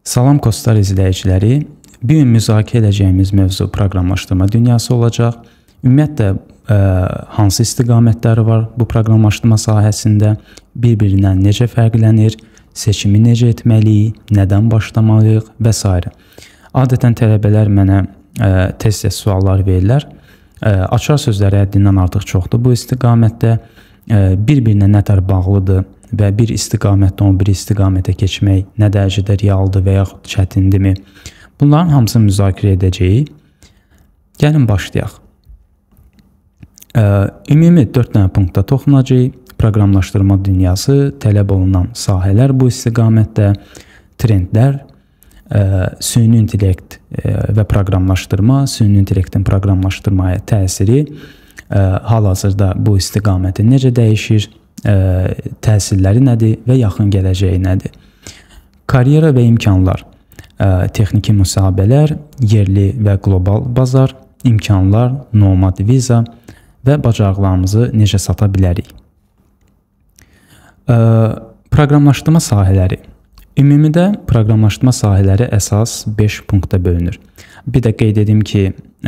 Salam Kostar izləyiciləri, bu gün müzakirə edəcəyimiz mövzu proqramlaşdırma dünyası olacaq. Ümumiyyətlə, hansı istiqamətləri var bu proqramlaşdırma sahəsində, bir-birindən necə fərqlənir, seçimi necə etməliyik, nədən başlamalıyıq və s. Adətən tələbələr mənə tez-tez suallar verirlər. Açar sözləri həddindən artıq çoxdur bu istiqamətdə, bir-birinə nə tər bağlıdır və bir istiqamətdən o bir istiqamətə keçmək nə dərəcədə realdır və yaxud çətindirmi? Bunların hamısını müzakirə edəcəyik. Gəlin başlayaq. Ümumi 4 dənə punktda toxunacağıq. Proqramlaşdırma dünyası, tələb olunan sahələr bu istiqamətdə, trendlər, süni intellekt və proqramlaşdırma, süni intellektin proqramlaşdırmaya təsiri, hal-hazırda bu istiqaməti necə dəyişir, təsirləri nədir və yaxın gələcəyi nədir? Karyera və imkanlar, texniki müsahibələr, yerli və qlobal bazar, imkanlar, nomad viza və bacarıqlarımızı necə sata bilərik? Proqramlaşdırma sahələri. Ümumidə proqramlaşdırma sahələri əsas 5 punktda bölünür. Bir də qeyd edim ki,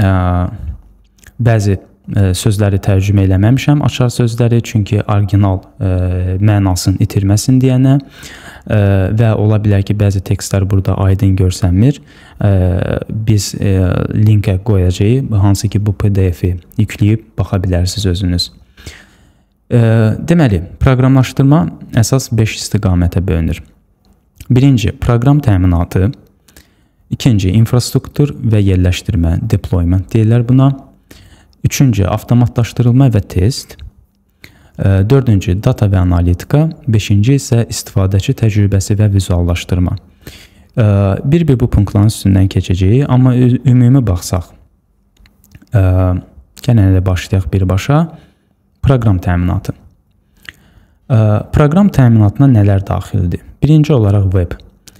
bəzi sözləri tərcümə eləməmişəm, açar sözləri, çünki orijinal mənasını itirməsin deyənə və ola bilər ki, bəzi tekstlər burada aydın görsənmir. Biz linkə qoyacağıq, hansı ki, bu PDF-i yükləyib baxa bilərsiniz özünüz. Deməli, proqramlaşdırma əsas 5 istiqamətə bölünür. Birinci, proqram təminatı. İkinci, infrastruktur və yerləşdirmə, deployment deyirlər buna. Üçüncü, avtomatlaşdırılma və test. Dördüncü, data və analitika. Beşinci isə istifadəçi təcrübəsi və vizuallaşdırma. Bir-bir bu punktların üstündən keçəcəyik, amma ümumi baxsaq. Gəlin elə başlayaq birbaşa. Proqram təminatı. Proqram təminatına nələr daxildir? Birinci olaraq web.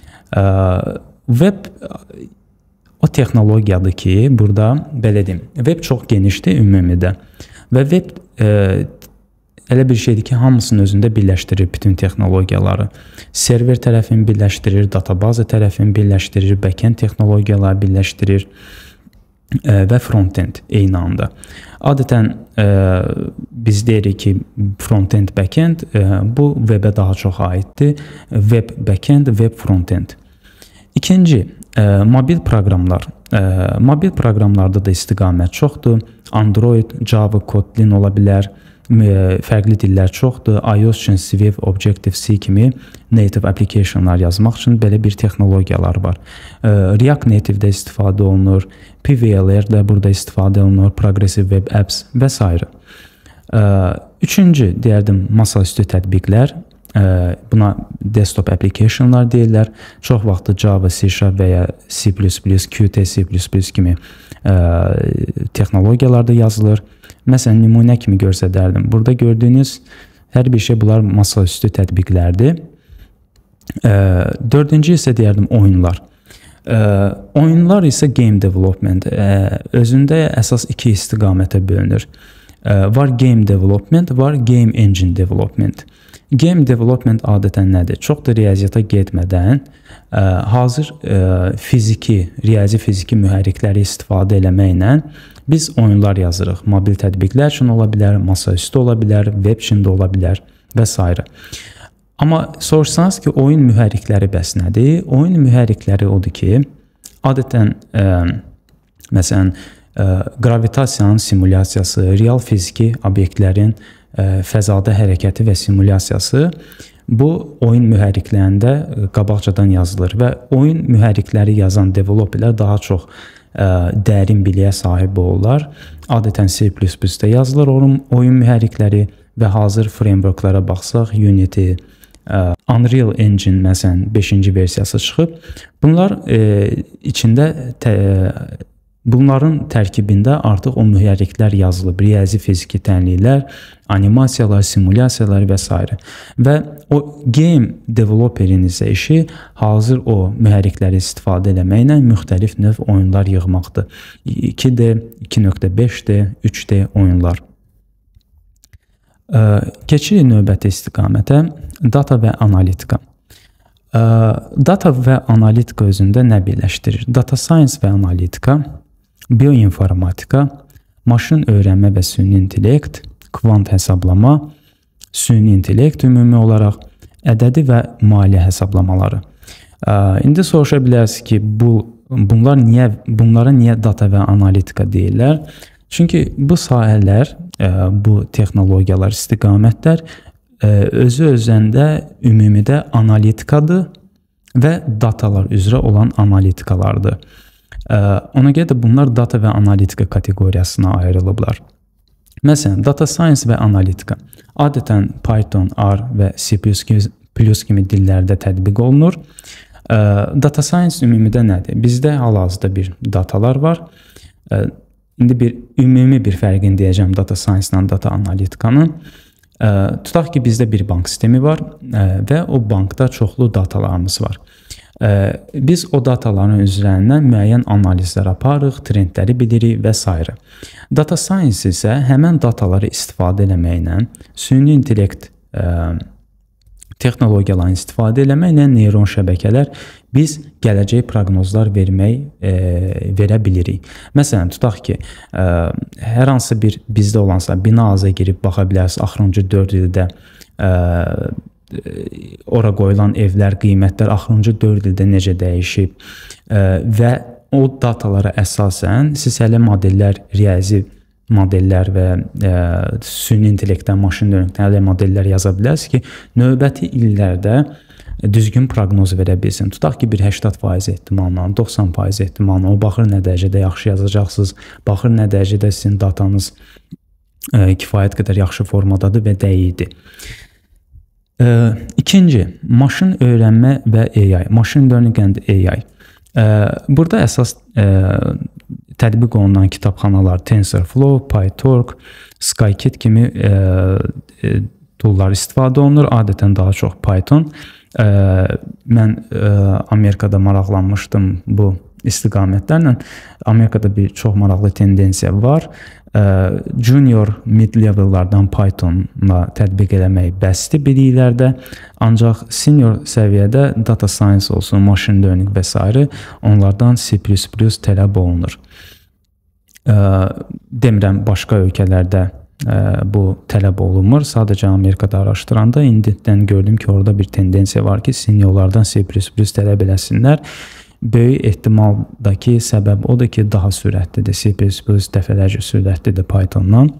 Web o texnologiyadır ki, burada belə deyim, web çox genişdir ümumidə və web elə bir şeydir ki, hamısının özündə birləşdirir bütün texnologiyaları. Server tərəfini birləşdirir, databaza tərəfini birləşdirir, backend texnologiyaları birləşdirir və frontend eyni anda. Adətən biz deyirik ki, frontend, backend bu webə daha çox aiddir. Web backend, web frontend. İkinci, mobil proqramlar. Mobil proqramlarda da istiqamət çoxdur. Android, Java, Kotlin ola bilər. Fərqli dillər çoxdur. iOS üçün Swift, Objective-C kimi native applicationlar yazmaq üçün belə bir texnologiyalar var. React Native-də istifadə olunur. PWL də burada istifadə olunur. Progressive Web Apps və s. Üçüncü, deyərdim, masaüstü tətbiqlər. Buna desktop applicationlar deyirlər. Çox vaxtı Java, C# və ya C++, Qt, C++ kimi texnologiyalarda yazılır. Məsələn, nümunə kimi göstərdim. Burada gördüyünüz hər bir şey bunlar masaüstü tətbiqlərdir. Dördüncü isə deyərdim oyunlar. Oyunlar isə game development. Özündə əsas 2 istiqamətə bölünür. Var game development, var game engine development. Game development adətən nədir? Çox da riyaziyyata getmədən hazır riyazi fiziki mühərrikləri istifadə eləməklə biz oyunlar yazırıq. Mobil tətbiqlər üçün ola bilər, masaüstü ola bilər, web üçün də ola bilər və s. Amma soruşsanız ki, oyun mühərrikləri bəs nədir? Oyun mühərrikləri odur ki, adətən məsələn, qravitasiyanın simulyasiyası, real fiziki obyektlərin fəzada hərəkəti və simulyasiyası bu oyun mühərriklərində qabaqcadan yazılır və oyun mühərrikləri yazan developerlər daha çox dərin biliyə sahib olurlar. Adətən C++-də yazılır oyun mühərrikləri və hazır frameworklara baxsaq, Unity, Unreal Engine məsələn 5-ci versiyası çıxıb. Bunların tərkibində artıq o mühərriklər yazılıb. Riyazi fiziki tənliklər, animasiyalar, simulyasiyalar və s. Və o game developerin isə işi hazır o mühərrikləri istifadə eləməklə müxtəlif növ oyunlar yığmaqdır. 2D, 2.5D, 3D oyunlar. Keçirik növbəti istiqamətə, data və analitika. Data və analitika özündə nə birləşdirir? Data science və analitika, bioinformatika, maşın öyrənmə və süni intellekt, kvant hesablama, süni intellekt ümumi olaraq, ədədi və maliyyə hesablamaları. İndi soruşa bilərsiniz ki, bunlara niyə data və analitika deyirlər? Çünki bu sahələr, bu texnologiyalar, istiqamətlər özü-özəndə ümumidə analitikadır və datalar üzrə olan analitikalardır. Ona görə də bunlar data və analitika kateqoriyasına ayrılıblar. Məsələn, data science və analitika adətən Python, R və C++ kimi dillərdə tətbiq olunur. Data science ümumidə nədir? Bizdə hal-hazırda bir datalar var. İndi ümumi bir fərqini deyəcəm data science ilə data analitikanın. Tutaq ki, bizdə bir bank sistemi var və o bankda çoxlu datalarımız var. Biz o dataların üzərindən müəyyən analizlər aparırıq, trendləri bilirik və s. Data science isə həmən dataları istifadə eləməklə, süni intellekt texnologiyalarını istifadə eləməklə neyron şəbəkələr biz gələcək proqnozlar verə bilirik. Məsələn, tutaq ki, hər hansı bir bizdə olansa bina-aza girib baxa bilərsiniz, axırıncı 4 ildə ora qoyulan evlər, qiymətlər axırıncı 4 ildə necə dəyişib və o datalara əsasən siz hələ modellər, riyazi modellər və süni intellektdən, maşın öyrənməkdən hələ modellər yaza bilərsiniz ki, növbəti illərdə düzgün proqnoz verə bilsin. Tutaq ki, bir 80% ehtimalla, 90% ehtimalla, o baxır nə dərəcədə yaxşı yazacaqsınız, baxır nə dərəcədə sizin datanız kifayət qədər yaxşı formadadır və dəqiqdir. İkinci, maşın öyrənmə və AI, machine learning and AI. Burada əsas tətbiq olunan kitabxanalar TensorFlow, PyTorch, Scikit kimi toollar istifadə olunur. Adətən daha çox Python. Mən Amerikada maraqlanmışdım bu istiqamətlərlə. Amerikada bir çox maraqlı tendensiya var. Junior, mid-levellardan Pythonla tətbiq eləmək bəsdir bir illərdə. Ancaq senior səviyyədə data science olsun, machine learning və s. onlardan C++ tələb olunur. Demirəm, başqa ölkələrdə bu tələb olunmur. Sadəcə Amerikada araşdıranda indidən gördüm ki, orada bir tendensiya var ki, seniorlardan C++ tələb eləsinlər. Böyük ehtimaldakı səbəb odur ki, daha sürətlidir. C++ dəfələrcə sürətlidir Pythondan.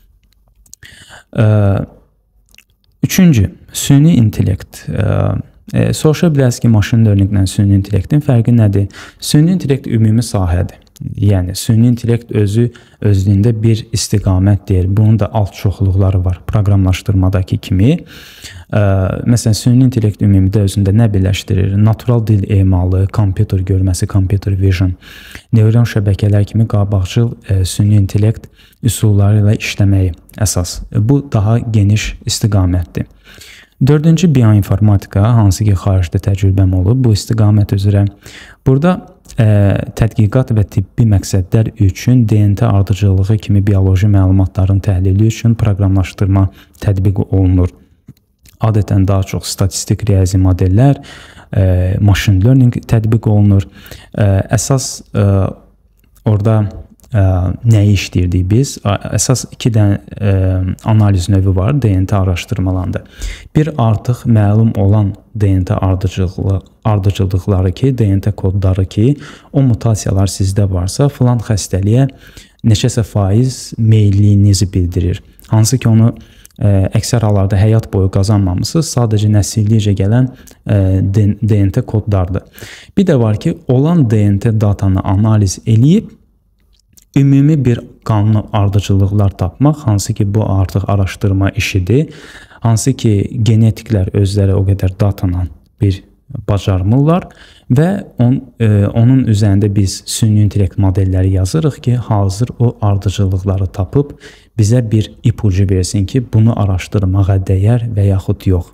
Üçüncü, süni intellekt. Soruşa bilərsiniz ki, machine learning ilə süni intellektin fərqi nədir? Süni intellekt ümumi sahədir. Yəni, süni intellekt özlüyündə bir istiqamət deyil. Bunun da alt çoxluqları var, proqramlaşdırmadakı kimi. Məsələn, süni intellekt ümumidə özündə nə birləşdirir? Natural dil emalı, kompüter görməsi, computer vision, neyron şəbəkələr kimi qabaqcıl süni intellekt üsulları ilə işləməyi əsas. Bu daha geniş istiqamətdir. Dördüncü, bioinformatika, hansı ki, xaricdə təcrübəm olub bu istiqamət üzrə. Burada tədqiqat və tibbi məqsədlər üçün DNT ardıcıllığı kimi bioloji məlumatların təhlili üçün proqramlaşdırma tətbiq olunur. Adətən daha çox statistik riyazi modellər, machine learning tətbiq olunur. Əsas orada nəyi işləyirdik biz? Əsas iki dənə analiz növü var DNT araşdırmalarında. Bir, artıq məlum olan DNT ardıcıllıqları ki, DNT kodları ki, o mutasiyalar sizdə varsa, filan xəstəliyə neçəsə faiz meyilliyinizi bildirir. Hansı ki, onu əksər hallarda həyat boyu qazanmamısınız, sadəcə nəsillikcə gələn DNT kodlardır. Bir də var ki, olan DNT datanı analiz eləyib, ümumi bir qanun ardıcıllıqlar tapmaq, hansı ki, bu artıq araşdırma işidir. Hansı ki, genetiklər özləri o qədər datanla bir bacarmırlar və onun üzərində biz süni intellekt modelləri yazırıq ki, hazır o ardıcıllıqları tapıb bizə bir ipucu versin ki, bunu araşdırmağa dəyər və yaxud yox.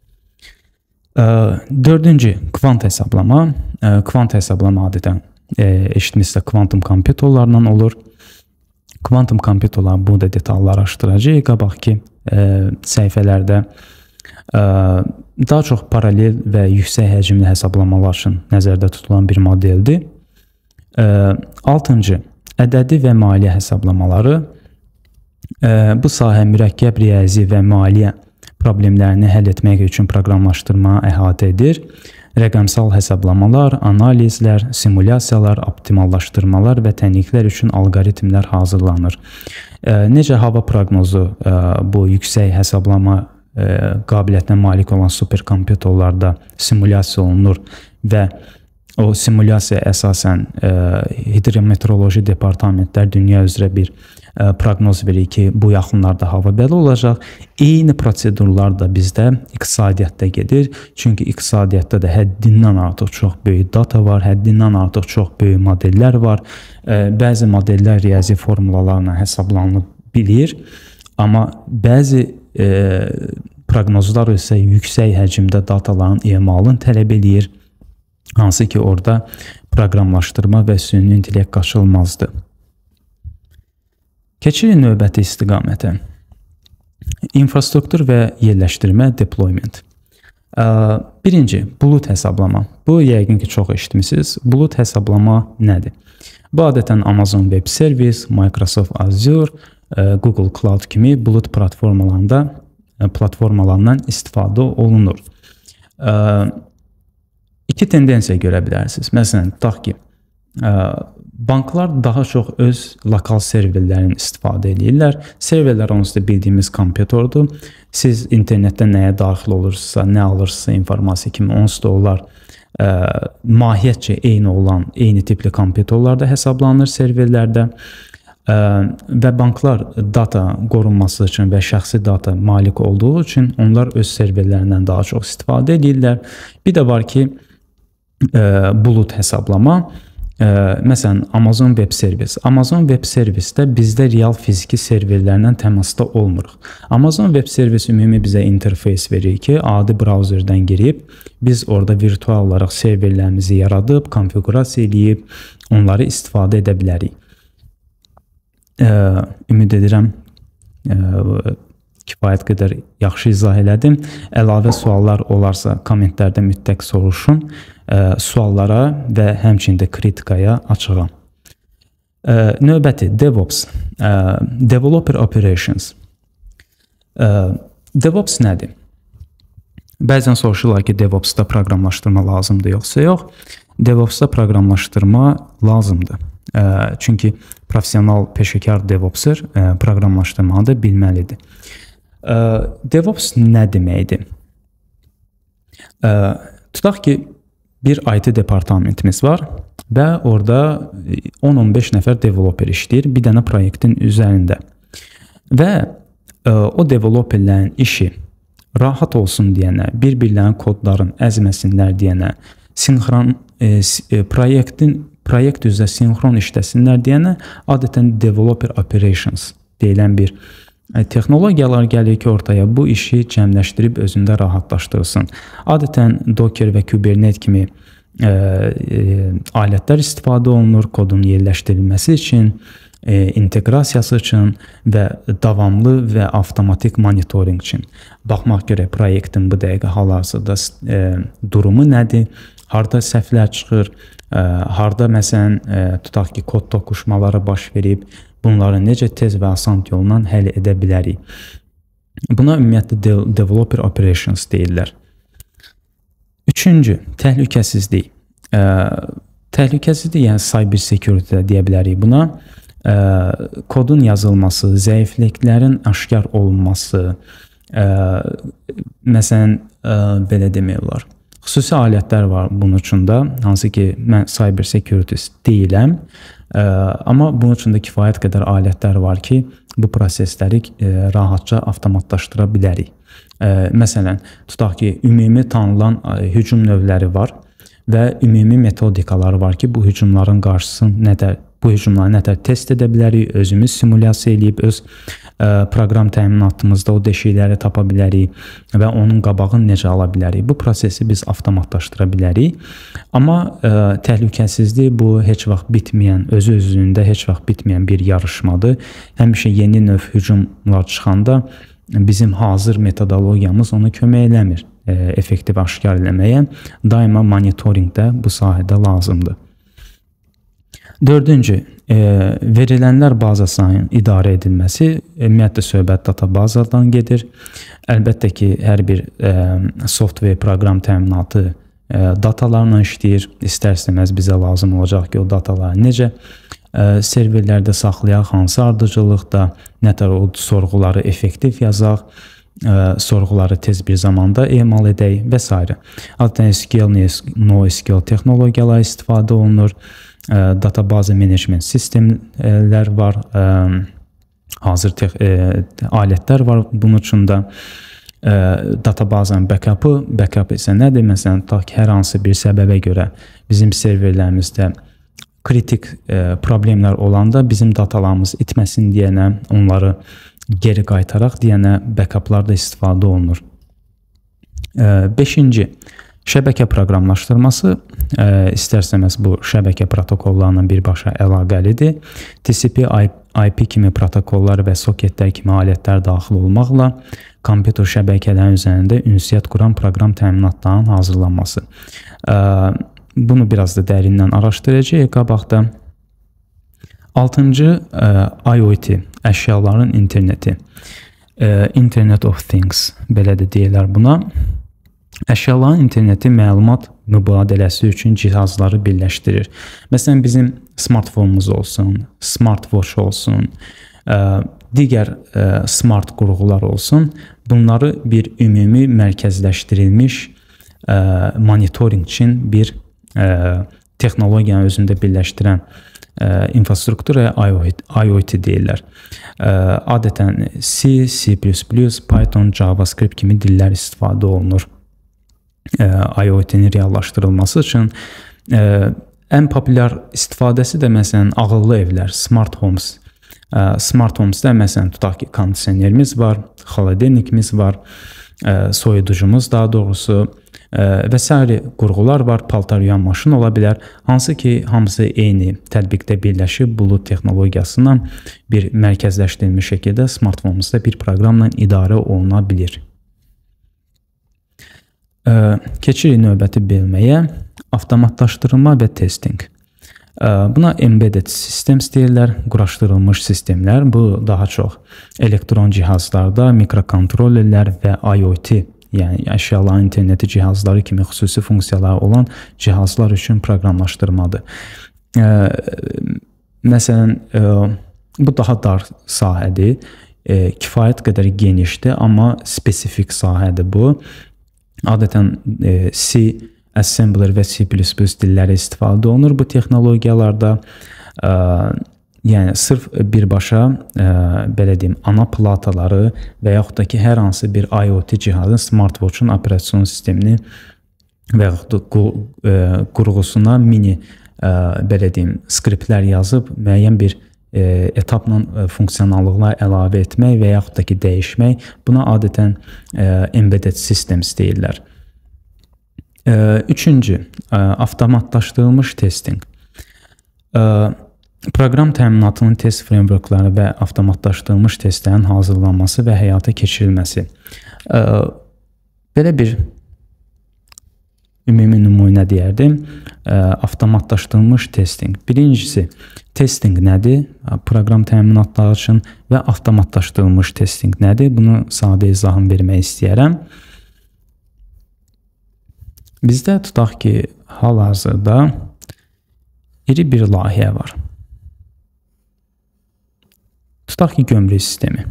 Dördüncü, kvant hesablama. Kvant hesablama adətən eşitmişsə kvantum kompüterlarla olur. Kvantum kompüterlar burada detallı araşdıracaq. Qabaqki səhifələrdə daha çox paralel və yüksək həcmli hesablamalar üçün nəzərdə tutulan bir modeldir. 6-cı, ədədi və maliyyə hesablamaları. Bu sahə mürəkkəb riyazi və maliyyə problemlərini həll etmək üçün proqramlaşdırma əhatə edir. Rəqəmsal hesablamalar, analizlər, simulyasiyalar, optimallaşdırmalar və təniklər üçün alqoritmlər hazırlanır. Necə hava proqnozu bu yüksək hesablama qabiliyyətinə malik olan superkompüterlərdə simulyasiya olunur və o simulyasiya əsasən hidrometeoroloji departamentlər dünya üzrə bir proqnoz verir ki, bu yaxınlarda hava belə olacaq. Eyni prosedurlar da bizdə iqtisadiyyatda gedir. Çünki iqtisadiyyatda da həddindən artıq çox böyük data var, həddindən artıq çox böyük modellər var. Bəzi modellər riyazi formulalarla hesablanıb bilir, amma bəzi proqnozlar isə yüksək həcmdə dataların emalını tələb edir, hansı ki, orada proqramlaşdırma və süni intellekt qaçılmazdır. Keçirik növbəti istiqamətə. İnfrastruktur və yerləşdirmə, deployment. Birinci, bulut hesablama. Bu, yəqin ki, çox eşitmişsiniz. Bulut hesablama nədir? Bu, adətən Amazon Web Service, Microsoft Azure, Google Cloud kimi bulut platformalarından istifadə olunur. İki tendensiya görə bilərsiniz. Məsələn, tutaq ki, banklar daha çox öz lokal serverlərini istifadə edirlər. Serverlər onsuz da bildiyimiz kompüterdir. Siz internetdə nəyə daxil olursa, nə alırsınızsa informasiya kimi onsuz da onlar mahiyyətcə eyni olan, eyni tipli kompüterlərdə hesablanır serverlərdə. Və banklar data qorunması üçün və şəxsi data malik olduğu üçün onlar öz serverlərindən daha çox istifadə edirlər. Bir də var ki, bulut hesablama. Məsələn, Amazon Web Service. Amazon Web Servicedə bizdə real fiziki serverlərlə təmasda olmuruq. Amazon Web Service ümumi bizə interfeys verir ki, adi brauzerdən girib, biz orada virtual olaraq serverlərimizi yaradıb, konfigurasiya edib, onları istifadə edə bilərik. Ümid edirəm, kifayət qədər yaxşı izah elədim. Əlavə suallar olarsa, kommentlərdə mütləq soruşun. Suallara və həmçində kritikaya açığam. Növbəti, DevOps, Developer Operations. DevOps nədir? Bəzən soruşurlar ki, DevOps-da proqramlaşdırma lazımdır, yoxsa yox. DevOps-da proqramlaşdırma lazımdır. Çünki professional peşəkar DevOpser proqramlaşdırmanı da bilməlidir. DevOps nə deməkdir? Tutaq ki, bir IT departamentimiz var və orada 10-15 nəfər developer işləyir bir dənə proyektin üzərində. Və o developerlərin işi rahat olsun deyənə, bir-birlərin kodların əzməsinlər deyənə, proyekt üzrə sinxron işləsinlər deyənə adətən Developer Operations deyilən bir texnologiyalar gəlir ki, ortaya bu işi cəmləşdirib özündə rahatlaşdırsın. Adətən Docker və Kubernetes kimi alətlər istifadə olunur kodun yerləşdirilməsi üçün, inteqrasiyası üçün və davamlı və avtomatik monitoring üçün. Baxmaq görə proyektin bu dəqiqə hal-hazırda durumu nədir, harda səhvlər çıxır, harda məsələn tutaq ki, kod toqquşmaları baş verib, bunları necə tez və asan yolla həll edə bilərik. Buna ümumiyyətlə Developer Operations deyirlər. Üçüncü, təhlükəsizlik. Təhlükəsizlik, yəni cyber security deyə bilərik buna. Kodun yazılması, zəifliklərin aşkar olunması, məsələn, belə demək olar. Xüsusi alətlər var bunun üçün də, hansı ki, mən cyber security deyiləm, amma bunun üçün də kifayət qədər alətlər var ki, bu prosesləri rahatca avtomatlaşdıra bilərik. Məsələn, tutaq ki, ümumi tanınan hücum növləri var və ümumi metodikaları var ki, bu hücumların qarşısını bu hücumları nətər test edə bilərik, özümüz simulyasiya edib, öz proqram təminatımızda o deşikləri tapa bilərik və onun qabağını necə ala bilərik. Bu prosesi biz avtomatlaşdıra bilərik. Amma təhlükəsizlik bu heç vaxt bitməyən, özü-özlüyündə heç vaxt bitməyən bir yarışmadır. Həmişə yeni növ hücumlar çıxanda bizim hazır metodologiyamız ona kömək eləmir. effektiv aşkar etməyə daima monitorinq də bu sahədə lazımdır. Dördüncü, verilənlər bazasının idarə edilməsi ümumiyyətlə söhbət databazadan gedir. Əlbəttə ki, hər bir software proqram təminatı datalarla işləyir. İstər-istəməz bizə lazım olacaq ki, o dataları necə serverlərdə saxlayaq, hansı ardıcıllıqda, nətər o sorğuları effektiv yazaq, sorğuları tez bir zamanda emal edək və s. Adətən SQL, NoSQL texnologiyalar istifadə olunur. Databaza menecment sistemlər var, hazır alətlər var bunun üçün də. Databazanın backup isə nədir? Məsələn, tutaq ki, hər hansı bir səbəbə görə bizim serverlərimizdə kritik problemlər olanda bizim datalarımız itməsin deyənə, onları geri qaytaraq deyənə backuplarda istifadə olunur. Beşinci, şəbəkə proqramlaşdırması istər-istəməz bu şəbəkə protokollarla birbaşa əlaqəlidir. TCP, IP kimi protokollar və soketlər kimi alətlər daxil olmaqla kompüter şəbəkələrin üzərində ünsiyyət quran proqram təminatlarının hazırlanması. Bunu biraz da dərindən araşdıracağıq qabaqda. Altıncı, IoT, əşyaların interneti. Internet of Things, belə də deyirlər buna. Əşyaların interneti məlumat mübadiləsi üçün cihazları birləşdirir. Məsələn, bizim smartfonumuz olsun, smartwatch olsun, digər smart qurğular olsun. Bunları bir ümumi mərkəzləşdirilmiş monitoring üçün bir texnologiyanın özündə birləşdirən infrastruktura IoT deyirlər. Adətən C, C++, Python, JavaScript kimi dillər istifadə olunur. IoT-nin reallaşdırılması üçün ən populyar istifadəsi də məsələn ağıllı evlər, smart homes. Smart homesdə məsələn tutaq ki, kondisionerimiz var, xaladelnikimiz var, soyuducumuz daha doğrusu və s. qurğular var, paltar yuyan maşın ola bilər. Hansı ki, hamısı eyni tətbiqdə birləşib bulut texnologiyasına bir mərkəzləşdirilmiş şəkildə smartfonumuzda bir proqramla idarə oluna bilir. Keçirik növbəti bölməyə, avtomatlaşdırılma və testing. Buna embedded systems deyirlər, quraşdırılmış sistemlər. Bu daha çox elektron cihazlarda, mikrokontrollerlər və IoT, yəni əşyaların interneti cihazları kimi xüsusi funksiyaları olan cihazlar üçün proqramlaşdırmadır. Məsələn, bu daha dar sahədir, kifayət qədər genişdir, amma spesifik sahədir bu. Adətən C, Assembler və C++ dilləri istifadə olunur bu texnologiyalarda. Yəni sırf birbaşa belə deyim, ana plataları və yaxud da ki, hər hansı bir IoT cihazın, smartwatch'un operasyon sistemini və yaxud da qurğusuna mini belə deyim, skriptlər yazıb müəyyən bir etapla funksionallıqlar əlavə etmək və yaxud da ki, dəyişmək. Buna adətən embedded systems deyirlər. Üçüncü, avtomatlaşdırılmış testing. Proqram təminatının test frameworkları və avtomatlaşdırılmış testlərin hazırlanması və həyata keçirilməsi. Belə bir ümumi nümunə deyərdim. Avtomatlaşdırılmış testing. Birincisi, testing nədir? Proqram təminatları üçün və avtomatlaşdırılmış testing nədir? Bunu sadə izahını vermək istəyərəm. Bizdə tutaq ki, hal-hazırda iri bir layihə var. Tutaq ki, gömrük sistemi.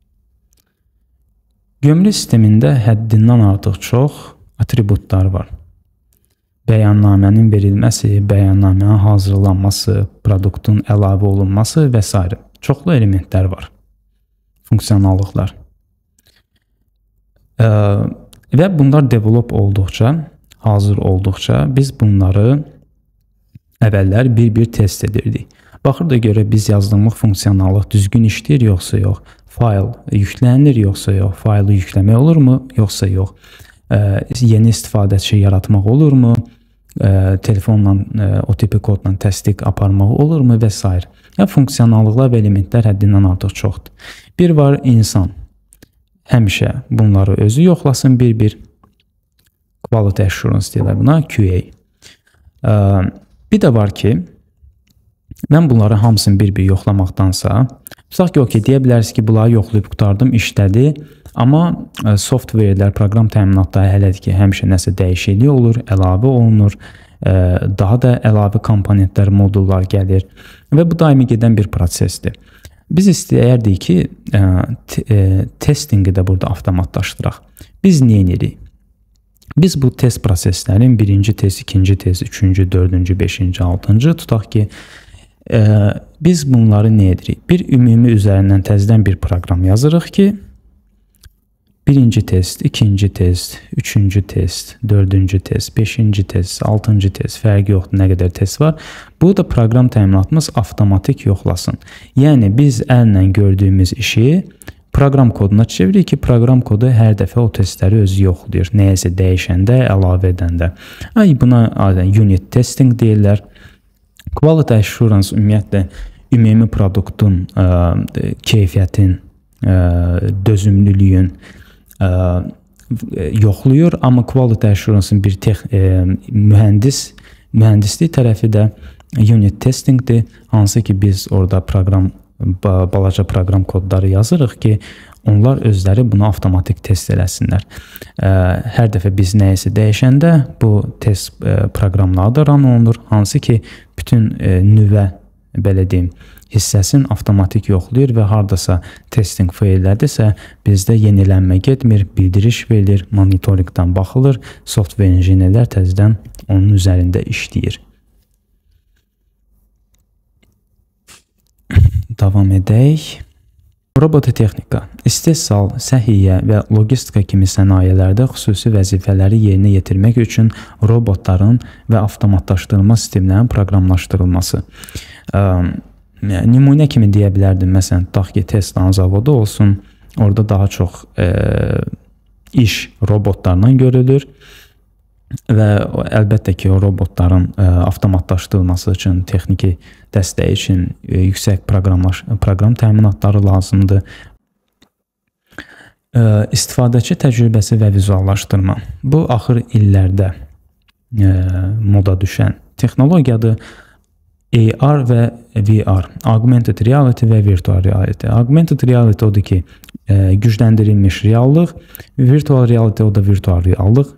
Gömrük sistemində həddindən artıq çox atributlar var. Bəyannamənin verilməsi, bəyannamənin hazırlanması, produktun əlavə olunması və s. Çoxlu elementlər var, funksionallıqlar. Və bunlar develop olduqca, hazır olduqca biz bunları əvvəllər bir-bir test edirdik. Baxırda görə biz yazdığımız funksionallıq düzgün işləyir, yoxsa yox. Fayl yüklənir, yoxsa yox. Faylı yükləmək olurmu, yoxsa yox. Yeni istifadəçi yaratmaq olurmu? Telefonla, OTP kodla təsdiq aparmaq olurmu və s. Funksionallıqlar və elementlər həddindən artıq çoxdur. Bir var insan. Həmişə bunları özü yoxlasın bir-bir. Quality Assurance deyirlər buna, QA. Bir də var ki, mən bunları hamısını bir-bir yoxlamaqdansa, tutaq ki, okey, deyə bilərsiniz ki, bunları yoxlayıb qurtardım, işlədi, amma softverlər, proqram təminatları hələ ki, həmişə nəsə dəyişiklik olur, əlavə olunur, daha da əlavə komponentlər, modullar gəlir və bu daimi gedən bir prosesdir. Biz istəyərdik ki, testingi də burada avtomatlaşdıraq. Biz nə edirik? Biz bu test proseslərin birinci test, ikinci test, üçüncü, dördüncü, beşinci, altıncı tutaq ki, biz bunları nə edirik? Bir ümumi üzərindən təzədən bir proqram yazırıq ki, birinci test, ikinci test, üçüncü test, dördüncü test, beşinci test, altıncı test, fərqi yoxdur, nə qədər test var. Bu da proqram təminatımız avtomatik yoxlasın. Yəni, biz əllə gördüyümüz işi proqram koduna çeviririk ki, proqram kodu hər dəfə o testləri özü yoxlayır. Nəyəsə dəyişəndə, əlavə edəndə. Buna unit testing deyirlər. Quality Assurance ümumiyyətlə, ümumi produktun, keyfiyyətin, dözümlülüyün yoxlayır, amma Quality Assurance-ın bir mühəndislik tərəfi də unit testingdir, hansı ki, biz orada balaca proqram kodları yazırıq ki, onlar özləri bunu avtomatik test eləsinlər. Hər dəfə biz nəyəsə dəyişəndə bu test proqramları da run olunur, hansı ki, bütün nüvə, belə deyim, hissəsini avtomatik yoxlayır və hardasa testing faillərdirsə, bizdə yenilənmə getmir, bildiriş verilir, monitoringdən baxılır, software injinerlər təzədən onun üzərində işləyir. Davam edək. Robototexnika, istehsal, səhiyyə və logistika kimi sənayelərdə xüsusi vəzifələri yerinə yetirmək üçün robotların və avtomatlaşdırılma sistemlərinin proqramlaşdırılması. Nümunə kimi deyə bilərdim, məsələn, tutaq ki, Tesla'nın zavodu olsun, orada daha çox iş robotlarla görülür və əlbəttə ki, o robotların avtomatlaşdırılması üçün, texniki dəstəyi üçün yüksək proqram təminatları lazımdır. İstifadəçi təcrübəsi və vizuallaşdırma. Bu, axır illərdə moda düşən texnologiyadır. AR və VR, Augmented Reality və Virtual Reality. Augmented Reality odur ki, gücləndirilmiş reallıq, Virtual Reality o da virtual reallıq.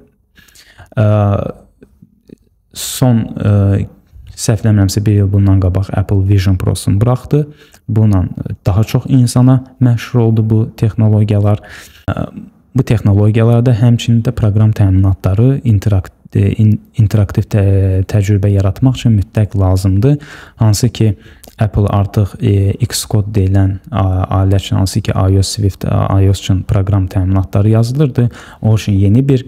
Son, səhvləmirəmsə, bir il bundan qabaq Apple Vision Pro-sunu buraxdı. Bununla daha çox insana məşhur oldu bu texnologiyalar. Bu texnologiyalarda həmçinin də proqram təminatları, interaktiv təcrübə yaratmaq üçün mütləq lazımdır. Hansı ki, Apple artıq Xcode deyilən alət üçün, hansı ki, iOS Swift, iOS üçün proqram təminatları yazılırdı. O üçün yeni bir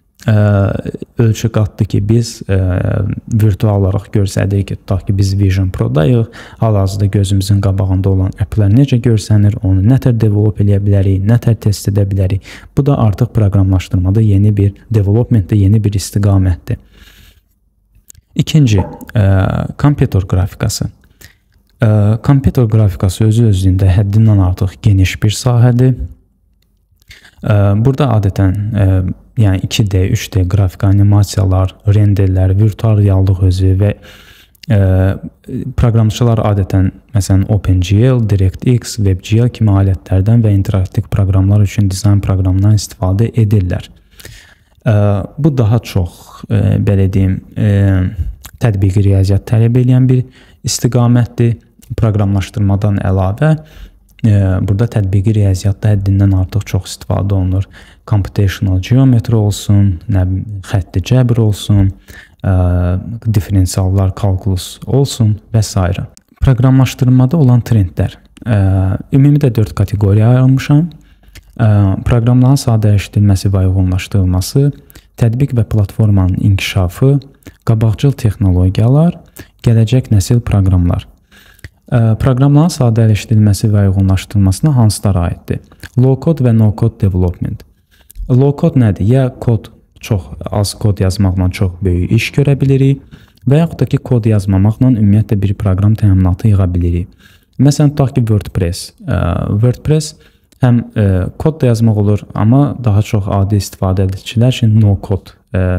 ölçü qatdı ki, biz virtual olaraq görsədik ki, tutaq ki, biz Vision Pro-dayıq, hal-hazırda gözümüzün qabağında olan applər necə görsənir, onu nətər develop edə bilərik, nətər test edə bilərik. Bu da artıq proqramlaşdırmada yeni bir, developmentdə yeni bir istiqamətdir. İkinci, kompüter qrafikası. Kompüter qrafikası özü-özlüyündə həddindən artıq geniş bir sahədir. Burada adətən yəni 2D, 3D qrafik animasiyalar, renderlər, virtual reallıq özü və proqramçılar adətən məsələn OpenGL, DirectX, WebGL kimi alətlərdən və interaktiv proqramlar üçün dizayn proqramlarından istifadə edirlər. Bu daha çox, belə deyim, tətbiqi riyaziyyat tələb edən bir istiqamətdir. Proqramlaşdırmadan əlavə burada tətbiqi riyaziyyatda həddindən artıq çox istifadə olunur. Computational geometry olsun, xətti cəbr olsun, diferensiallar, kalkulus olsun və s. Proqramlaşdırmada olan trendlər. Ümumi də 4 kateqoriyaya ayırmışam. Proqramların sadələşdirilməsi və uyğunlaşdırılması, tətbiq və platformanın inkişafı, qabaqcıl texnologiyalar, gələcək nəsil proqramlar. Proqramların sadələşdirilməsi və uyğunlaşdırılmasına hansılar aiddir? Low-code və no-code development. Low-code nədir? Ya kod, çox az kod yazmaqla çox böyük iş görə bilirik və yaxud da ki, kod yazmamaqla ümumiyyətlə bir proqram təminatı yığa bilirik. Məsələn, tutaq ki, WordPress. WordPress həm kod da yazmaq olur, amma daha çox adi istifadə edicilər üçün no kod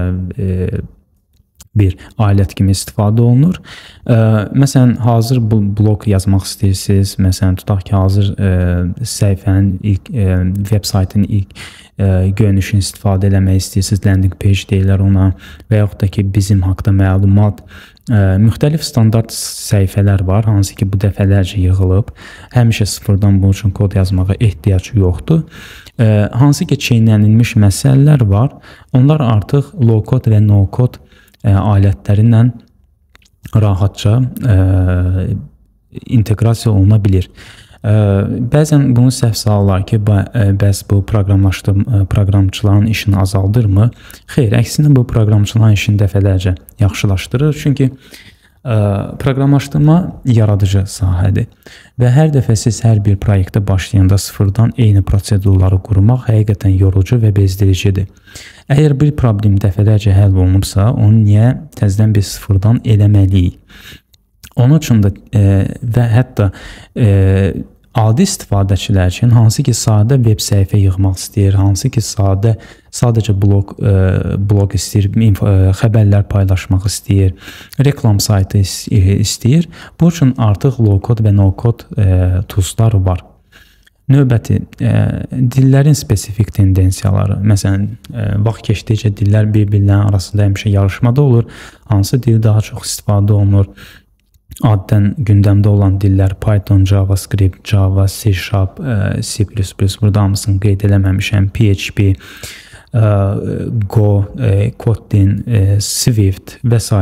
bir alət kimi istifadə olunur. Məsələn, hazır blog yazmaq istəyirsiniz, məsələn, tutaq ki, hazır səhifənin ilk, veb saytının ilk görünüşünü istifadə eləmək istəyirsiniz, landing page deyirlər ona və yaxud da ki, bizim haqqda məlumat, müxtəlif standart səhifələr var, hansı ki, bu dəfələrcə yığılıb, həmişə sıfırdan bunun üçün kod yazmağa ehtiyac yoxdur. Hansı ki, çeynənilmiş məsələlər var, onlar artıq low code və no code alətlərinlə rahatca inteqrasiya oluna bilir. Bəzən bunu səhv salırlar ki, bəs bu proqramçıların işini azaldırmı? Xeyr, əksinə bu proqramçıların işini dəfələrcə yaxşılaşdırır. Çünki proqramlaşdırma yaradıcı sahədir və hər dəfə siz hər bir proyektə başlayanda sıfırdan eyni prosedurları qurmaq həqiqətən yorucu və bezdiricidir. Əgər bir problem dəfələrcə həll olunubsa, onu niyə təzədən biz sıfırdan eləməliyik? Onun üçün də və hətta adi istifadəçilər üçün, hansı ki, sadə veb səhifə yığmaq istəyir, hansı ki, sadəcə blog istəyir, xəbərlər paylaşmaq istəyir, reklam saytı istəyir, bu üçün artıq low code və no code toolslar var. Növbəti, dillərin spesifik tendensiyaları. Məsələn, vaxt keçdikcə dillər bir-birlərinin arasında həmişə yarışmada olur. Hansı dil daha çox istifadə olunur? Adətən gündəmdə olan dillər Python, JavaScript, Java, C#, C++, burada hamısını qeyd eləməmişəm, PHP, Go, Kotlin, Swift və s.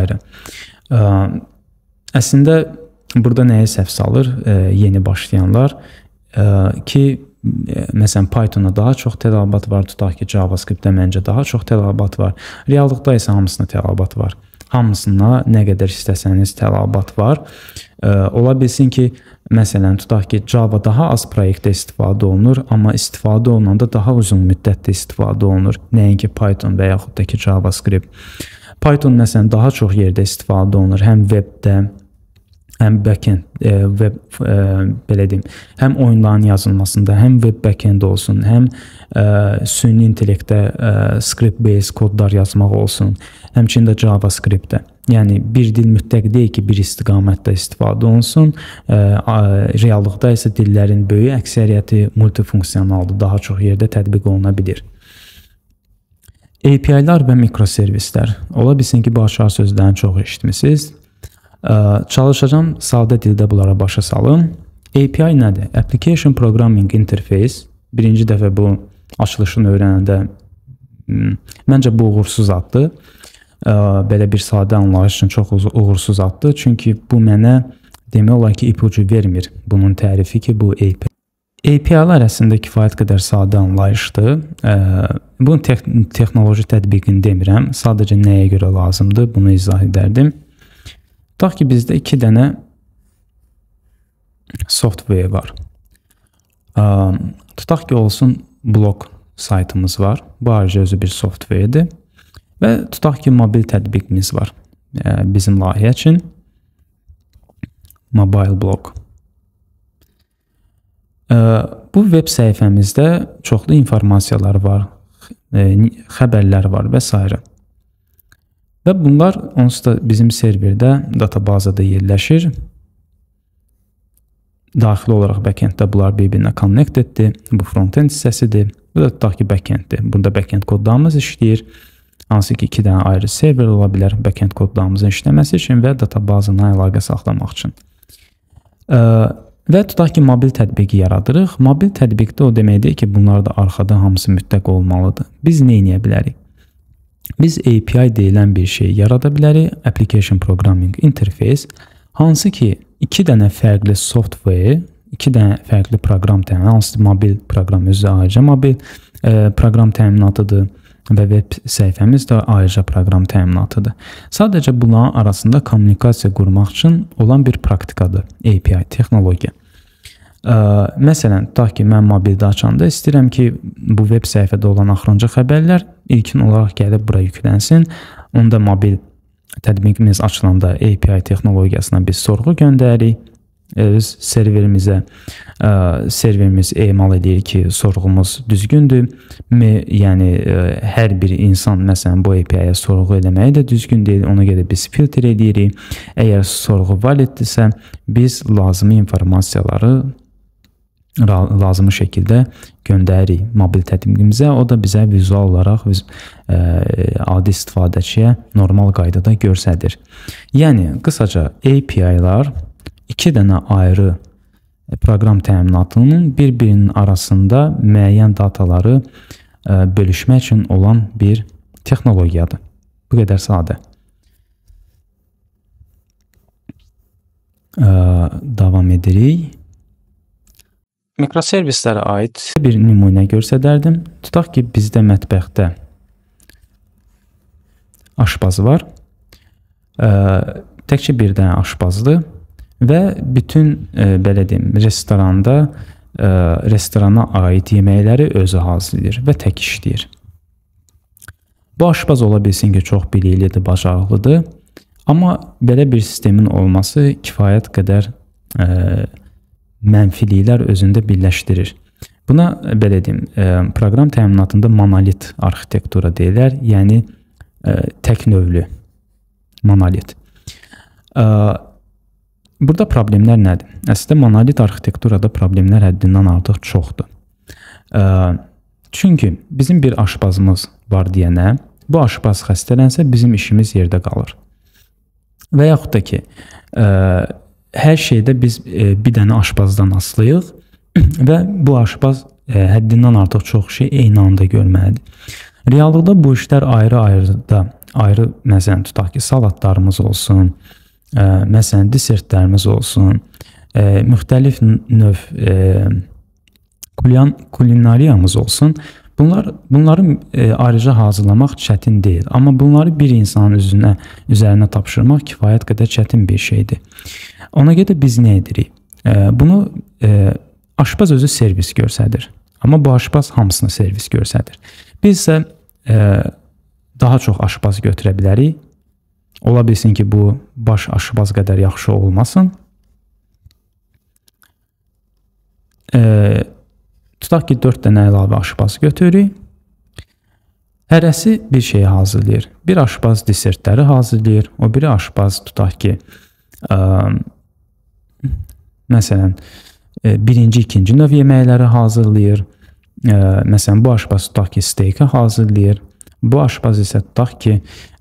Əslində, burada nəyə səhv salır yeni başlayanlar ki, məsələn, Pythonda daha çox tələbat var, tutaq ki, JavaScriptdə məncə daha çox tələbat var, reallıqda isə hamısına tələbat var. Hamısına nə qədər istəsəniz tələbat var. Ola bilsin ki, məsələn, tutaq ki, Java daha az proyektdə istifadə olunur, amma istifadə olunanda daha uzun müddətdə istifadə olunur. Nəinki Python və yaxud da ki, JavaScript. Python, məsələn, daha çox yerdə istifadə olunur, həm webdə, həm backend, belə deyim, həm oyunların yazılmasında, həm web backend olsun, həm süni intellektdə script-based kodlar yazmaq olsun, həmçinin də JavaScript-də. Yəni, bir dil mütləq deyil ki, bir istiqamətdə istifadə olunsun. Reallıqda isə dillərin böyük əksəriyyəti multifunksiyonaldır, daha çox yerdə tətbiq oluna bilir. API-lar və mikroservislər. Ola bilsin ki, bu açar sözlərini çox eşitmişsiniz. Çalışacağım sadə dildə bunlara başa salım. API nədir? Application Programming Interface. Birinci dəfə bu açılışını öyrənəndə məncə bu uğursuz addır. Belə bir sadə anlayış üçün çox uğursuz addır. Çünki bu mənə demək olar ki, ipucu vermir. Bunun tərifi ki, bu API. API-lar əslində kifayət qədər sadə anlayışdır. Bunun texnoloji tətbiqini demirəm. Sadəcə nəyə görə lazımdır, bunu izah edərdim. Tutaq ki, bizdə 2 dənə software var. Tutaq ki, olsun blog saytımız var. Bu ayrıca özü bir softwaredir. Və tutaq ki, mobil tətbiqimiz var. Bizim layihə üçün mobile blog. Bu web səhifəmizdə çoxlu informasiyalar var, xəbərlər var və s. Və bunlar onsuz da bizim serverdə, databazada yerləşir. Daxili olaraq backenddə bunlar bir-birinə connecteddir. Bu frontend hissəsidir. Bu da tutaq ki, backenddir. Burada backend kodlarımız işləyir. Hansı ki, 2 dənə ayrı server ola bilər backend kodlarımızın işləməsi üçün və databazına əlaqə saxlamaq üçün. Və tutaq ki, mobil tətbiqi yaradırıq. Mobil tətbiqdə o deməkdir ki, bunlar da arxada hamısı mütləq olmalıdır. Biz nə edə bilərik? Biz API deyilən bir şey yarada bilərik, Application Programming Interface, hansı ki, 2 dənə fərqli software, 2 dənə fərqli proqram təminatıdır, hansı mobil proqram özü ayrıca mobil proqram təminatıdır və web səhifəmiz də ayrıca proqram təminatıdır. Sadəcə bunların arasında kommunikasiya qurmaq üçün olan bir praktikadır API, texnologiya. Məsələn, tutaq ki, mən mobildə açanda istəyirəm ki, bu web səhifədə olan axırıncı xəbərlər ilkin olaraq gəlib bura yüklənsin. Onda mobil tətbiqimiz açılanda API texnologiyasına biz sorğu göndəririk öz serverimizə serverimiz emal edir ki, sorğumuz düzgündür. Yəni hər bir insan məsələn bu API-yə sorğu eləməyi də düzgün deyil. Ona görə biz filtr edirik. Əgər sorğu validdirsə, biz lazımi informasiyaları lazımi şəkildə göndəririk mobil tətbiqimizə. O da bizə vizual olaraq adi istifadəçiyə normal qaydada göstərir. Yəni qısaca API-lar 2 dənə ayrı proqram təminatının bir-birinin arasında müəyyən dataları bölüşmək üçün olan bir texnologiyadır. Bu qədər sadə. Davam edirik. Mikroservislərə aid bir nümunə göstərdim. Tutaq ki, bizdə mətbəxdə aşpaz var. Təkcə bir dənə aşpazdır. Və bütün belə deyim, restorana aid yeməkləri özü hazırlayır və tək işləyir. Bu aşpaz ola bilsin ki, çox biliklidir, bacarıqlıdır. Amma belə bir sistemin olması kifayət qədər mənfiliklər özündə birləşdirir. Buna belə deyim, proqram təminatında monolit arxitektura deyirlər, yəni tək növlü monolit. Burada problemlər nədir? Əslində monolit arxitekturada problemlər həddindən artıq çoxdur. Çünki bizim bir aşpazımız var deyənə, bu aşpaz xəstələnsə bizim işimiz yerdə qalır. Və yaxud da ki, hər şeydə biz bir dənə aşpazdan asılıyıq və bu aşpaz həddindən artıq çox şey eyni anda görməlidir. Reallıqda bu işlər ayrı məsələn tutaq ki, salatlarımız olsun, məsələn desertlərimiz olsun, müxtəlif növ kulinariyamız olsun. Bunları ayrıca hazırlamaq çətin deyil. Amma bunları bir insanın üzərinə tapşırmaq kifayət qədər çətin bir şeydir. Ona görə biz nə edirik? Bunu aşpaz özü servis göstərir. Amma bu aşpaz hamısını servis göstərir. Biz isə daha çox aşpaz götürə bilərik. Ola bilsin ki, bu baş aşpaz qədər yaxşı olmasın. Tutaq ki, 4 dənə əlavə aşpaz götürürük. Hərəsi bir şey hazırlayır. Bir aşpaz desertləri hazırlayır. O biri aşpaz tutaq ki, məsələn, birinci, ikinci növ yeməkləri hazırlayır. Məsələn, bu aşpaz tutaq ki, steykə hazırlayır. Bu aşpaz isə tutaq ki,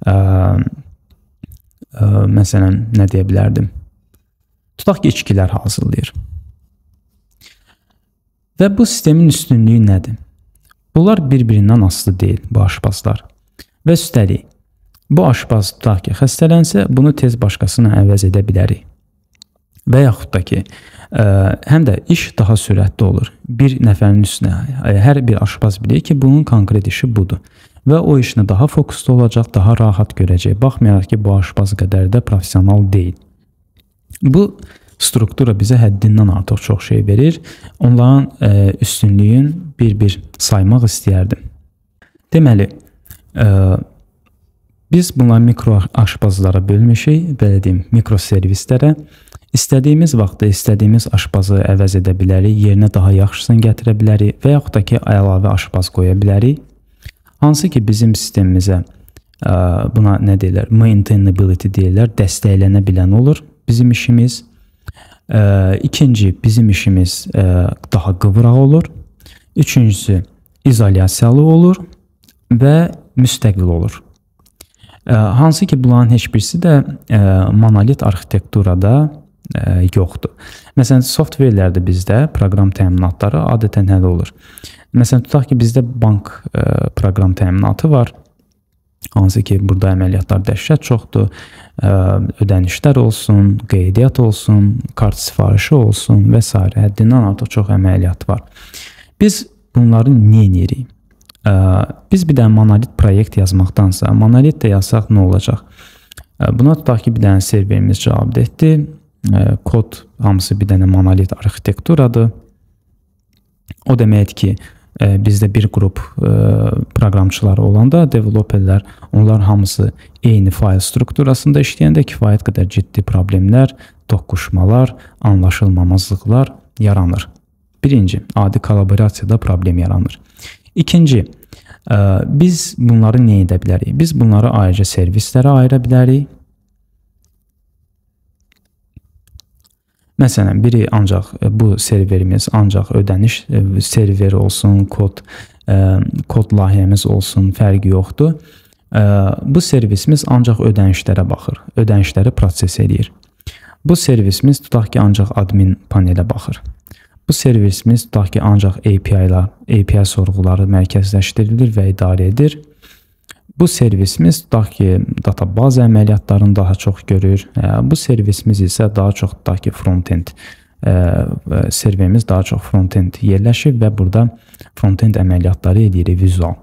məsələn, nə deyə bilərdim? Tutaq ki, içkilər hazırlayır. Və bu sistemin üstünlüyü nədir? Bunlar bir-birindən asılı deyil, bu aşpazlar. Və üstəlik, bu aşpaz tutaq ki, xəstələnsə, bunu tez başqasına əvəz edə bilərik. Və yaxud da ki, həm də iş daha sürətli olur. Bir nəfərin üstünə, hər bir aşpaz bilir ki, bunun konkret işi budur. Və o işinə daha fokuslu olacaq, daha rahat görəcək. Baxmayaraq ki, bu aşpaz qədər də professional deyil. Bu struktura bizə həddindən artıq çox şey verir. Onların üstünlüyün bir-bir saymaq istəyərdim. Deməli, biz bunları mikro aşpazlara bölmüşük, belə deyim, mikro servislərə. İstədiyimiz vaxtda istədiyimiz aşpazı əvəz edə bilərik, yerinə daha yaxşısını gətirə bilərik və yaxud da ki, əlavə aşpaz qoya bilərik. Hansı ki, bizim sistemimizə buna nə deyirlər? Maintainability deyirlər, dəstəklənə bilən olur bizim işimiz. İkinci, bizim işimiz daha qıvraq olur. Üçüncüsü, izolyasiyalı olur və müstəqil olur. Hansı ki, bunların heç birisi də monolit arxitekturada yoxdur. Məsələn, softverlərdə bizdə proqram təminatları adətən həll olur. Məsələn, tutaq ki, bizdə bank proqram təminatı var. Hansı ki, burada əməliyyatlar dəhşət çoxdur. Ödənişlər olsun, qeydiyyat olsun, kart sifarişi olsun və s. Həddindən artıq çox əməliyyat var. Biz bunları niyə edirik? Biz bir dənə monolit proyekt yazmaqdansa, monolit də yazsaq nə olacaq? Buna tutaq ki, bir dənə serverimiz cavab etdi. Kod hamısı bir dənə monolit arxitekturadır. O deməkdir ki, bizdə bir qrup proqramçılar olanda, developerlər, onlar hamısı eyni fayl strukturasında işləyəndə kifayət qədər ciddi problemlər toqquşmalar, anlaşılmamazlıqlar yaranır. Birinci, adi kollaborasiyada problem yaranır. İkinci, biz bunları nə edə bilərik? Biz bunları ayrıca servislərə ayıra bilərik. Məsələn, biri ancaq bu serverimiz ancaq ödəniş serveri olsun, kod layihəmiz olsun, fərqi yoxdur. Bu servisimiz ancaq ödənişlərə baxır, ödənişləri proses edir. Bu servisimiz tutaq ki, ancaq admin panelə baxır. Bu servisimiz tutaq ki, ancaq API sorğuları mərkəzləşdirilir və idarə edir. Bu servisimiz tutaq ki, databaza əməliyyatlarını daha çox görür. Bu servisimiz isə daha çox tutaq ki, frontend serverimiz daha çox frontend yerləşir və burada frontend əməliyyatları edirik vizual.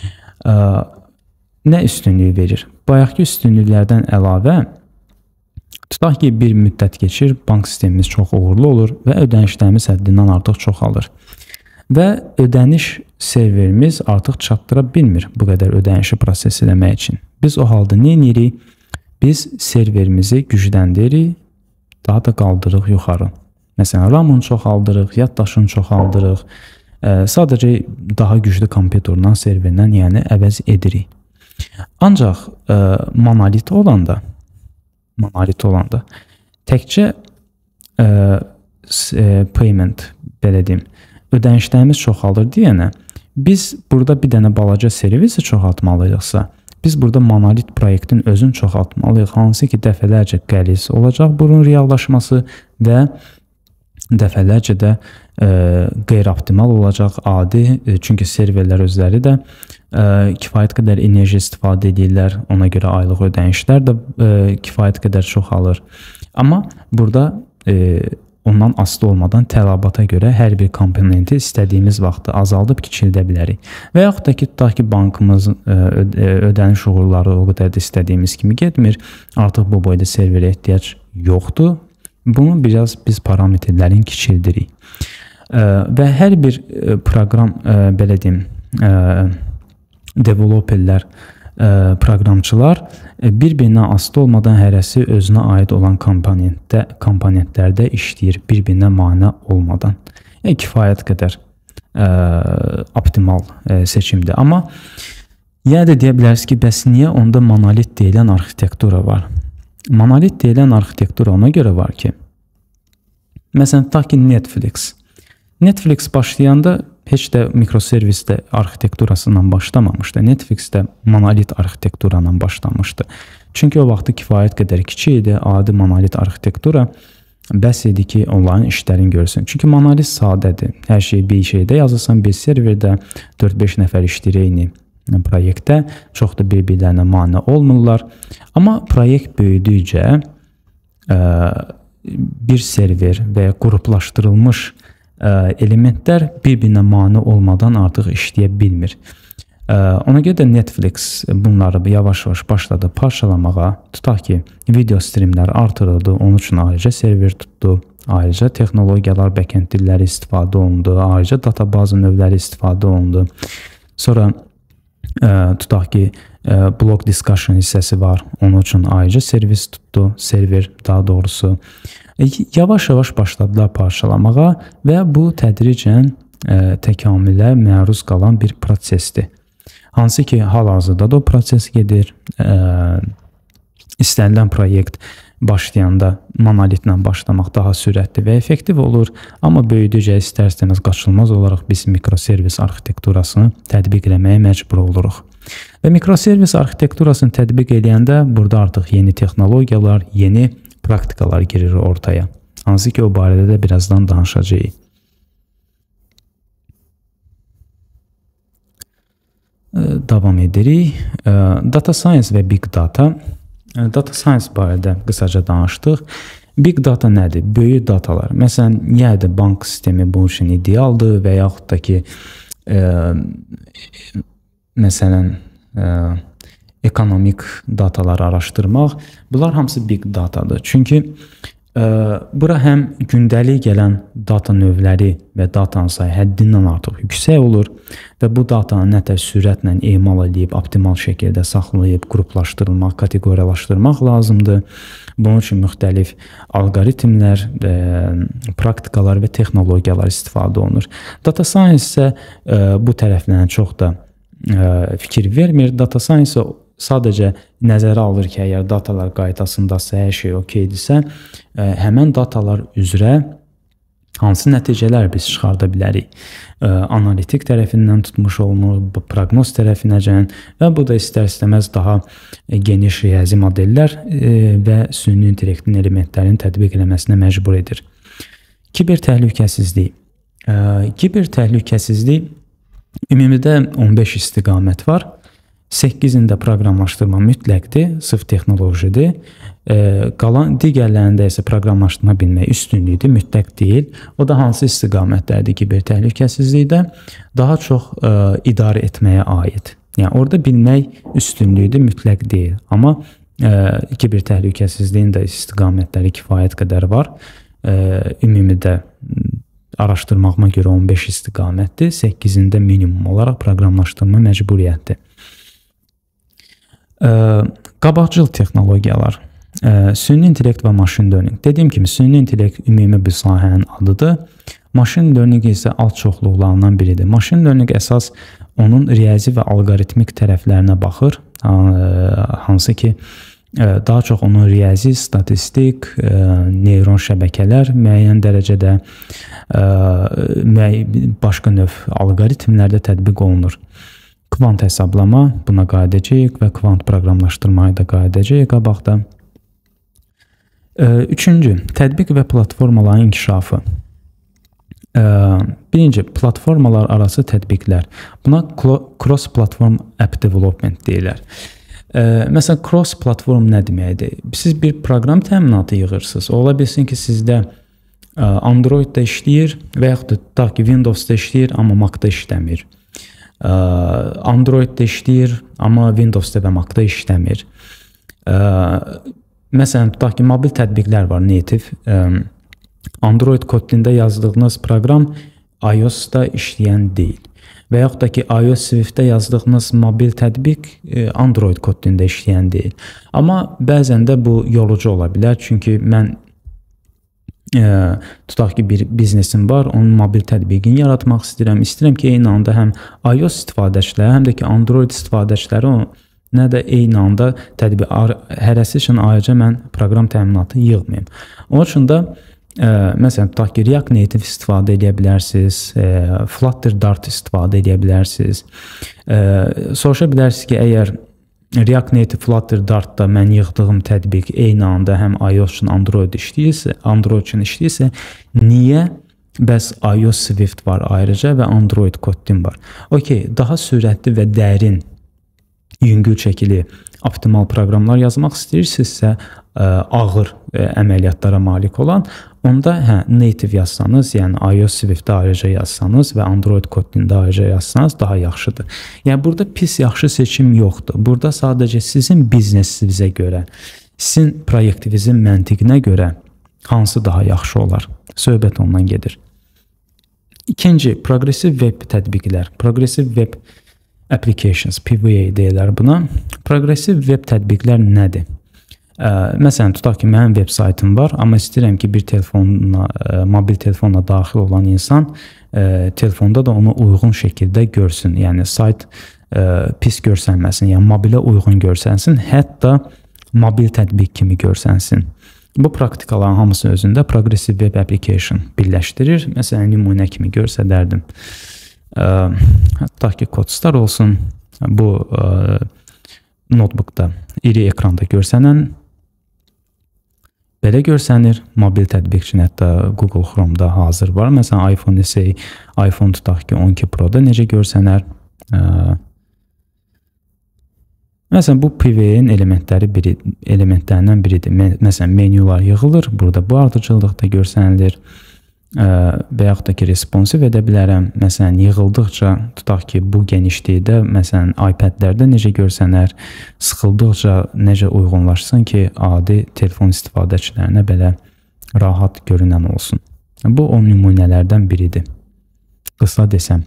Nə üstünlüyü verir? Bayaqki üstünlüklərdən əlavə tutaq ki, bir müddət keçir, bank sistemimiz çox uğurlu olur və ödənişlərimiz həddindən artıq çoxalır. Və ödəniş serverimiz artıq çatdıra bilmir bu qədər ödənişi proses eləmək üçün. Biz o halda nə edirik? Biz serverimizi gücləndiririk, daha da qaldırırıq yuxarı. Məsələn, RAM-ını çoxaldırıq, yaddaşını çoxaldırıq, sadəcə daha güclü kompüterdən, serverdən, yəni əvəz edirik. Ancaq monolit olanda təkcə payment, belə deyim, ödənişlərimiz çoxalır deyənə, biz burada bir dənə balaca servisi çoxaltmalıyıqsa, biz burada monolit proyektin özünü çoxaltmalıyıq, hansı ki, dəfələrcə qəliz olacaq bunun reallaşması və dəfələrcə də qeyri-optimal olacaq, adi, çünki serverlər özləri də kifayət qədər enerji istifadə edirlər, ona görə aylıq ödənişlər də kifayət qədər çoxalır. Amma burada ondan asılı olmadan tələbata görə hər bir komponenti istədiyimiz vaxtı azaldıb kiçildə bilərik. Və yaxud da ki, tutaq ki, bankımızın ödəniş uğurları o qədər də istədiyimiz kimi getmir, artıq bu boyda serverə ehtiyac yoxdur. Bunu biraz biz parametrlərin kiçildirik. Və hər bir proqram, belə deyim, developerlər, proqramçılar bir-birindən asılı olmadan hərəsi özünə aid olan komponentlərdə işləyir, bir-birinə mane olmadan. Kifayət qədər optimal seçimdir. Amma yenə də deyə bilərsiniz ki, bəs niyə onda monolit deyilən arxitektura var? Monolit deyilən arxitektura ona görə var ki, məsələn, tutaq ki, Netflix başlayanda heç də mikroservisdə arxitekturasından başlamamışdı. Netflix də monolit arxitekturandan başlamışdı. Çünki o vaxtı kifayət qədər kiçik idi, adi monolit arxitektura bəs idi ki, onların işlərini görsün. Çünki monolit sadədir. Hər şey bir şeydə yazılsan, bir serverdə 4-5 nəfər işləyir eyni proyektdə, çox da bir-birlərinə mane olmurlar. Amma proyekt böyüdükcə bir server və ya qruplaşdırılmış elementlər bir-birinə mane olmadan artıq işləyə bilmir. Ona görə də Netflix bunları yavaş-yavaş başladı parçalamağa. Tutaq ki, video streamləri artırıldı, onun üçün ayrıca server tutdu, ayrıca texnologiyalar, backend dilləri istifadə olundu, ayrıca databazı növləri istifadə olundu. Sonra tutaq ki, blog discussion hissəsi var, onun üçün ayrıca servis tutdu, server daha doğrusu. Yavaş-yavaş başladılar parçalamağa və bu tədricən təkamülə məruz qalan bir prosesdir. Hansı ki, hal-hazırda da o proses gedir. İstənilən proyekt başlayanda monolitlə başlamaq daha sürətli və effektiv olur. Amma böyüdükcə istər-istəməz qaçılmaz olaraq biz mikroservis arxitekturasını tətbiq eləməyə məcbur oluruq. Və mikroservis arxitekturasını tətbiq edəndə burada artıq yeni texnologiyalar, yeni praktikalar girir ortaya. Hansı ki, o barədə də birazdan danışacağıq. Davam edirik. Data Science və Big Data. Data Science barədə qısaca danışdıq. Big Data nədir? Böyük datalar. Məsələn, yenə də bank sistemi bunun üçün idealdır və yaxud da ki, məsələn, ekonomik dataları araşdırmaq. Bunlar hamısı Big Datadır. Çünki Bura həm gündəlik gələn data növləri və datanın sayı həddindən artıq yüksək olur və bu datanı nətər sürətlə emal edib, optimal şəkildə saxlayıb, qruplaşdırmaq, kateqoriyalaşdırmaq lazımdır. Bunun üçün müxtəlif alqoritmlər, praktikalar və texnologiyalar istifadə olunur. Data science isə bu tərəflərə çox da fikir vermir. Data science sadəcə nəzərə alır ki, əgər datalar qaydasındasa, hər şey okeydirsə, həmən datalar üzrə hansı nəticələr biz çıxarda bilərik. Analitik tərəfindən tutmuş olunur, proqnoz tərəfinəcən və bu da istər-istəməz daha geniş riyazi modellər və süni intellektin elementlərini tətbiq eləməsinə məcbur edir. Kiber təhlükəsizlik. Kiber təhlükəsizlik ümumidə 15 istiqamət var. 8-ində proqramlaşdırma mütləqdir, sırf texnolojidir. Qalan digərlərində isə proqramlaşdırma bilmək üstünlükdür, mütləq deyil. O da hansı istiqamətlərdir kiber təhlükəsizlikdə? Daha çox idarə etməyə aid. Yəni orada bilmək üstünlükdür, mütləq deyil. Amma kiber təhlükəsizliyin də istiqamətləri kifayət qədər var. Ümumidə araşdırmağıma görə 15 istiqamətdir. 8-ində minimum olaraq proqramlaşdırma məcburiyyətdir. Qabaqcıl texnologiyalar, süni intellekt və maşın learning. Dediyim kimi, süni intellekt ümumi bir sahənin adıdır. Maşın learning isə alt çoxluqlarından biridir. Maşın learning əsas onun riyazi və alqoritmik tərəflərinə baxır. Hansı ki, daha çox onun riyazi, statistik, neyron şəbəkələr müəyyən dərəcədə başqa növ alqoritmlərdə tətbiq olunur. Kvant hesablama buna qayd edəcəyik və kvant proqramlaşdırmayı da qayd edəcəyik qabaqda. Üçüncü, tətbiq və platformaların inkişafı. Birinci, platformalar arası tətbiqlər. Buna cross-platform app development deyirlər. Məsələn, cross-platform nə deməkdir? Siz bir proqram təminatı yığırsınız. Ola bilsin ki, sizdə Android-da işləyir və yaxud da tutaq ki, Windows-da işləyir, amma Mac-da işləmir. Android-da işləyir, amma Windows-da və Mac-da işləmir. Məsələn, tutaq ki, mobil tətbiqlər var, native. Android kodunda yazdığınız proqram iOS-da işləyən deyil. Və yaxud da ki, iOS Swift-də yazdığınız mobil tətbiq Android kodunda işləyən deyil. Amma bəzən də bu yorucu ola bilər, çünki mən tutaq ki, bir biznesim var, onun mobil tətbiqini yaratmaq istəyirəm. İstəyirəm ki, eyni anda həm iOS istifadəçiləri, həm də ki, Android istifadəçiləri nə də eyni anda tətbiq hərəsi üçün ayrıca mən proqram təminatı yığmayım. Onun üçün də məsələn, tutaq ki, React Native istifadə edə bilərsiniz, Flutter Dart istifadə edə bilərsiniz. Soruşa bilərsiniz ki, əgər React Native, Flutter Dart'da mən yığdığım tətbiq eyni anda həm iOS üçün Android üçün işləyirsə, niyə bəs iOS Swift var ayrıca və Android Kotlin var? Okey, daha sürətli və dərin yüngül çəkili optimal proqramlar yazmaq istəyirsinizsə, ağır əməliyyatlara malik olan, onda native yazsanız, yəni iOS Swift-də ayrıca yazsanız və Android Kotlin-də ayrıca yazsanız daha yaxşıdır. Yəni burada pis yaxşı seçim yoxdur. Burada sadəcə sizin biznesinizə görə, sizin proyektinizin məntiqinə görə hansı daha yaxşı olar? Söhbət ondan gedir. İkinci, progressive web tətbiqlər. Progressive web applications, PWA deyirlər buna. Progressive web tətbiqlər nədir? Məsələn, tutaq ki, mənim web saytım var, amma istəyirəm ki, bir telefonla, mobil telefonla daxil olan insan telefonda da onu uyğun şəkildə görsün. Yəni, sayt pis görsənməsin, yəni mobilə uyğun görsənsin, hətta mobil tətbiq kimi görsənsin. Bu praktikaların hamısı özündə Progressive Web Application birləşdirir. Məsələn, nümunə kimi görsədərdim. Tutaq ki, Codstar olsun. Bu notebookda, iri ekranda görsənən belə görsənir. Mobil tətbiq üçün hətta Google Chrome'da hazır var. Məsələn, iPhone desək, iPhone tutaq ki, 12 Pro-da necə görsənər? Məsələn, bu PWA-nin elementlərindən biridir. Məsələn, menyular yığılır. Burada bu ardıcıllıqda görsənilir. Və yaxud da ki, responsiv edə bilərəm. Məsələn, yığıldıqca, tutaq ki, bu genişlikdə, məsələn, iPad-lərdə necə görsənər, sıxıldıqca necə uyğunlaşsın ki, adi telefon istifadəçilərinə belə rahat görünən olsun. Bu o nümunələrdən biridir. Qısa desəm.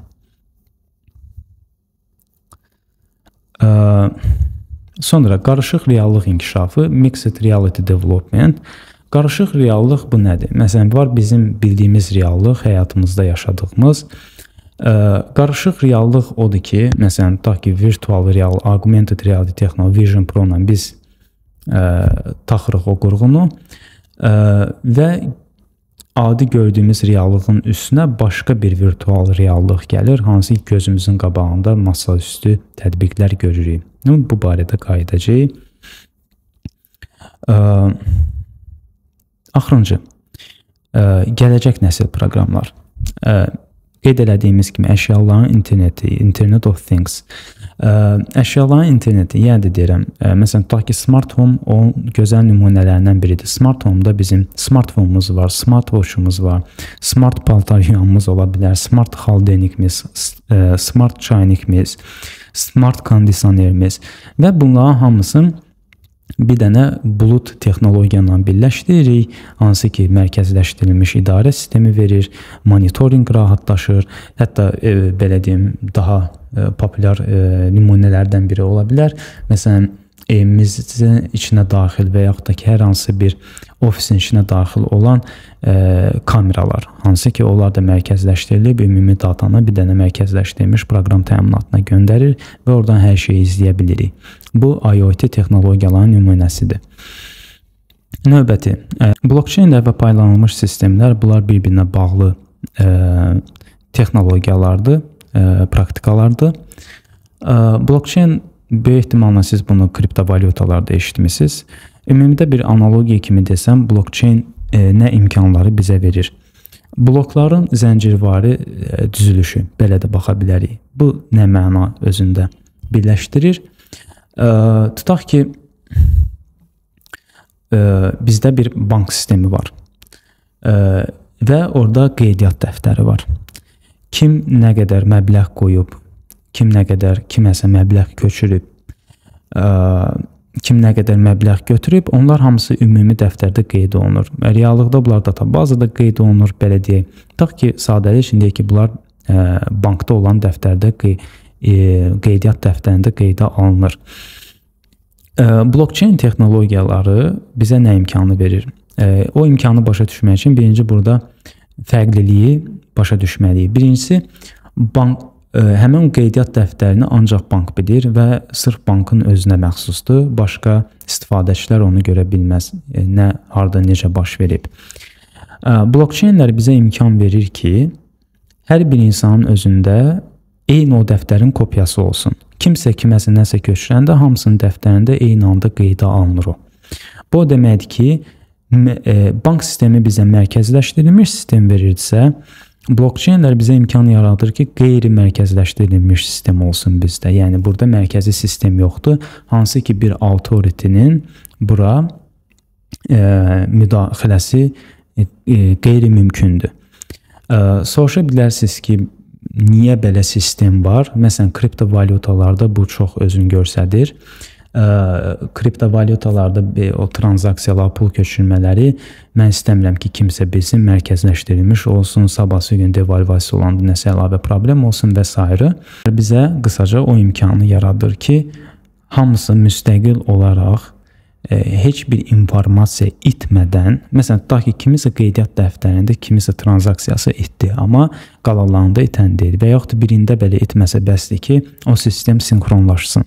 Sonra qarışıq reallıq inkişafı, mixed reality development. Qarışıq reallıq bu nədir? Məsələn, var bizim bildiyimiz reallıq, həyatımızda yaşadığımız. Qarışıq reallıq odur ki, məsələn, tutaq ki, virtual real, augmented reality texnoloji Vision Pro ilə biz taxırıq o qurğunu və adi gördüyümüz reallığın üstünə başqa bir virtual reallıq gəlir, hansı ki, gözümüzün qabağında masaüstü tətbiqlər görürük. Bu barədə qayıdacağıq. Axırıncı, gələcək nəsil proqramlar. Qeyd elədiyimiz kimi əşyaların interneti, Internet of Things, əşyaların interneti, yəni deyirəm, məsələn, tutaq ki, smart home o gözəl nümunələrindən biridir. Smart home-da bizim smartfonumuz var, smartwatchumuz var, smart paltaryumuz ola bilər, smart xaldenikimiz, smart çaynikimiz, smart kondisionerimiz və bunların hamısını bir dənə bulut texnologiyanla birləşdiririk, hansı ki, mərkəzləşdirilmiş idarə sistemi verir, monitorinq rahatlaşır, hətta belə deyim, daha populyar nümunələrdən biri ola bilər. Məsələn, evimizin içinə daxil və yaxud da ki, hər hansı bir ofisin içinə daxil olan kameralar, hansı ki, onlar da mərkəzləşdirilib, ümumi datanı bir dənə mərkəzləşdirilmiş proqram təminatına göndərir və oradan hər şeyi izləyə bilirik. Bu, IoT texnologiyaların nümunəsidir. Növbəti, blockchainlər və paylanılmış sistemlər, bunlar bir-birinə bağlı texnologiyalardır, praktikalardır. Blockchain, böyük ehtimalla siz bunu kriptovalyutalarda eşitmişsiniz. Ümumidə bir analogiya kimi desəm, blockchain nə imkanları bizə verir? Blokların zəncirvari düzülüşü, belə də baxa bilərik. Bu nə məna özündə birləşdirir? Tutaq ki, bizdə bir bank sistemi var və orada qeydiyyat dəftəri var. Kim nə qədər məbləğ qoyub, kim nə qədər kiməsə məbləğ köçürüb, kim nə qədər məbləğ götürüb, onlar hamısı ümumi dəftərdə qeyd olunur. Reallıqda bunlar databazada qeyd olunur, belə deyək. Tutaq ki, sadəlik üçün deyək ki, bunlar bankda olan dəftərdə qeydiyyat dəftərində qeydə alınır. Blockchain texnologiyaları bizə nə imkanı verir? O imkanı başa düşmək üçün birinci burada fərqliliyi başa düşməliyik. Birincisi, həmin qeydiyyat dəftərini ancaq bank bilir və sırf bankın özünə məxsusdur. Başqa istifadəçilər onu görə bilməz, nə, harda, necə baş verib. Blockchainlər bizə imkan verir ki, hər bir insanın özündə eyni o dəftərin kopyası olsun. Kimsə kiməsə nəsə köçürəndə hamısının dəftərində eyni anda qeydə alınır o. Bu o deməkdir ki, bank sistemi bizə mərkəzləşdirilmiş sistem verirsə, blockchainlər bizə imkan yaradır ki, qeyri-mərkəzləşdirilmiş sistem olsun bizdə. Yəni, burada mərkəzi sistem yoxdur. Hansı ki, bir authority-nin bura müdaxiləsi qeyri-mümkündür. Soruşa bilərsiniz ki, niyə belə sistem var? Məsələn, kriptovalyutalarda bu çox özünü göstərir. Kriptovalyutalarda o transaksiyalar, pul köçürmələri mən istəmirəm ki, kimsə bilsin, mərkəzləşdirilmiş olsun, sabahsı gün devalvasiya olanda nəsə əlavə problem olsun və s. Bizə qısaca o imkanı yaradır ki, hamısı müstəqil olaraq heç bir informasiya itmədən, məsələn, tutaq ki, kimisə qeydiyyat dəftərində kimisə transaksiyası itdi, amma qalanlarında itən deyil və yaxud birində belə itməsə bəsdir ki, o sistem sinxronlaşsın.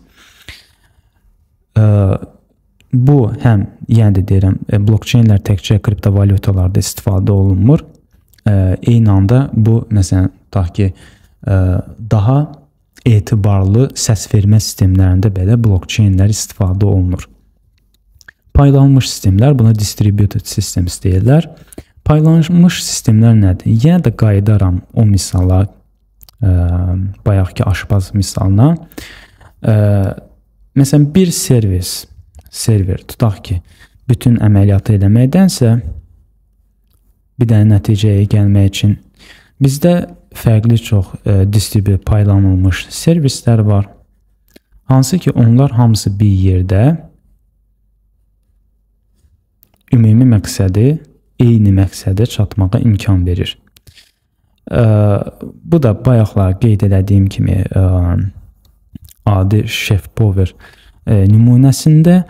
Bu, həm, yəni deyirəm, blockchainlər təkcə kriptovalyutalarda istifadə olunmur. Eyni anda bu, məsələn, tutaq ki, daha etibarlı səs vermə sistemlərində belə blockchainlər istifadə olunur. Paylanmış sistemlər, buna distributed systems deyirlər. Paylanmış sistemlər nədir? Yenə də qayıdaram o misala, bayaqki aşpaz misalına. Məsələn, bir server tutaq ki, bütün əməliyyatı eləməkdənsə, bir dənə nəticəyə gəlmək üçün bizdə fərqli çox distributed paylanılmış servislər var. Hansı ki, onlar hamısı bir yerdə ümumi məqsədi eyni məqsədə çatmağa imkan verir. Bu da bayaqlar qeyd elədiyim kimi adi Chef Power nümunəsində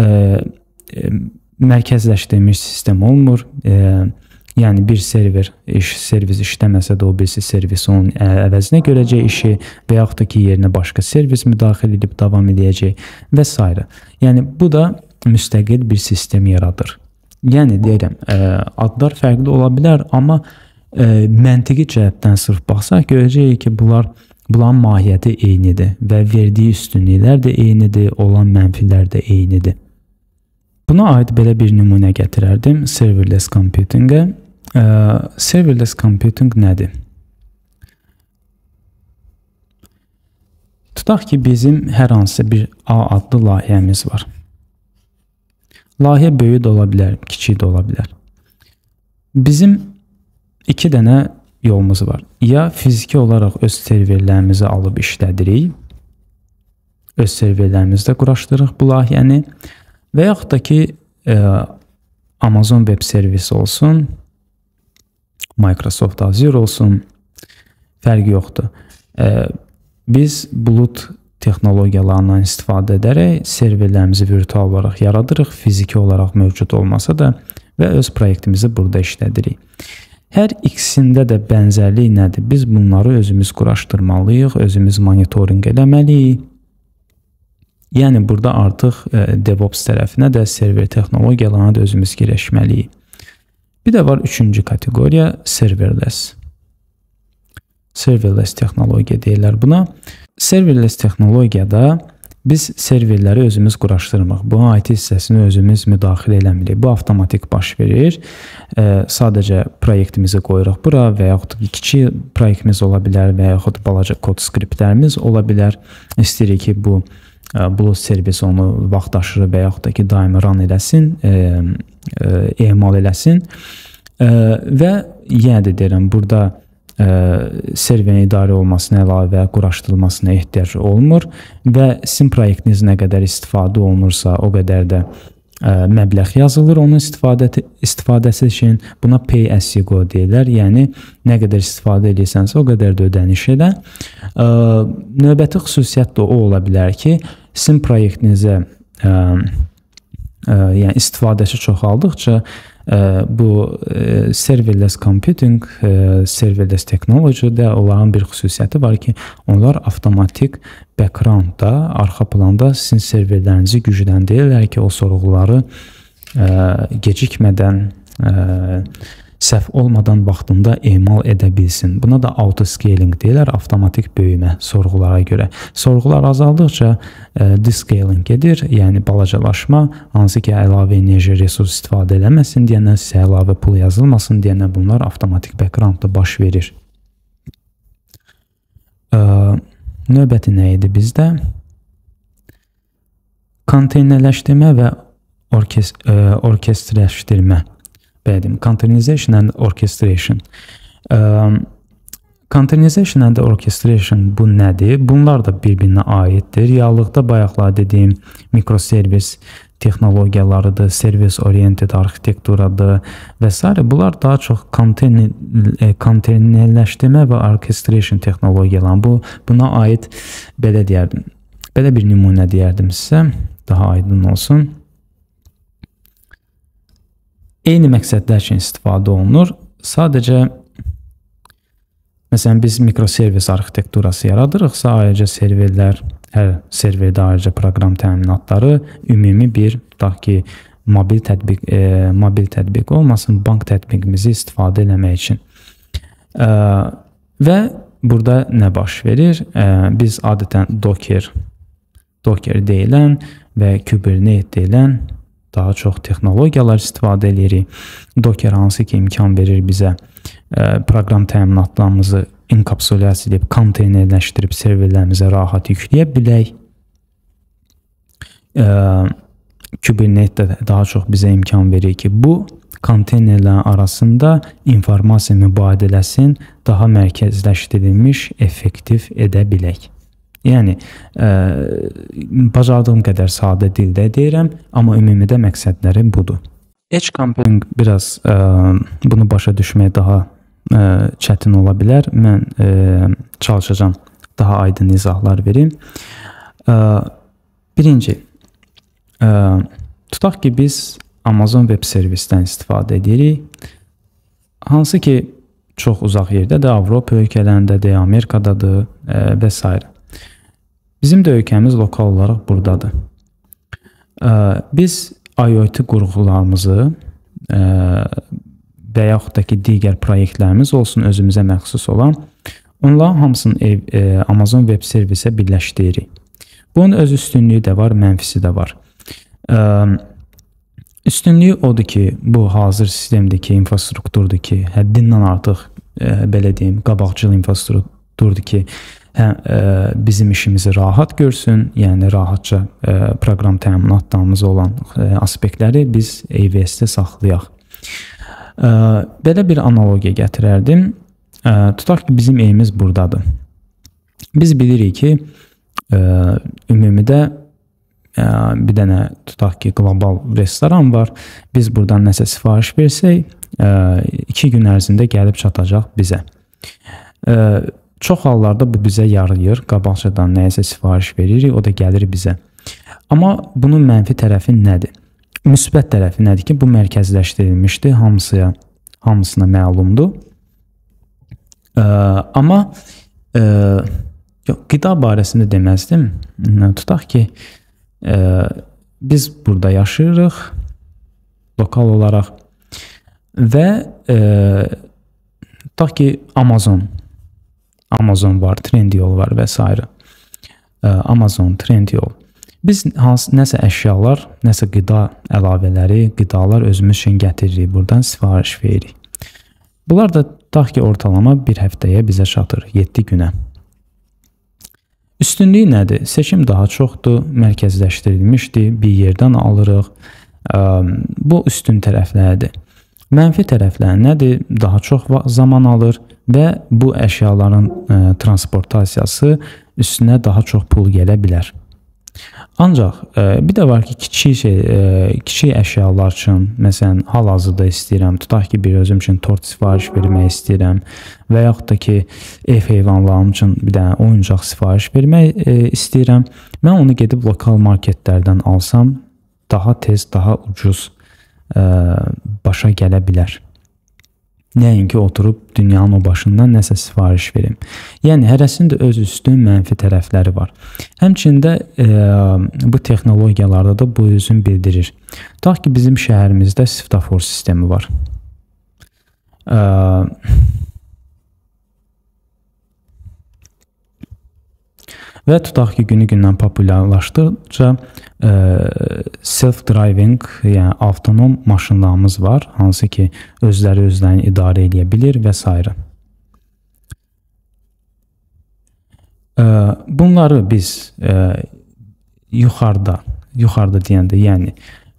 mərkəzləşdirilmiş sistem olmur. Yəni bir servis işləməsə də o birisi servis onun əvəzinə görəcək işi və yaxud da ki yerinə başqa servis müdaxilə edib davam edəcək və s. Yəni bu da müstəqil bir sistem yaradır. Yəni deyirəm, adlar fərqli ola bilər, amma məntiqi cəhətdən sırf baxsaq görəcəyik ki, bunların mahiyyəti eynidir və verdiyi üstünlüklər də eynidir, olan mənfilər də eynidir. Buna aid belə bir nümunə gətirərdim serverless computing-ə. Serverless computing nədir? Tutaq ki, bizim hər hansı bir A adlı layihəmiz var. Layihə böyük də ola bilər, kiçik də ola bilər. Bizim 2 dənə yolumuz var. Ya fiziki olaraq öz serverlərimizi alıb işlədirik, öz serverlərimizdə quraşdırırıq bu layihəni və yaxud da ki, Amazon Web Servisi olsun, Microsoft Azure olsun, fərqi yoxdur. Biz bulut texnologiyalarından istifadə edərək serverlərimizi virtual olaraq yaradırıq, fiziki olaraq mövcud olmasa da və öz proyektimizi burada işlədirik. Hər ikisində də bənzərlik nədir? Biz bunları özümüz quraşdırmalıyıq, özümüz monitoring eləməliyik. Yəni burada artıq DevOps tərəfinə də server texnologiyalarına da özümüz girişməliyik. Bir də var 3-cü kateqoriya serverless. Serverless texnologiya deyirlər buna. Serverless texnologiyada biz serverləri özümüz quraşdırmırıq. Bunun IT hissəsini özümüz müdaxilə eləmirik. Bu avtomatik baş verir. Sadəcə proyektimizi qoyuruq bura və yaxud kiçik proyektimiz ola bilər və yaxud balaca kod skriptlərimiz ola bilər. İstəyirik ki, bu bulut servisi onu vaxtaşırı və yaxud da ki, daimi run eləsin, emal eləsin və yenə də deyirəm, burada serverin idarə olmasına əlavə quraşdırılmasına ehtiyac olmur və sizin proyektiniz nə qədər istifadə olunursa, o qədər də məbləğ yazılır onun istifadəsi üçün. Buna pay as you go deyirlər. Yəni, nə qədər istifadə edirsənsə, o qədər də ödəniş elə. Növbəti xüsusiyyət də o ola bilər ki, sizin proyektinizə yəni istifadəçi çoxaldıqca bu serverless computing, serverless technology-də onların bir xüsusiyyəti var ki, onlar avtomatik background-da, arxa planda sizin serverlərinizi gücləndirirlər ki, o sorğuları gecikmədən, səhv olmadan vaxtında emal edə bilsin. Buna da auto-scaling deyirlər, avtomatik böyümə sorğulara görə. Sorğular azaldıqca descaling gedir, yəni balacalaşma, hansı ki, əlavə enerji resurs istifadə eləməsin deyənə, sizə əlavə pul yazılmasın deyənə bunlar avtomatik background-da baş verir. Növbəti nə idi bizdə? Konteynerləşdirmə və orkestrləşdirmə. Containerization and orchestration. Containerization and orchestration bu nədir? Bunlar da bir-birinə aiddir. Reallıqda bayaqlar dediyim mikroservis texnologiyalarıdır, servis-oriented arxitekturadır və s. Bunlar daha çox konteynerləşdirmə və orchestration texnologiyaları. Buna aid belə deyərdim. Belə bir nümunə deyərdim sizə, daha aydın olsun. Eyni məqsədlər üçün istifadə olunur. Sadəcə, məsələn, biz mikroservis arxitekturası yaradırıqsa, ayrıca serverlər, hər serverdə ayrıca proqram təminatları, ümumi bir, tutaq ki, mobil tətbiq olmasın, bank tətbiqimizi istifadə eləmək üçün. Və burada nə baş verir? Biz adətən Docker deyilən və Kubernetes deyilən daha çox texnologiyalar istifadə edirik. Docker hansı ki, imkan verir bizə proqram təminatlarımızı inkapsulyasiya edib, konteynerləşdirib serverlərimizə rahat yükləyə bilək. Kubernetes də daha çox bizə imkan verir ki, bu konteynerlərin arasında informasiya mübadiləsini daha mərkəzləşdirilmiş, effektiv edə bilək. Yəni, bacardığım qədər sadə dildə deyirəm, amma ümumidə məqsədləri budur. Edge computing biraz bunu başa düşmək daha çətin ola bilər. Mən çalışacağam daha aydın izahlar verim. Birinci, tutaq ki biz Amazon Web Servisindən istifadə edirik. Hansı ki çox uzaq yerdədir, Avropa ölkələrindədir, Amerikadadır və s. Bizim də ölkəmiz lokal olaraq buradadır. Biz IoT qurğularımızı və yaxud da ki digər proyektlərimiz olsun, özümüzə məxsus olan, onların hamısını Amazon Web Servisə birləşdiririk. Bunun öz üstünlüyü də var, mənfisi də var. Üstünlüyü odur ki, bu hazır sistemdəki infrastrukturdur ki, həddindən artıq belə deyim, qabaqcıl infrastrukturdur ki, bizim işimizi rahat görsün, yəni rahatca proqram təminatlarımız olan aspektləri biz AWS-də saxlayaq. Belə bir analogiya gətirərdim. Tutaq ki, bizim evimiz buradadır. Biz bilirik ki, ümumidə bir dənə tutaq ki, qlobal restoran var. Biz buradan nəsə sifariş versək, 2 gün ərzində gəlib çatacaq bizə. Çox hallarda bu bizə yarayır. Qabaqcadan nəyəsə sifariş veririk, o da gəlir bizə. Amma bunun mənfi tərəfi nədir? Müsbət tərəfi nədir ki, bu mərkəzləşdirilmişdir, hamısına məlumdur. Amma qida barəsində deməzdim. Tutaq ki, biz burada yaşayırıq lokal olaraq və tutaq ki, Amazon var, Trendyol var və s. Amazon, Trendyol. Biz nəsə əşyalar, nəsə qida əlavələri, qidalar özümüz üçün gətiririk, buradan sifariş veririk. Bunlar da tutaq ki, ortalama bir həftəyə bizə çatır, 7 günə. Üstünlüyü nədir? Seçim daha çoxdur, mərkəzləşdirilmişdir, bir yerdən alırıq. Bu üstün tərəflərdir. Mənfi tərəfləri nədir? Daha çox zaman alır və bu əşyaların transportasiyası üstünə daha çox pul gələ bilər. Ancaq bir də var ki, kiçik əşyalar üçün, məsələn, hal-hazırda istəyirəm, tutaq ki, bir özüm üçün tort sifariş vermək istəyirəm və yaxud da ki, ev heyvanlarım üçün bir dənə oyuncaq sifariş vermək istəyirəm. Mən onu gedib lokal marketlərdən alsam, daha tez, daha ucuz başa gələ bilər. Nəinki oturub dünyanın o başından nəsə sifariş verim. Yəni, hərəsində öz üstün mənfi tərəfləri var. Həmçində bu texnologiyalarda da bu özünü bildirir. Tutaq ki, bizim şəhərimizdə svetofor sistemi var. Və tutaq ki, günü-gündən populyarlaşdıqca self-driving, yəni avtonom maşınlarımız var, hansı ki, özlərini idarə edə bilir və s. Bunları biz yuxarıda deyəndə, yəni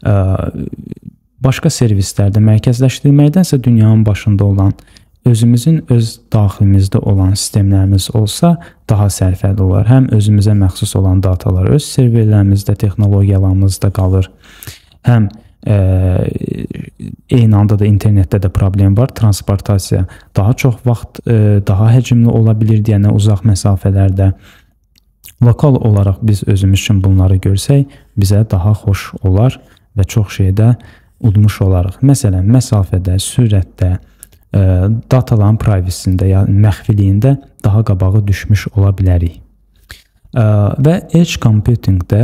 başqa servislərdə mərkəzləşdirməkdənsə dünyanın başında olan, özümüzün öz daxilimizdə olan sistemlərimiz olsa daha sərfəli olar. Həm özümüzə məxsus olan datalar öz serverlərimizdə, texnologiyalarımızda qalır. Həm eyni anda da internetdə də problem var. Transportasiya daha çox vaxt, daha həcmli ola bilir deyənə uzaq məsafələrdə. Lokal olaraq biz özümüz üçün bunları görsək, bizə daha xoş olar və çox şeydə udmuş olarıq. Məsələn, məsafədə, sürətdə, dataların privacysində, yəni məxfiliyində daha qabağa düşmüş ola bilərik. Və edge computingdə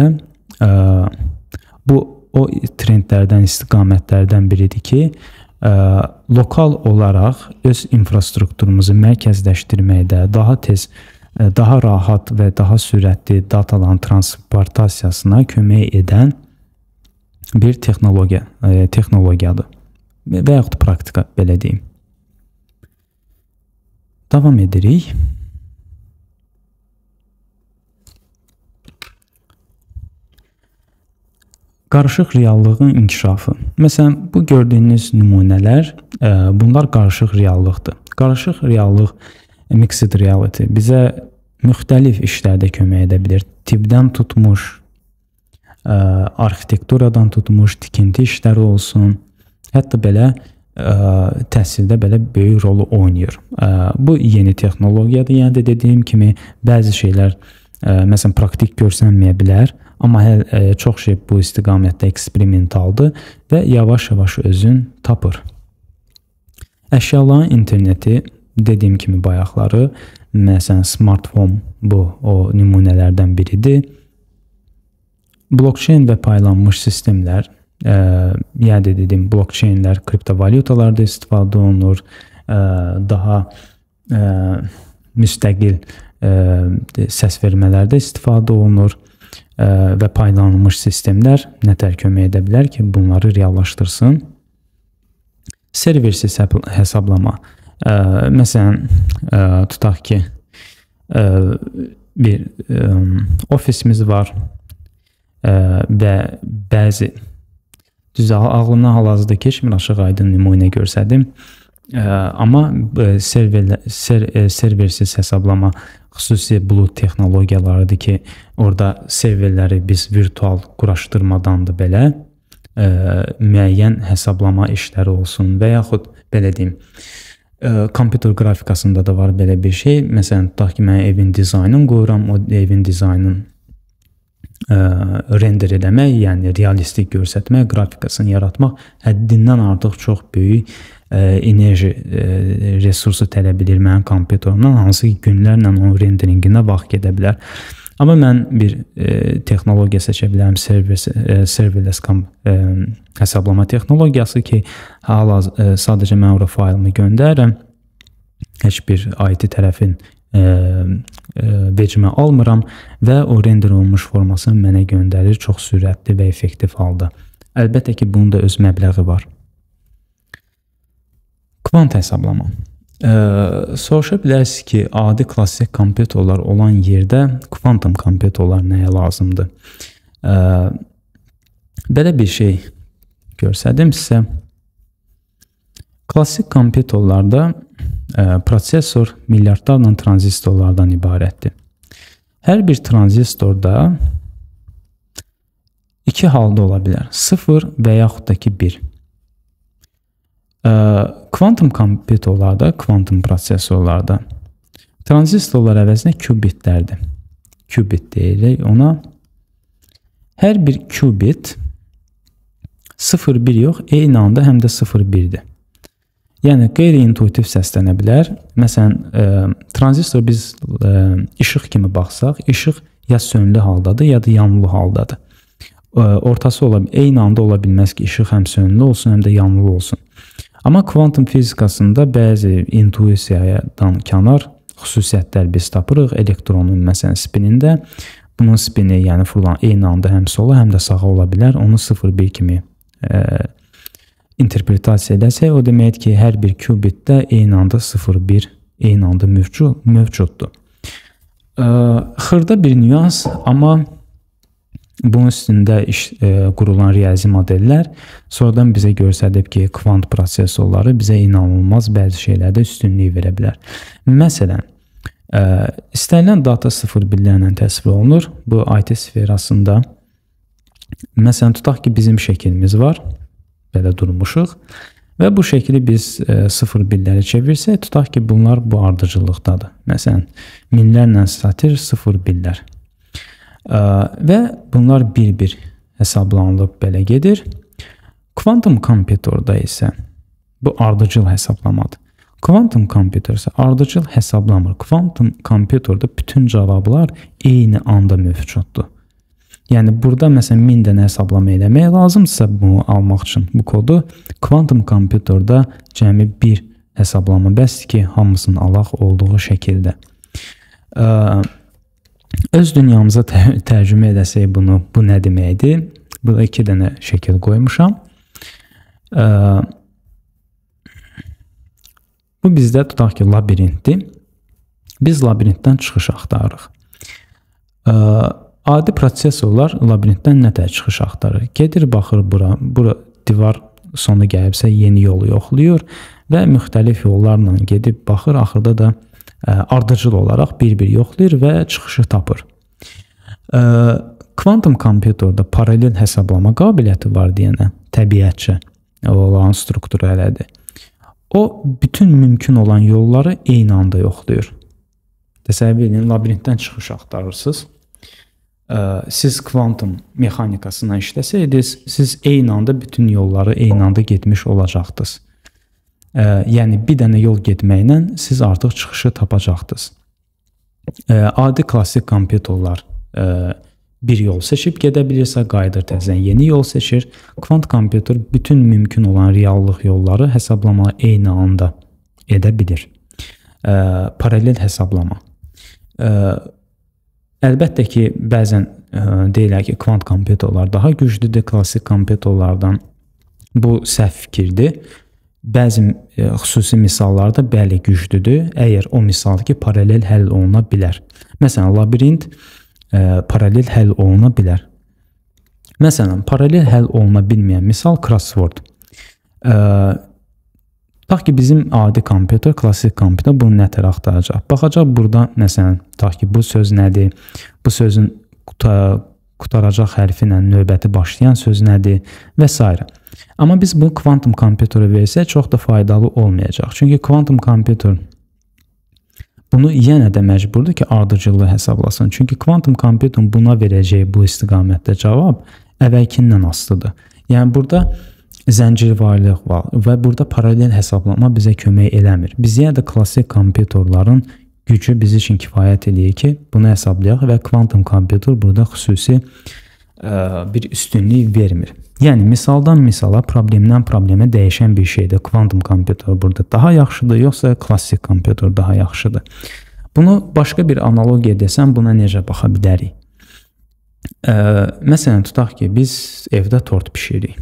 bu o trendlərdən, istiqamətlərdən biridir ki, lokal olaraq öz infrastrukturumuzu mərkəzləşdirməkdə daha tez, daha rahat və daha sürətli dataların transportasiyasına kömək edən bir texnologiyadır və yaxud praktika, belə deyim. Davam edirik. Qarışıq reallığın inkişafı. Məsələn, bu gördüyünüz nümunələr, bunlar qarışıq reallıqdır. Qarışıq reallıq, mixed reality bizə müxtəlif işlərdə kömək edə bilir. Tibbdən tutmuş, arxitekturadan tutmuş, tikinti işləri olsun, Hətta belə təhsildə belə böyük rolu oynayır. Bu yeni texnologiyadır. Yəni də dediyim kimi bəzi şeylər məsələn praktik görsənməyə bilər, amma çox şey bu istiqamətdə eksperimentaldır və yavaş-yavaş özün tapır. Əşyaların interneti dediyim kimi bayaqları, məsələn smartphone bu o nümunələrdən biridir. Blockchain və paylanmış sistemlər, yəni dedim blockchainlər kriptovalyutalarda istifadə olunur, daha müstəqil səs vermələrdə istifadə olunur və paylanmış sistemlər nətər kömək edə bilər ki, bunları reallaşdırsın. Serversiz hesablama. Məsələn, tutaq ki, bir ofisimiz var və bəzi ağlımdan hal-hazırda keçmir, aşağı aydın nümunə göstərdim. Amma serversiz hesablama xüsusi bulut texnologiyalarıdır ki, orada serverləri biz virtual quraşdırmadan da belə müəyyən hesablama işləri olsun və yaxud belə deyim, kompüter qrafikasında da var belə bir şey. Məsələn, tutaq ki, mən evin dizaynını qoyuram, o evin dizaynını render eləmək, yəni realistik göstərmək, qrafikasını yaratmaq həddindən artıq çox böyük enerji resursu tələb edir mənim kompüterimdən, hansı ki, günlərlə onun renderinginə vaxt gedə bilər. Amma mən bir texnologiya seçə bilərəm, serverless hesablama texnologiyası ki, sadəcə mən ora faylımı göndərirəm, heç bir IT tərəfin vecimə almıram və o render olunmuş formasını mənə göndərir çox sürətli və effektiv halda. Əlbəttə ki, bunun da öz məbləği var. Kvant hesablama. Soruşa bilərsiniz ki, adi klassik kompüterlər olan yerdə kvantum kompüterlər nəyə lazımdır? Belə bir şey göstərdim sizə. Klassik kompüterlərdə prosesor milyardlarla tranzistorlardan ibarətdir. Hər bir tranzistorda iki halda ola bilər. 0 və yaxud da ki 1. Kvantum kompüterlərdə, kvantum prosesorlarda tranzistorlar əvəzinə qubitlərdir. Qubit deyirik ona. Hər bir qubit 0-1 yox, eyni anda həm də 0-1-dir. Yəni qeyri-intuitiv səslənə bilər. Məsələn, tranzistor biz işıq kimi baxsaq, işıq ya sönülü haldadır, ya da yanılı haldadır. Ortası eyni anda ola bilməz ki, işıq həm sönülü olsun, həm də yanılı olsun. Amma kvantum fizikasında bəzi intuisiyadan kənar xüsusiyyətlər biz tapırıq. Elektronun məsələn spinində bunun spini, yəni fırlan eyni anda həm sola, həm də sağa ola bilər. Onu 0-1 kimi interpretasiya edəsək, o deməkdir ki, hər bir qubitdə eyni anda 0-1 eyni anda mövcuddur. Xırda bir nüans, amma bunun üstündə qurulan riyazi modellər sonradan bizə göstərib ki, kvant prosesorları bizə inanılmaz bəzi şeylərdə üstünlük verə bilər. Məsələn, istənilən data 0-1-lərlə təsvir olunur. Bu IT sferasında məsələn, tutaq ki, bizim şəklimiz var. Belə durmuşuq və bu şəkli biz 0-1-lərə çevirsək, tutaq ki, bunlar bu ardıcıllıqdadır. Məsələn, minlərlə satir 0-1-lər və bunlar bir-bir hesablanılıb belə gedir. Kvantum kompüterdə isə bu ardıcıl hesablamadır. Kvantum kompüter isə ardıcıl hesablamır. Kvantum kompüterdə bütün cavablar eyni anda mövcuddur. Yəni, burada məsələn 1000 dənə hesablama eləmək lazımdırsa bunu almaq üçün bu kodu, kvantum kompüterdə cəmi bir hesablama bəsdir ki, hamısının alaq olduğu şəkildə. Öz dünyamıza tərcümə edəsək bunu, bu nə deməkdir? Burada 2 dənə şəkil qoymuşam. Bu bizdə tutaq ki, labirintdir. Biz labirintdən çıxış axtarırıq. Adi prosesorlar labirintdən nətər çıxış axtarır? Gedir, baxır bura divar sonu gəlibsə yeni yolu yoxlayır və müxtəlif yollarla gedib baxır, axırda da ardıcıl olaraq bir-bir yoxlayır və çıxışı tapır. Kvantum kompüterdə paralel hesablama qabiliyyəti var deyənə təbiətcə. olan strukturu elədir. O bütün mümkün olan yolları eyni anda yoxlayır. Təsəvvür edin, labirintdən çıxış axtarırsınız. Siz kvantum mexanikasına işləsəydiniz, siz eyni anda bütün yolları eyni anda getmiş olacaqdınız. Yəni bir dənə yol getməklə siz artıq çıxışı tapacaqdınız. Adi klassik kompüterlər bir yol seçib gedə bilirsə, qayıdır təzədən yeni yol seçir. Kvant kompüter bütün mümkün olan reallıq yolları hesablama eyni anda edə bilir. Paralel hesablama. Əlbəttə ki, bəzən deyirlər ki, kvant kompüterlər daha güclüdür klassik kompüterlərdən. Bu səhv fikirdir. Bəzi xüsusi misallarda bəli güclüdür. Əgər o misal ki, paralel həll oluna bilər. Məsələn, labirint paralel həll oluna bilər. Məsələn, paralel həll oluna bilməyən misal crossword. Tutaq ki, bizim adi kompüter, klassik kompüter bunu nə tər axtaracaq? Baxacaq burada, məsələn, tutaq ki, bu söz nədir? Bu sözün qutaracaq hərfi ilə növbəti başlayan söz nədir? Və s. Amma biz bu kvantum kompüterə versək çox da faydalı olmayacaq. Çünki kvantum kompüter bunu yenə də məcburdur ki, ardıcıllığı hesablasın. Çünki kvantum kompüterin buna verəcəyi bu istiqamətdə cavab əvvəlkindən asılıdır. Yəni burada zəncirvarlıq var və burada paralel hesablama bizə kömək eləmir. Biz yenə də klassik kompüterlərin gücü biz üçün kifayət eləyir ki, bunu hesablayaq və kvantum kompüter burada xüsusi bir üstünlük vermir. Yəni misaldan misala, problemdən problemə dəyişən bir şeydir. Kvantum kompüter burada daha yaxşıdır, yoxsa klassik kompüter daha yaxşıdır? Bunu başqa bir analogiya desəm, buna necə baxa bilərik? Məsələn, tutaq ki, biz evdə tort bişiririk.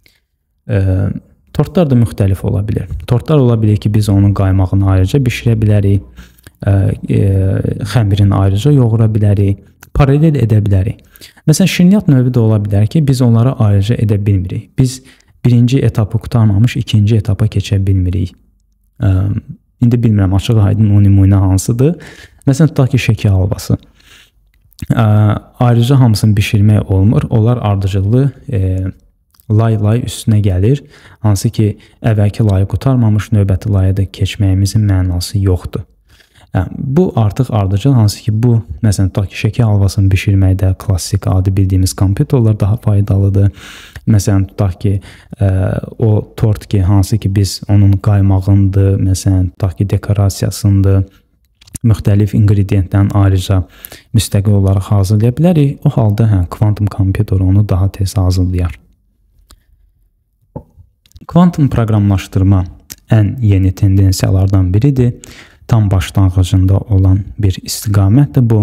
Tortlar da müxtəlif ola bilər. Tortlar ola bilər ki, biz onun qaymağını ayrıca bişirə bilərik, xəmirini ayrıca yoğura bilərik, paralel edə bilərik. Məsələn, şirniyyat növü də ola bilər ki, biz onları ayrıca edə bilmirik. Biz birinci etapı qutarmamış ikinci etapa keçə bilmirik. İndi bilmirəm, açıq aydın o nümunə hansıdır. Məsələn, tutaq ki, şəkər halvası. Ayrıca hamısını bişirmək olmur. Onlar ardıcıllı lay üstünə gəlir. Hansı ki, əvvəlki layı qutarmamış növbəti layı da keçməyimizin mənası yoxdur. Bu artıq ardıcıl, hansı ki, bu, məsələn, tutaq ki, şəkər halvasını bişirməkdə klassik adi bildiyimiz kompüterlər daha faydalıdır. Məsələn, tutaq ki, o tort ki, hansı ki, biz onun qaymağındır, məsələn, tutaq ki, dekorasiyasındır, müxtəlif ingrediyentdən ayrıca müstəqil olaraq hazırlaya bilərik. O halda kvantum kompüter onu daha tez hazırlayar. Kvantum proqramlaşdırma ən yeni tendensiyalardan biridir. Tam başlanğıcında olan bir istiqamətdir bu.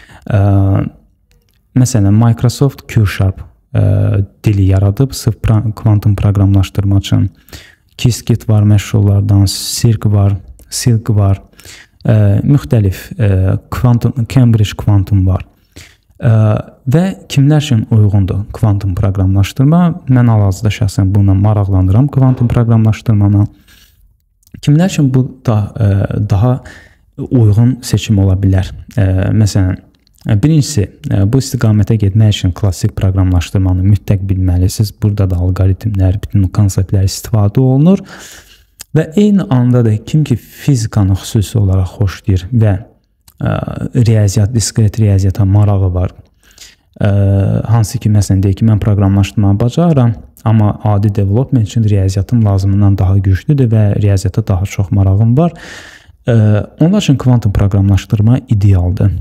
Məsələn, Microsoft Q-Sharp dili yaradıb sırf kvantum proqramlaşdırma üçün. Qiskit var məşhurlardan, Silk var, müxtəlif Cambridge Quantum var. Və kimlər üçün uyğundur kvantum proqramlaşdırma? Mən hal-hazırda şəxsən bununla maraqlanıram kvantum proqramlaşdırmana. Kimlər üçün bu daha uyğun seçim ola bilər? Məsələn, birincisi, bu istiqamətə getmək üçün klassik proqramlaşdırmanı mütləq bilməlisiniz. Burada da alqoritmlər, bütün konseptlər istifadə olunur. Və eyni anda da kim ki fizikanı xüsusi olaraq xoşlayır və riyaziyyat, diskret riyaziyyata marağı var. Hansı ki, məsələn, deyək ki, mən proqramlaşdırmanı bacarıram, amma adi development üçün riyaziyyatım lazımından daha güclüdür və riyaziyyata daha çox marağım var. Onlar üçün kvantum proqramlaşdırma idealdır.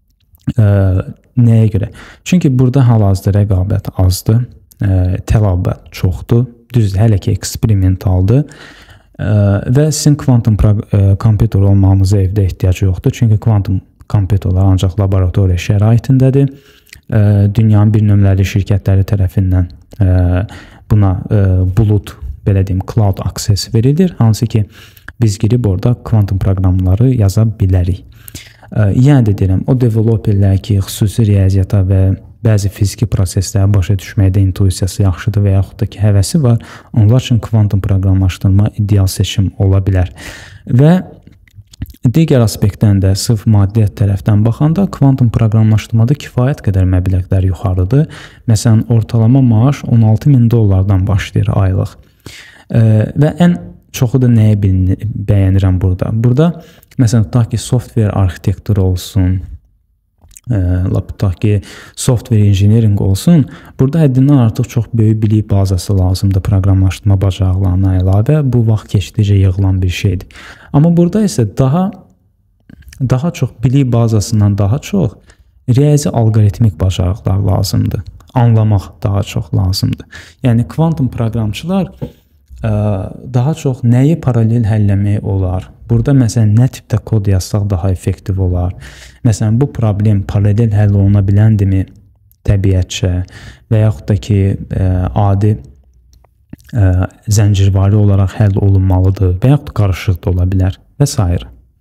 Nəyə görə? Çünki burada hal-hazırda rəqabət azdır, tələbat çoxdur, düzdür, hələ ki eksperimentaldır və sizin kvantum kompüter olmağınıza evdə ehtiyacı yoxdur. Çünki kvantum kompüterlər ancaq laboratoriya şəraitindədir. Dünyanın bir nömrəli şirkətləri tərəfindən buna bulut, belə deyim, cloud access verilir. Hansı ki, biz girib orada kvantum proqramları yaza bilərik. Yəni də deyirəm, o developerlər ki, xüsusi riyaziyyata və bəzi fiziki prosesləri başa düşməkdə intuisiyası yaxşıdır və yaxud da ki, həvəsi var, onlar üçün kvantum proqramlaşdırma ideal seçim ola bilər. Və digər aspektdən də sırf maddiyyat tərəfdən baxanda kvantum proqramlaşdırmada kifayət qədər məbləğlər yuxarıdır. Məsələn, ortalama maaş $16.000 başlayır aylıq. Və ən çoxu da nəyə bəyənirəm burada? Burada məsələn tutaq ki, software arxitekturu olsun, tutaq ki, software engineering olsun. Burada həddindən artıq çox böyük bilik bazası lazımdır proqramlaşdırma bacarıqlarına əlavə. Bu vaxt keçdikcə yığılan bir şeydir. Amma burada isə daha çox bilik bazasından daha çox riyazi alqoritmik bacarıqlar lazımdır. Anlamaq daha çox lazımdır. Yəni kvantum proqramçılar daha çox nəyi paralel həlləmək olar? Burada məsələn nə tipdə kod yazsaq daha effektiv olar? Məsələn bu problem paralel həll oluna biləndirmi təbiətcə və yaxud da ki adi zəncirvari olaraq həll olunmalıdır və yaxud qarışıq da ola bilər və s.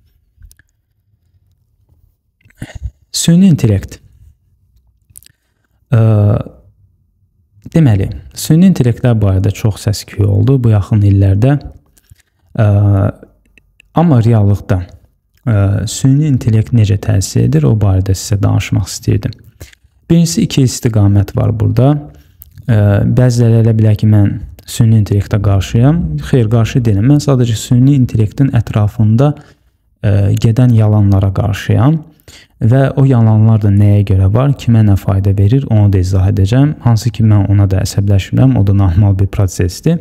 Süni intellekt. Deməli, süni intellektlər barədə çox səs-küy oldu bu yaxın illərdə. Amma reallıqda süni intellekt necə təsir edir, o barədə sizə danışmaq istəyirdim. Birincisi, iki istiqamət var burada. Bəziləri elə bilər ki, mən süni intellektə qarşıyam. Xeyr, qarşı deyiləm. Mən sadəcə süni intellektin ətrafında gedən yalanlara qarşıyam. Və o yalanlar da nəyə görə var, kimə nə fayda verir, onu da izah edəcəm. Hansı ki, mən ona da əsəbləşmirəm, o da normal bir prosesdir.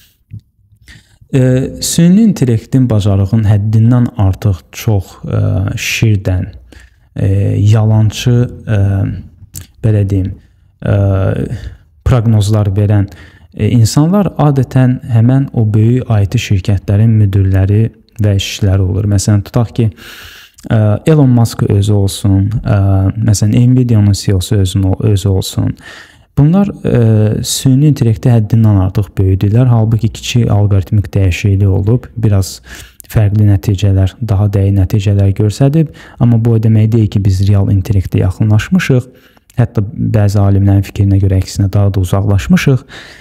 Süni intellektin bacarığın həddindən artıq çox şirdən, yalançı, belə deyim, proqnozlar verən insanlar adətən həmən o böyük IT şirkətlərin müdirləri və işçiləri olur. Məsələn, tutaq ki, Elon Musk özü olsun, məsələn, Nvidia-nın CEO-su özü olsun. Bunlar süni intellekti həddindən artıq böyüdülər. Halbuki kiçik alqoritmik dəyişiklik olub, biraz fərqli nəticələr, daha dəqiq nəticələr göstərib. Amma bu o demək deyil ki, biz real intellektə yaxınlaşmışıq. Hətta bəzi alimlərin fikrinə görə əksinə daha da uzaqlaşmışıq.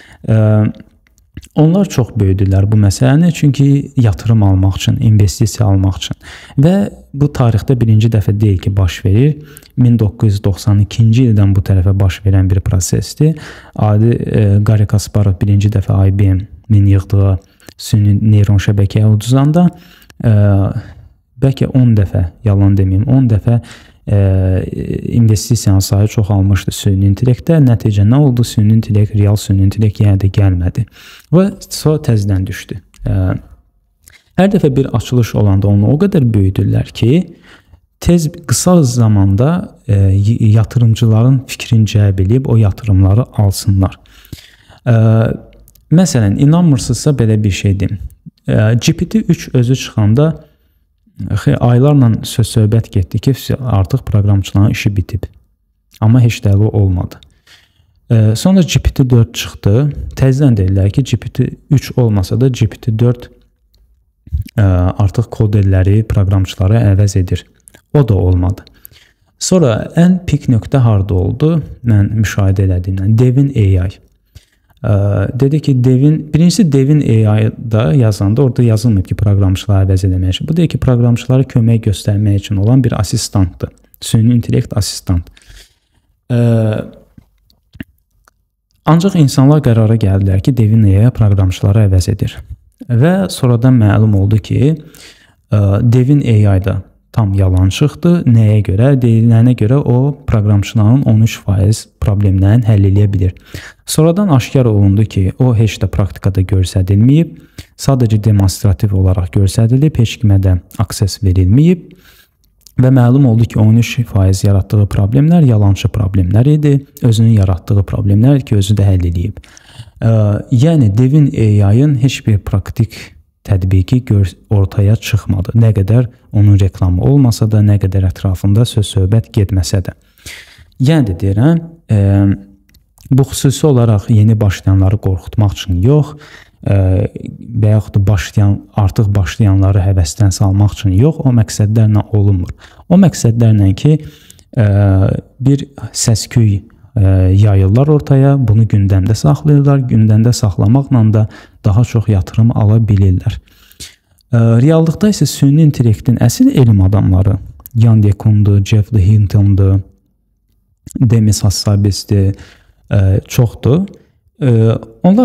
Onlar çox böyüdülər bu məsələni, çünki yatırım almaq üçün, investisiya almaq üçün. Və bu tarixdə birinci dəfə deyil ki, baş verir. 1992-ci ildən bu tərəfə baş verən bir prosesdir. Adi Garri Kasparov birinci dəfə IBM-in yığdığı süni neyron şəbəkəyə uduzanda, bəlkə 10 dəfə, yalan deməyim, 10 dəfə investisiyanın sayı çoxalmışdı süni intellektdə. Nəticə nə oldu? Süni intellekt, real süni intellekt yenə də gəlmədi və sonra təzədən düşdü. Hər dəfə bir açılış olanda onu o qədər böyüdürlər ki, qısa zamanda yatırımcıların fikrini cəlb edib o yatırımları alsınlar. Məsələn, inanmırsınızsa belə bir şey deyim. GPT-3 özü çıxanda aylarla söz-söhbət getdi ki, artıq proqramçıların işi bitib. Amma heç də olmadı. Sonra GPT-4 çıxdı. Təzədən dedilər ki, GPT-3 olmasa da GPT-4 artıq koderləri, proqramçıları əvəz edir. O da olmadı. Sonra ən pik nöqtə harda oldu? Mən müşahidə elədiyimdən. Devin AI. Dedi ki, birincisi Devin AI-da yazanda orada yazılmayıb ki, proqramçıları əvəz eləmək üçün. Bu deyir ki, proqramçılara kömək göstərmək üçün olan bir asistantdır. Süni intellekt asistant. Ancaq insanlar qərara gəldilər ki, Devin AI proqramçıları əvəz edir. Və sonradan məlum oldu ki, Devin AI-da tam yalançıqdır. Nəyə görə? Deyilənə görə o proqramçıların 13% problemlərini həll edə bilir. Sonradan aşkar olundu ki, o heç də praktikada göstərilməyib, sadəcə demonstrativ olaraq göstərilib, heç kimə də akses verilməyib və məlum oldu ki, 13% yaratdığı problemlər yalançı problemlər idi, özünün yaratdığı problemlər ki, özü də həll edib. Yəni, Devin AI-ın heç bir praktik tətbiqi ortaya çıxmadı. Nə qədər onun reklamı olmasa da, nə qədər ətrafında söz-söhbət getməsə də. Yəni də deyirəm, bu xüsusi olaraq yeni başlayanları qorxutmaq üçün yox və yaxud da artıq başlayanları həvəsdən salmaq üçün yox, o məqsədlərlə olunmur. O məqsədlərlə ki, bir səs-küy yayırlar ortaya, bunu gündəmdə saxlayırlar, gündəmdə saxlamaqla da daha çox yatırım ala bilirlər. Reallıqda isə süni intellektin əsl elm adamları, Yan LeCun'dur, Jeff Hinton'dur, Demis Hassabis'dir, çoxdur. Onlar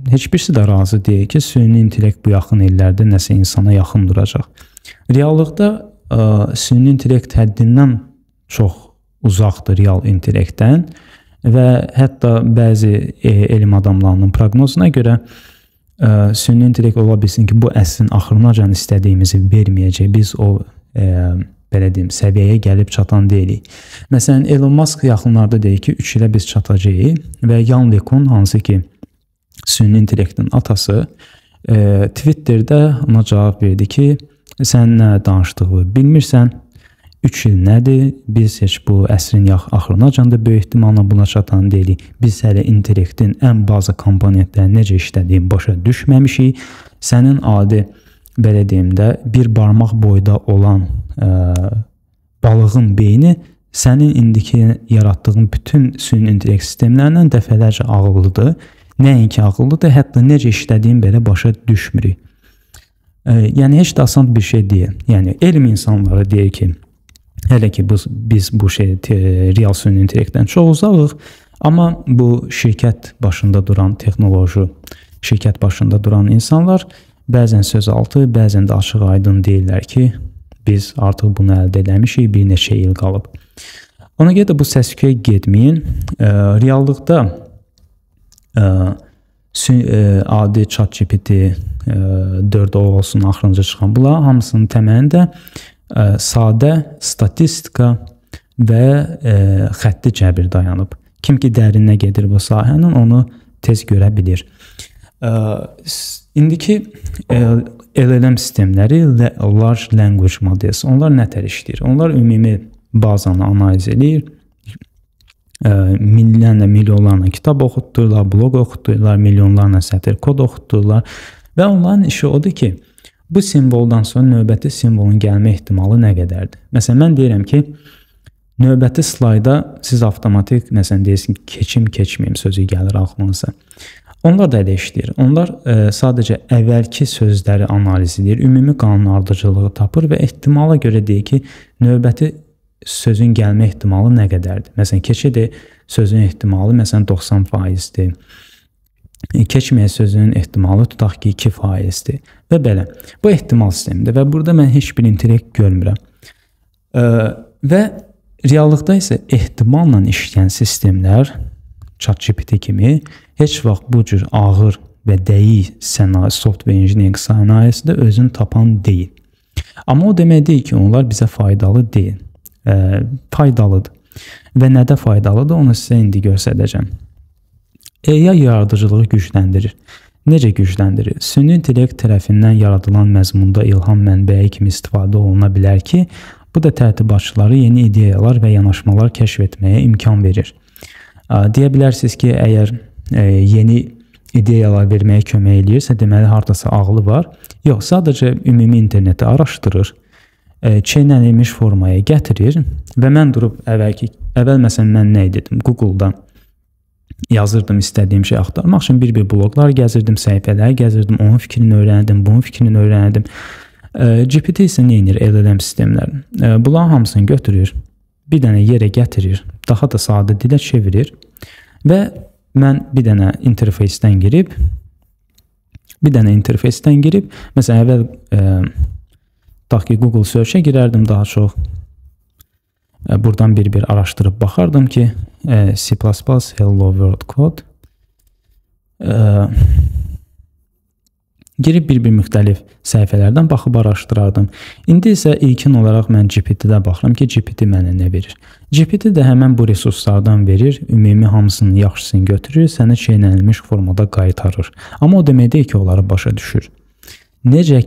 heç birisi də razı deyil ki, süni intellekt bu yaxın illərdə nəsə insana yaxın duracaq. Reallıqda süni intellekt həddindən çox uzaqdır real intellektdən və hətta bəzi elm adamlarının proqnozuna görə süni intellekt ola bilsin ki, bu əsrin axırınacan istədiyimizi verməyəcək. Biz o belə deyim, səviyyəyə gəlib çatan deyilik. Məsələn, Elon Musk yaxınlarda deyir ki, 3 ilə biz çatacağıq və Yan LeCun, hansı ki, süni intellektin atası, Twitterdə ona cavab verdi ki, sən nə danışdığını bilmirsən, 3 il nədir? Biz heç bu əsrin axırınacan da böyük ehtimalla buna çatan deyilik. Biz hələ intellektin ən baza komponentləri necə işlədiyini başa düşməmişik. Sənin adi, belə deyim də, bir barmaq boyda olan balığın beyni sənin indiki yaratdığın bütün süni intellekt sistemlərindən dəfələrcə ağıllıdır. Nəinki ağıllıdır, hətta necə işlədiyin belə başa düşmürük. Yəni, heç də asan bir şey deyil. Yəni, elm insanları deyir ki, hələ ki biz bu real süni intellektdən çox uzaqıq, amma bu şirkət başında duran texnoloji, şirkət başında duran insanlar bəzən söz altı, bəzən də açıq aydın deyirlər ki, biz artıq bunu əldə eləmişik, bir neçə il qalıb. Ona görə də bu səs-küyə getməyin. Reallıqda adi ChatGPT 4 olsun, axırıncı çıxan bunlar hamısının təməlində sadə statistika və xətti cəbir dayanıb. Kim ki dərinə gedir bu sahənin, onu tez görə bilir. İndiki LLM sistemləri, Large Language Models, onlar nətər işləyir? Onlar ümumi bazanı analiz edir, minlərlə, milyonlarla kitab oxutdurlar, blog oxutdurlar, milyonlarla sətir kod oxutdurlar və onların işi odur ki, bu simvoldan sonra növbəti simvolun gəlmə ehtimalı nə qədərdir? Məsələn, mən deyirəm ki, növbəti slayda siz avtomatik, məsələn, deyirsiniz ki, keçim, keçməyim sözü gəlir ağlınıza. Onlar da elə işləyir. Onlar sadəcə əvvəlki sözləri analiz edir, ümumi qanunardıcılığı tapır və ehtimala görə deyir ki, növbəti sözün gəlmə ehtimalı nə qədərdir? Məsələn, keçidir, sözün ehtimalı məsələn 90%-dir. Keçməyə sözünün ehtimalı tutaq ki 2%-dir və belə. Bu ehtimal sistemidir və burada mən heç bir intellekt görmürəm. Və reallıqda isə ehtimalla işləyən sistemlər, ChatGPT kimi, heç vaxt bu cür ağır və dəqiq software engineering sənayesində özünü tapan deyil. Amma o demək deyil ki, onlar bizə faydalı deyil. Faydalıdır. Və nədə faydalıdır, onu sizə indi göstərəcəm. AI yaradıcılığı gücləndirir. Necə gücləndirir? Süni intellekt tərəfindən yaradılan məzmunda ilham mənbəyi kimi istifadə oluna bilər ki, bu da tərtibatçıları yeni ideyalar və yanaşmalar kəşf etməyə imkan verir. Deyə bilərsiniz ki, əgər yeni ideyalar verməyə kömək eləyirsə, deməli, haradasa ağlı var. Yox, sadəcə ümumi interneti araşdırır, çeynənilmiş formaya gətirir və mən durub əvvəl məsələn mən nə edirdim? Google-da yazırdım istədiyim şey axtarmaq üçün bir bloqlar gəzirdim, səhifələri gəzirdim, onun fikrini öyrəndim, bunun fikrini öyrəndim. GPT isə nə edir LLM sistemləri? Bunların hamısını götürür, bir dənə yerə gətirir, daha da sadə dilə çevirir və mən bir dənə interfeysdən girib, məsələn, əvvəl tutaq ki, Google search-ə girərdim daha çox. Buradan bir araşdırıb baxardım ki, C++, Hello World Code. Girib bir müxtəlif səhifələrdən baxıb araşdırardım. İndi isə ilkin olaraq mən GPT-də baxıram ki, GPT mənə nə verir. GPT də həmən bu resurslardan verir, ümumi hamısının yaxşısını götürür, sənə çeynənilmiş formada qaytarır. Amma o demək deyil ki, onları başa düşür. Necə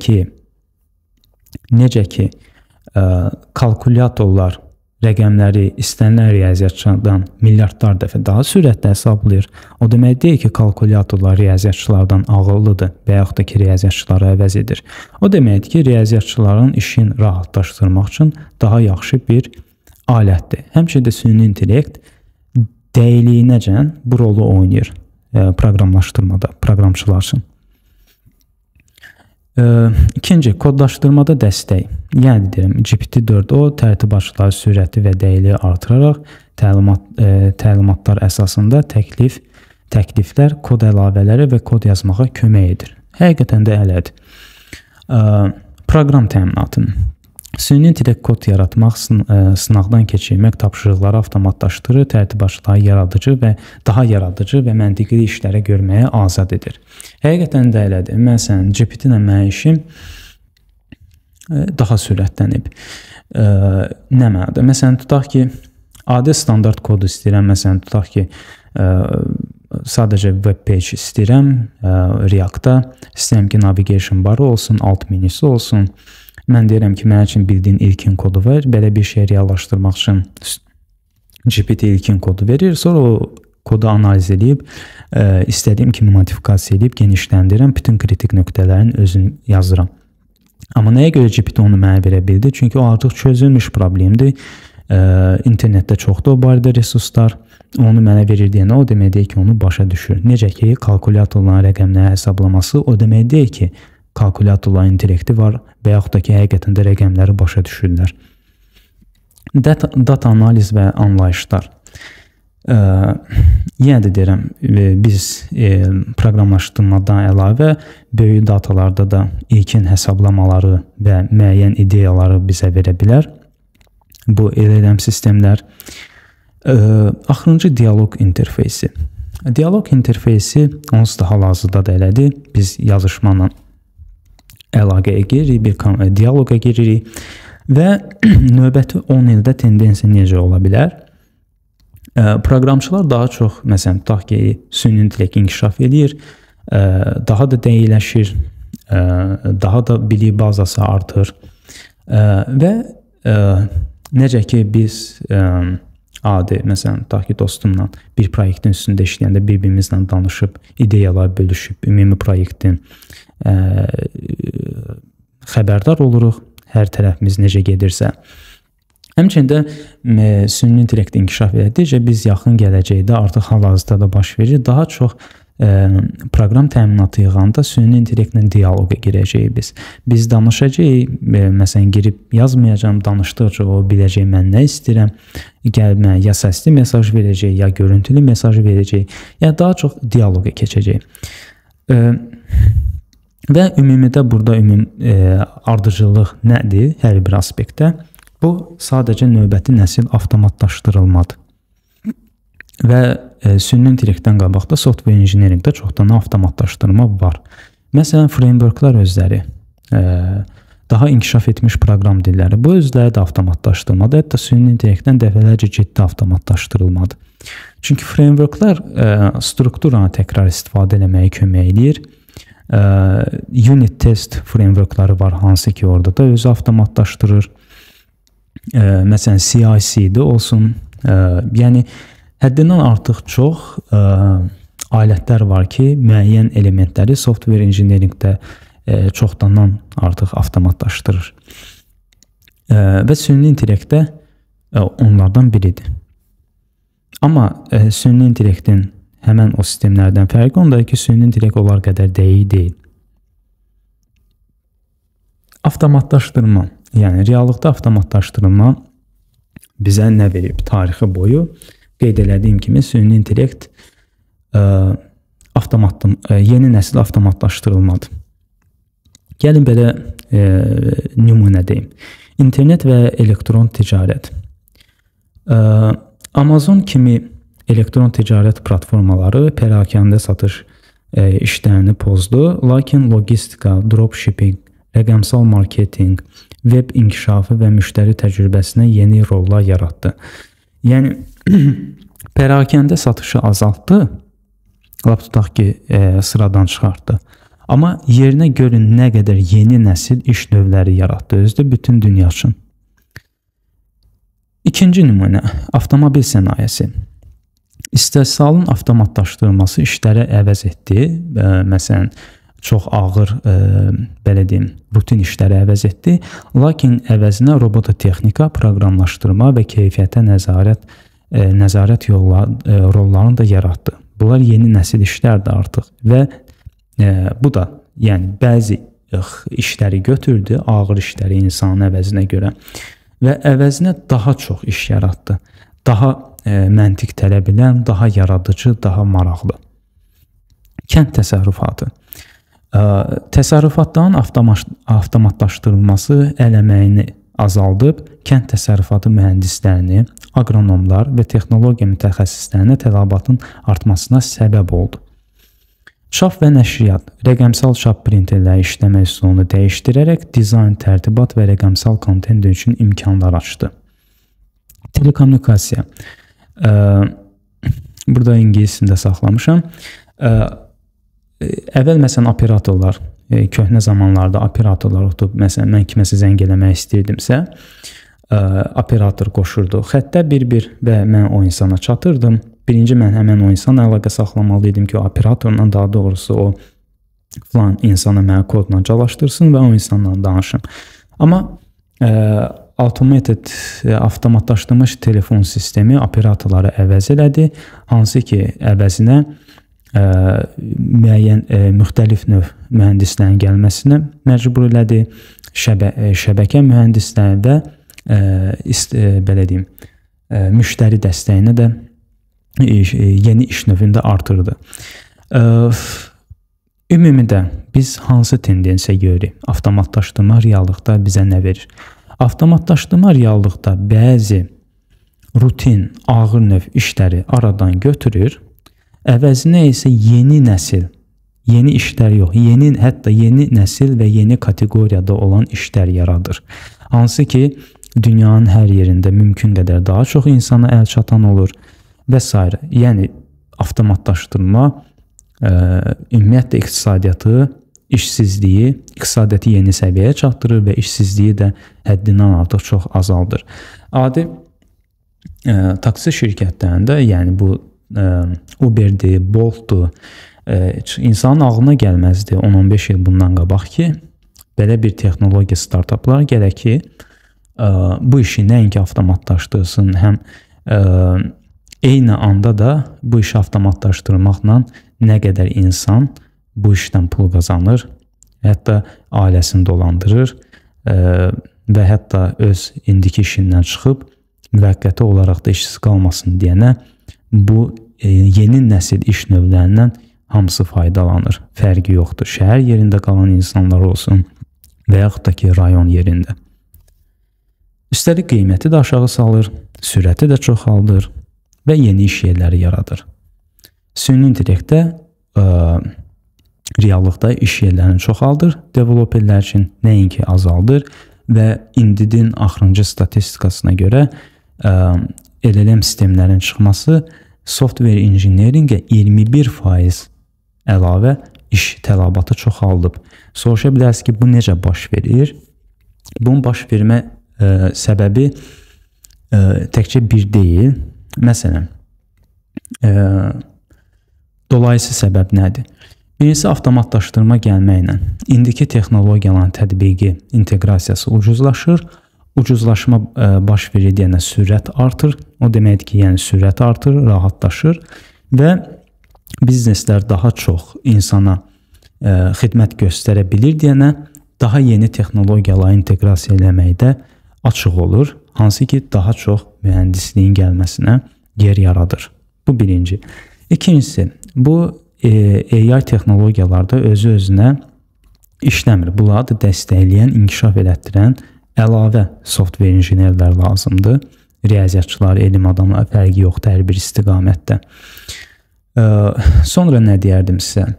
ki, kalkulyatorlar rəqəmləri istənilən riyaziyyatçılardan milyardlar dəfə daha sürətlə hesablayır. O demək deyil ki, kalkulyatorlar riyaziyyatçılardan ağıllıdır və yaxud da ki, riyaziyyatçıları əvəz edir. O deməkdir ki, riyaziyyatçıların işini rahatlaşdırmaq üçün daha yaxşı bir alətdir. Həmçinin də süni intellekt dəyiliyinəcən bu rolu oynayır proqramlaşdırmada, proqramçılar üçün. İkinci, kodlaşdırmada dəstək. Yəni deyirəm, GPT-4 o tərtibatçıları sürəti və dəyiliyi artıraraq təlimatlar əsasında təklif təkliflər, kod əlavələri və kod yazmağa kömək edir. Həqiqətən də elədir. Proqram təminatı. Süni intellekt kod yaratmaq, sınaqdan keçirmək tapşırıqları avtomatlaşdırır, tərtibatçıları daha yaradıcı və məntiqli işləri görməyə azad edir. Həqiqətən də elədir. Məsələn, GPT ilə mənim işim daha sürətlənib. Nə mənada? Məsələn, tutaq ki, adi standart kodu istəyirəm. Məsələn, tutaq ki, sadəcə web page istəyirəm React-da. İstəyirəm ki, navigation barı olsun, alt menüsü olsun. Mən deyirəm ki, mənim üçün bildiyin ilkin kodu ver. Belə bir şey reallaşdırmaq üçün GPT ilkin kodu verir. Sonra o kodu analiz edib, istədiyim kimi modifikasiya edib, genişləndirirəm. Bütün kritik nöqtələrin özünü yazıram. Amma nəyə görə GPT onu mənə verə bildi? Çünki o artıq çözülmüş problemdir. İnternetdə çoxdur o barədə resurslar. Onu mənə verir deyənə o demək deyil ki, onu başa düşür. Necə ki, kalkulyatorların rəqəmləri hesablaması o demək deyil ki, kalkulyatorların intellekti var və yaxud da ki, həqiqətən də rəqəmləri başa düşürlər. Data analiz və anlayışlar. Yenə də deyirəm, biz proqramlaşdırmadan əlavə böyük datalarda da ilkin hesablamaları və müəyyən ideyaları bizə verə bilər. Bu LLM sistemlər. Axırıncı dialoq interfeysi. Dialoq interfeysi onsuz da hal-hazırda da elədir. Biz yazışmanla əlaqəyə giririk, bir dialoqa giririk və növbəti 10 ildə tendensiya necə ola bilər? Proqramçılar daha çox, məsələn, tutaq ki, süni intellekt inkişaf edir, daha da dəqiqləşir, daha da bilik bazası artır və necə ki, biz adi, məsələn, tutaq ki, dostumla bir proyektin üstündə işləyəndə bir-birimizlə danışıb, ideyalar bölüşüb, ümumi proyektin xəbərdar oluruq, hər tərəfimiz necə gedirsə. Həmçində süni intellekt inkişaf edəcək, biz yaxın gələcəkdə artıq hal-hazırda da baş verir. Daha çox proqram təminatı yığanda süni intellektlə dialoqa girəcəyik biz. Biz danışacağıq, məsələn, girib yazmayacağım, danışdıqca o biləcək mən nə istəyirəm. Gəlmə, ya səsli mesaj verəcək, ya görüntülü mesaj verəcək, ya daha çox dialoqa keçəcək. Və ümumidə burada ardıcıllıq nədir hər bir aspektdə? Bu sadəcə növbəti nəsil avtomatlaşdırılmadır. Və süni intellektdən qabaqda software engineeringdə çoxdan avtomatlaşdırma var. Məsələn, frameworklar özləri, daha inkişaf etmiş proqram dilləri, bu özləri də avtomatlaşdırmadır. Hətta süni intellektdən dəfələrcə ciddi avtomatlaşdırılmadır. Çünki frameworklar strukturanı təkrar istifadə etməyə kömək edir. Unit test frameworkları var, hansı ki, orada da özü avtomatlaşdırır. Məsələn, CI/CD olsun. Yəni, həddindən artıq çox alətlər var ki, müəyyən elementləri software engineeringdə çoxdandan artıq avtomatlaşdırır. Və süni intellektdə onlardan biridir. Amma süni intellektin həmən o sistemlərdən fərqi ondadır ki, süni intellekt onlar qədər dəqiq deyil. Avtomatlaşdırma, yəni reallıqda avtomatlaşdırma bizə nə verib? Tarixi boyu qeyd elədiyim kimi süni intellekt yeni nəsil avtomatlaşdırılmadır. Gəlin belə nümunə deyim. İnternet və elektron ticarət. Amazon kimi elektron ticarət platformaları pərakəndə satış işlərini pozdu, lakin logistika, dropshipping, rəqəmsal marketinq, web inkişafı və müştəri təcrübəsinə yeni rollar yaratdı. Yəni, pərakəndə satışı azaltdı, lap tutaq ki, sıradan çıxartdı. Amma yerinə görün nə qədər yeni nəsil iş növləri yaratdı, özdə bütün dünya üçün. İkinci nümunə, avtomobil sənayesi. İstehsalın avtomatlaşdırılması işləri əvəz etdi. Məsələn, çox ağır, belə deyim, rutin işləri əvəz etdi. Lakin əvəzinə robototexnika, proqramlaşdırma və keyfiyyətə nəzarət rollarını da yaratdı. Bunlar yeni nəsil işlərdir artıq və bu da, yəni bəzi işləri götürdü, ağır işləri insanın əvəzinə görə və əvəzinə daha çox iş yaratdı. Daha məntiq tələb edən, daha yaradıcı, daha maraqlı. Kənd təsərrüfatı. Təsərrüfatların avtomatlaşdırılması əl əməyini azaldıb, kənd təsərrüfatı mühəndislərini, aqronomlar və texnologiya mütəxəssislərinə tələbatın artmasına səbəb oldu. Çap və nəşriyyat rəqəmsal çap printerləri işləmə üsulunu dəyişdirərək dizayn, tərtibat və rəqəmsal kontent üçün imkanlar açdı. Telekommunikasiya. Burada ingiliscəsində saxlamışam. Əvvəl məsələn operatorlar, köhnə zamanlarda operatorlar otub, məsələn mən kiməsə zəng eləmək istəyirdimsə, operator qoşurdu. Xəttə bir-bir və mən o insana çatırdım. Birinci mən həmən o insana əlaqə saxlamalı idim ki, o operatorla, daha doğrusu o filan insana mənə kodla calaşdırsın və o insanla danışım. Amma avtomatlaşdırılmış telefon sistemi operatorları əvəz elədi, hansı ki, əvəzinə müəyyən müxtəlif növ mühəndislərin gəlməsinə məcbur elədi, şəbəkə mühəndisləri və belə deyim, müştəri dəstəyinə də yeni iş növündə artırdı. Ümumidə biz hansı tendensiya görürük? Avtomatlaşdırma reallıqda bizə nə verir? Avtomatlaşdırma reallıqda bəzi rutin, ağır növ işləri aradan götürür, əvəzinə isə yeni nəsil, yeni işlər yox, hətta yeni nəsil və yeni kateqoriyada olan işlər yaradır. Hansı ki, dünyanın hər yerində mümkün qədər daha çox insana əl çatan olur və s. Yəni, avtomatlaşdırma ümumiyyətlə iqtisadiyyatı, işsizliyi, iqtisadiyyatı yeni səviyyəyə çatdırır və işsizliyi də həddindən artıq çox azaldır. Adi taksi şirkətlərində, yəni bu Uber'dir, Bolt'dur, insanın ağlına gəlməzdi 10-15 il bundan qabaq ki, belə bir texnologiya startuplar gərək ki, bu işi nəinki avtomatlaşdırsın, həm eyni anda da bu işi avtomatlaşdırmaqla nə qədər insan bu işdən pul qazanır, hətta ailəsini dolandırır və hətta öz indiki işindən çıxıb müvəqqəti olaraq da işsiz qalmasın deyənə bu yeni nəsil iş növlərindən hamısı faydalanır. Fərqi yoxdur. Şəhər yerində qalan insanlar olsun və yaxud da ki, rayon yerində. Üstəlik qiyməti də aşağı salır, sürəti də çoxaldır və yeni iş yerləri yaradır. Süni intellektdə reallıqda iş yerlərini çoxaldır, developerlər üçün nəinki azaldır və indinin axırıncı statistikasına görə LLM sistemlərin çıxması software engineeringə 21% əlavə iş tələbatı çoxaldıb. Soruşa bilərsiniz ki, bu necə baş verir? Bunun baş vermə səbəbi təkcə bir deyil. Məsələn, dolayısı səbəb nədir? Birincisi, avtomatlaşdırma gəlməklə indiki texnologiyaların tətbiqi, inteqrasiyası ucuzlaşır. Ucuzlaşma baş verir deyənə sürət artır. O deməkdir ki, yəni sürət artır, rahatlaşır və bizneslər daha çox insana xidmət göstərə bilir deyənə daha yeni texnologiyaları inteqrasiya eləməkdə açıq olur. Hansı ki, daha çox mühəndisliyin gəlməsinə yer yaradır. Bu birinci. İkincisi, bu AI texnologiyalarda özü-özünə işləmir. Bunları da dəstəkləyən, inkişaf elətdirən əlavə software injinerlər lazımdır. Riyaziyyatçılar, elm adamlar fərqi yoxdur hər bir istiqamətdə. Sonra nə deyərdim sizə?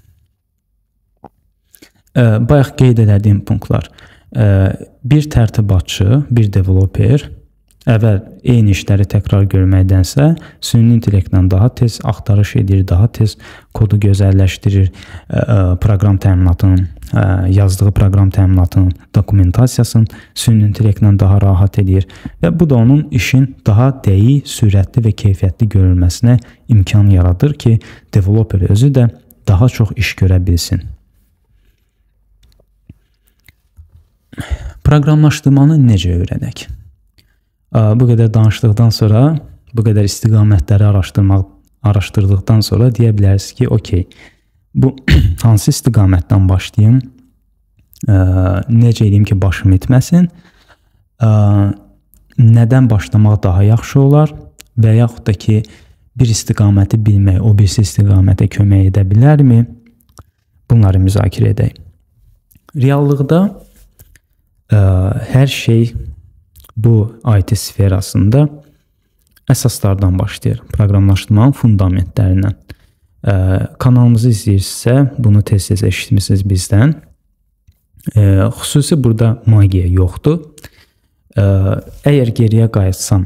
Bayaq qeyd elədiyim punktlar. Bir tərtibatçı, bir developer əvvəl eyni işləri təkrar görməkdənsə süni intellektlə daha tez axtarış edir, daha tez kodu gözəlləşdirir, proqram təminatının, yazdığı proqram təminatının dokumentasiyasını süni intellektlə daha rahat edir və bu da onun işin daha dəqiq, sürətli və keyfiyyətli görülməsinə imkan yaradır ki, developer özü də daha çox iş görə bilsin. Proqramlaşdırmanı necə öyrənək? Bu qədər danışdıqdan sonra, bu qədər istiqamətləri araşdırdıqdan sonra deyə bilərsiniz ki, okey, bu hansı istiqamətdən başlayım, necə edeyim ki, başım itməsin, nədən başlamaq daha yaxşı olar və yaxud da ki, bir istiqaməti bilmək o birisi istiqamətə kömək edə bilərmi? Bunları müzakirə edək. Reallıqda hər şey bu IT sferasında əsaslardan başlayır. Proqramlaşdırmanın fundamentlərindən. Kanalımızı izləyirsinizsə, bunu tez-tez eşitmisiniz bizdən. Xüsusi burada magiya yoxdur. Əgər geriyə qayıtsam,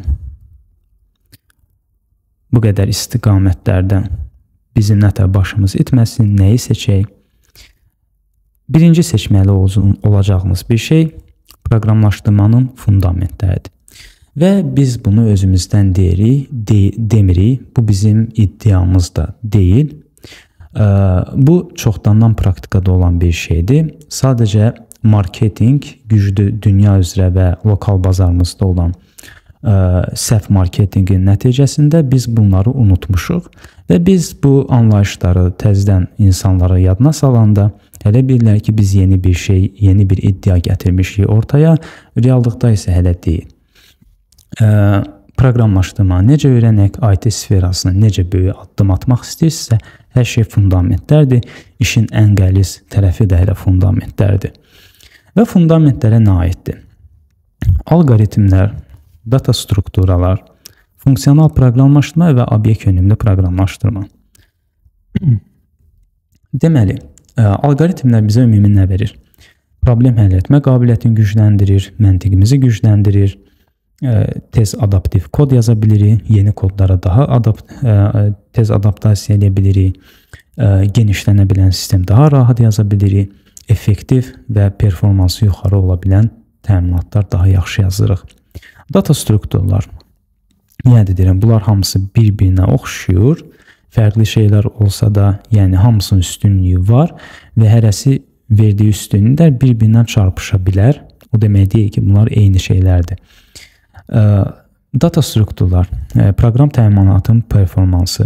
bu qədər istiqamətlərdən bizim nətər başımız itməsin, nəyi seçək? Birinci seçməli olacağımız bir şey proqramlaşdırmanın fundamentləridir. Və biz bunu özümüzdən demirik. Bu bizim iddiamız da deyil. Bu çoxdandan praktikada olan bir şeydir. Sadəcə marketinq, güclü dünya üzrə və lokal bazarımızda olan səhv marketinqin nəticəsində biz bunları unutmuşuq və biz bu anlayışları təzədən insanlara yadına salanda elə bilirlər ki, biz yeni bir şey, yeni bir iddia gətirmişik ortaya, reallıqda isə hələ deyil. Proqramlaşdırma necə öyrənək, IT sferasına necə böyük addım atmaq istəyirsə, hər şey fundamentlərdir. İşin ən qəliz tərəfi də elə fundamentlərdir. Və fundamentlərə nə aiddir? Alqoritmlər, data strukturalar, funksional proqramlaşdırma və obyekt yönümlü proqramlaşdırma. Deməli, alqoritmlər bizə ümumi nə verir? Problem həll etmə qabiliyyətini gücləndirir, məntiqimizi gücləndirir, tez adaptiv kod yaza bilirik, yeni kodlara daha tez adaptasiya edə bilirik, genişlənə bilən sistem daha rahat yaza bilirik, effektiv və performansı yuxarı ola bilən təminatlar daha yaxşı yazırıq. Data strukturlar, yəni deyirəm, bunlar hamısı bir-birinə oxşuyur, fərqli şeylər olsa da, yəni hamısının üstünlüyü var və hərəsi verdiyi üstünlüklər bir-birindən çarpışa bilər. O demək deyil ki, bunlar eyni şeylərdir. Data strukturlar, proqram təminatının performansı,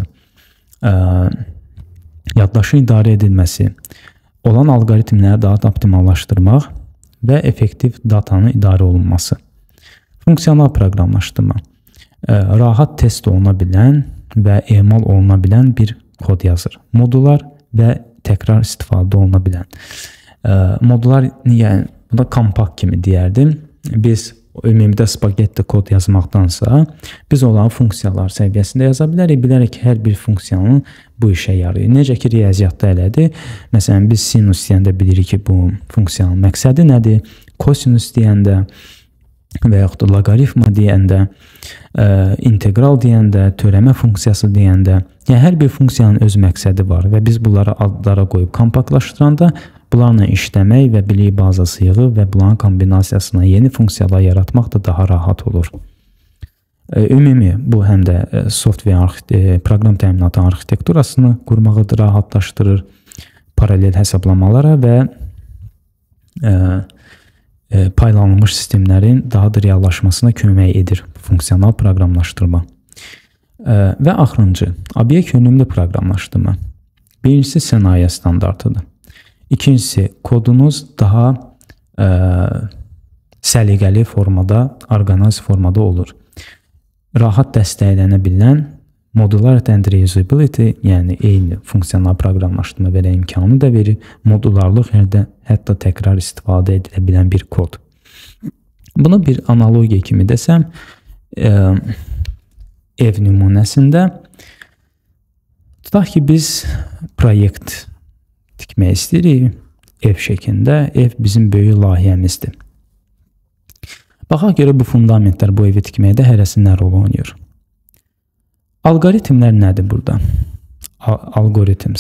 yaddaşın idarə edilməsi, olan alqoritmləri daha da optimallaşdırmaq və effektiv datanın idarə olunması. Funksional proqramlaşdırma, rahat test oluna bilən və emal oluna bilən bir kod yazır. Modullar və təkrar istifadə oluna bilən. Modullar, yəni, buna kompakt kimi deyərdim. Biz ümumidə spagetti kod yazmaqdansa, biz onları funksiyalar səviyyəsində yaza bilərik. Bilərək ki, hər bir funksiyanın bu işə yarayır. Necə ki, riyaziyyatda elədir. Məsələn, biz sinus deyəndə bilirik ki, bu funksiyanın məqsədi nədir? Kosinus deyəndə və yaxud da loqaritma deyəndə, integral deyəndə, törəmə funksiyası deyəndə, yəni hər bir funksiyanın öz məqsədi var və biz bunları adlara qoyub kompaktlaşdıranda bunlarla işləmək və bilik bazası yığıb və bunların kombinasiyasına yeni funksiyalar yaratmaq da daha rahat olur. Ümumi bu həm də proqram təminatı arxitekturasını qurmağı da rahatlaşdırır, paralel hesablamalara və paylanılmış sistemlərin daha da reallaşmasına kömək edir funksional proqramlaşdırma. Və axırıncı, obyekt yönümlü proqramlaşdırma. Birincisi sənaye standartıdır. İkincisi, kodunuz daha səliqəli formada, orqanaz formada olur. Rahat dəstəklənə bilən modular and reusability, yəni eyni funksional proqramlaşdırma verə imkanı da verir. Modularlıq hətta təkrar istifadə edilə bilən bir kod. Bunu bir analogiya kimi desəm, ev nümunəsində tutaq ki, biz proyekt tikmək istəyirik, ev şəklində, ev bizim böyük layihəmizdir. Baxaq görə bu fundamentlər bu evi tikməkdə hərəsi nə rol oynayır? Alqoritmlər nədir burada? Algoritms.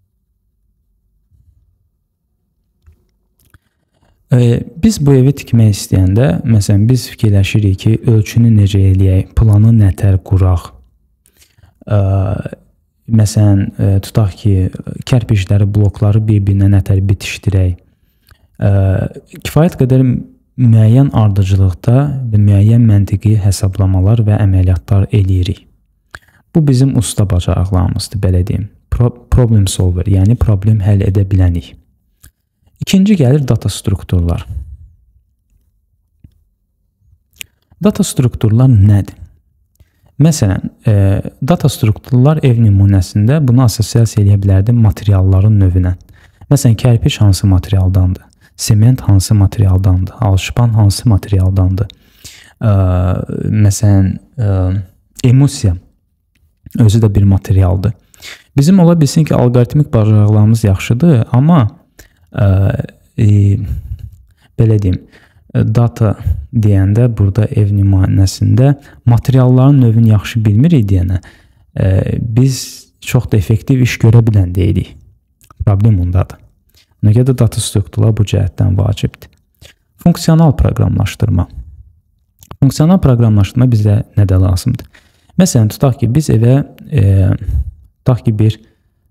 Biz bu evi tikmək istəyəndə, məsələn, biz fikirləşirik ki, ölçünü necə eləyək, planı nətər quraq. Məsələn, tutaq ki, kərpicləri, blokları bir-birinə nətər bitişdirək. Kifayət qədər müəyyən ardıcılıqda və müəyyən məntiqi hesablamalar və əməliyyatlar eləyirik. Bu bizim usta bacarıqlarımızdır, belə deyim. Problem solver, yəni problem həll edə bilənik. İkinci gəlir data strukturlar. Data strukturlar nədir? Məsələn, data strukturlar ev nümunəsində bunu assosiasiya edə bilərdim materialların növünə. Məsələn, kərpiç hansı materialdandır? Sement hansı materialdandır? Alışban hansı materialdandır? Məsələn, emulsiya özü də bir materialdır. Bizim ola bilsin ki, alqoritmik bacarıqlarımız yaxşıdır, amma belə deyim, data deyəndə burada ev nümunəsində materialların növünü yaxşı bilmirik deyənə biz çox da effektiv iş görə bilən deyilik. Problem ondadır. Ona görə də data strukturlar bu cəhətdən vacibdir. Funksional proqramlaşdırma. Funksional proqramlaşdırma bizə nədə lazımdır? Məsələn, tutaq ki, biz evə tutaq ki, bir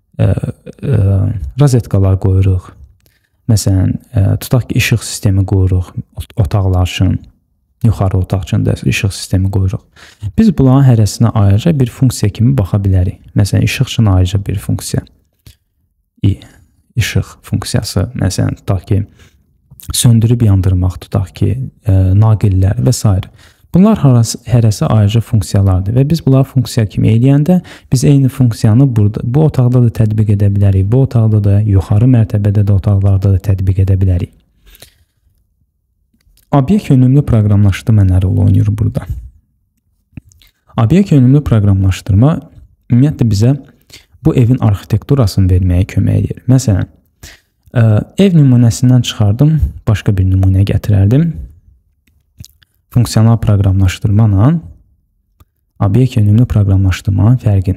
rozetkalar qoyuruq. Məsələn, tutaq ki, işıq sistemi qoyuruq otaqlar üçün, yuxarı otaq üçün də işıq sistemi qoyuruq. Biz bunların hərəsinə ayrıca bir funksiya kimi baxa bilərik. Məsələn, işıq üçün ayrıca bir funksiya. İşıq funksiyası, məsələn, tutaq ki, söndürüb yandırmaq, tutaq ki, naqillər və s. Bunlar hərəsi ayrıca funksiyalardır və biz bunları funksiya kimi eləyəndə biz eyni funksiyanı bu otaqda da tətbiq edə bilərik, bu otaqda da, yuxarı mərtəbədə də otaqlarda da tətbiq edə bilərik. Obyekt yönümlü proqramlaşdırma nə rol oynayır burada? Obyekt yönümlü proqramlaşdırma ümumiyyətlə bizə bu evin arxitekturasını verməyə kömək edir. Məsələn, ev nümunəsindən çıxardım, başqa bir nümunə gətirərdim. Funksional proqramlaşdırma ilə obyekt yönümlü proqramlaşdırmanın fərqin.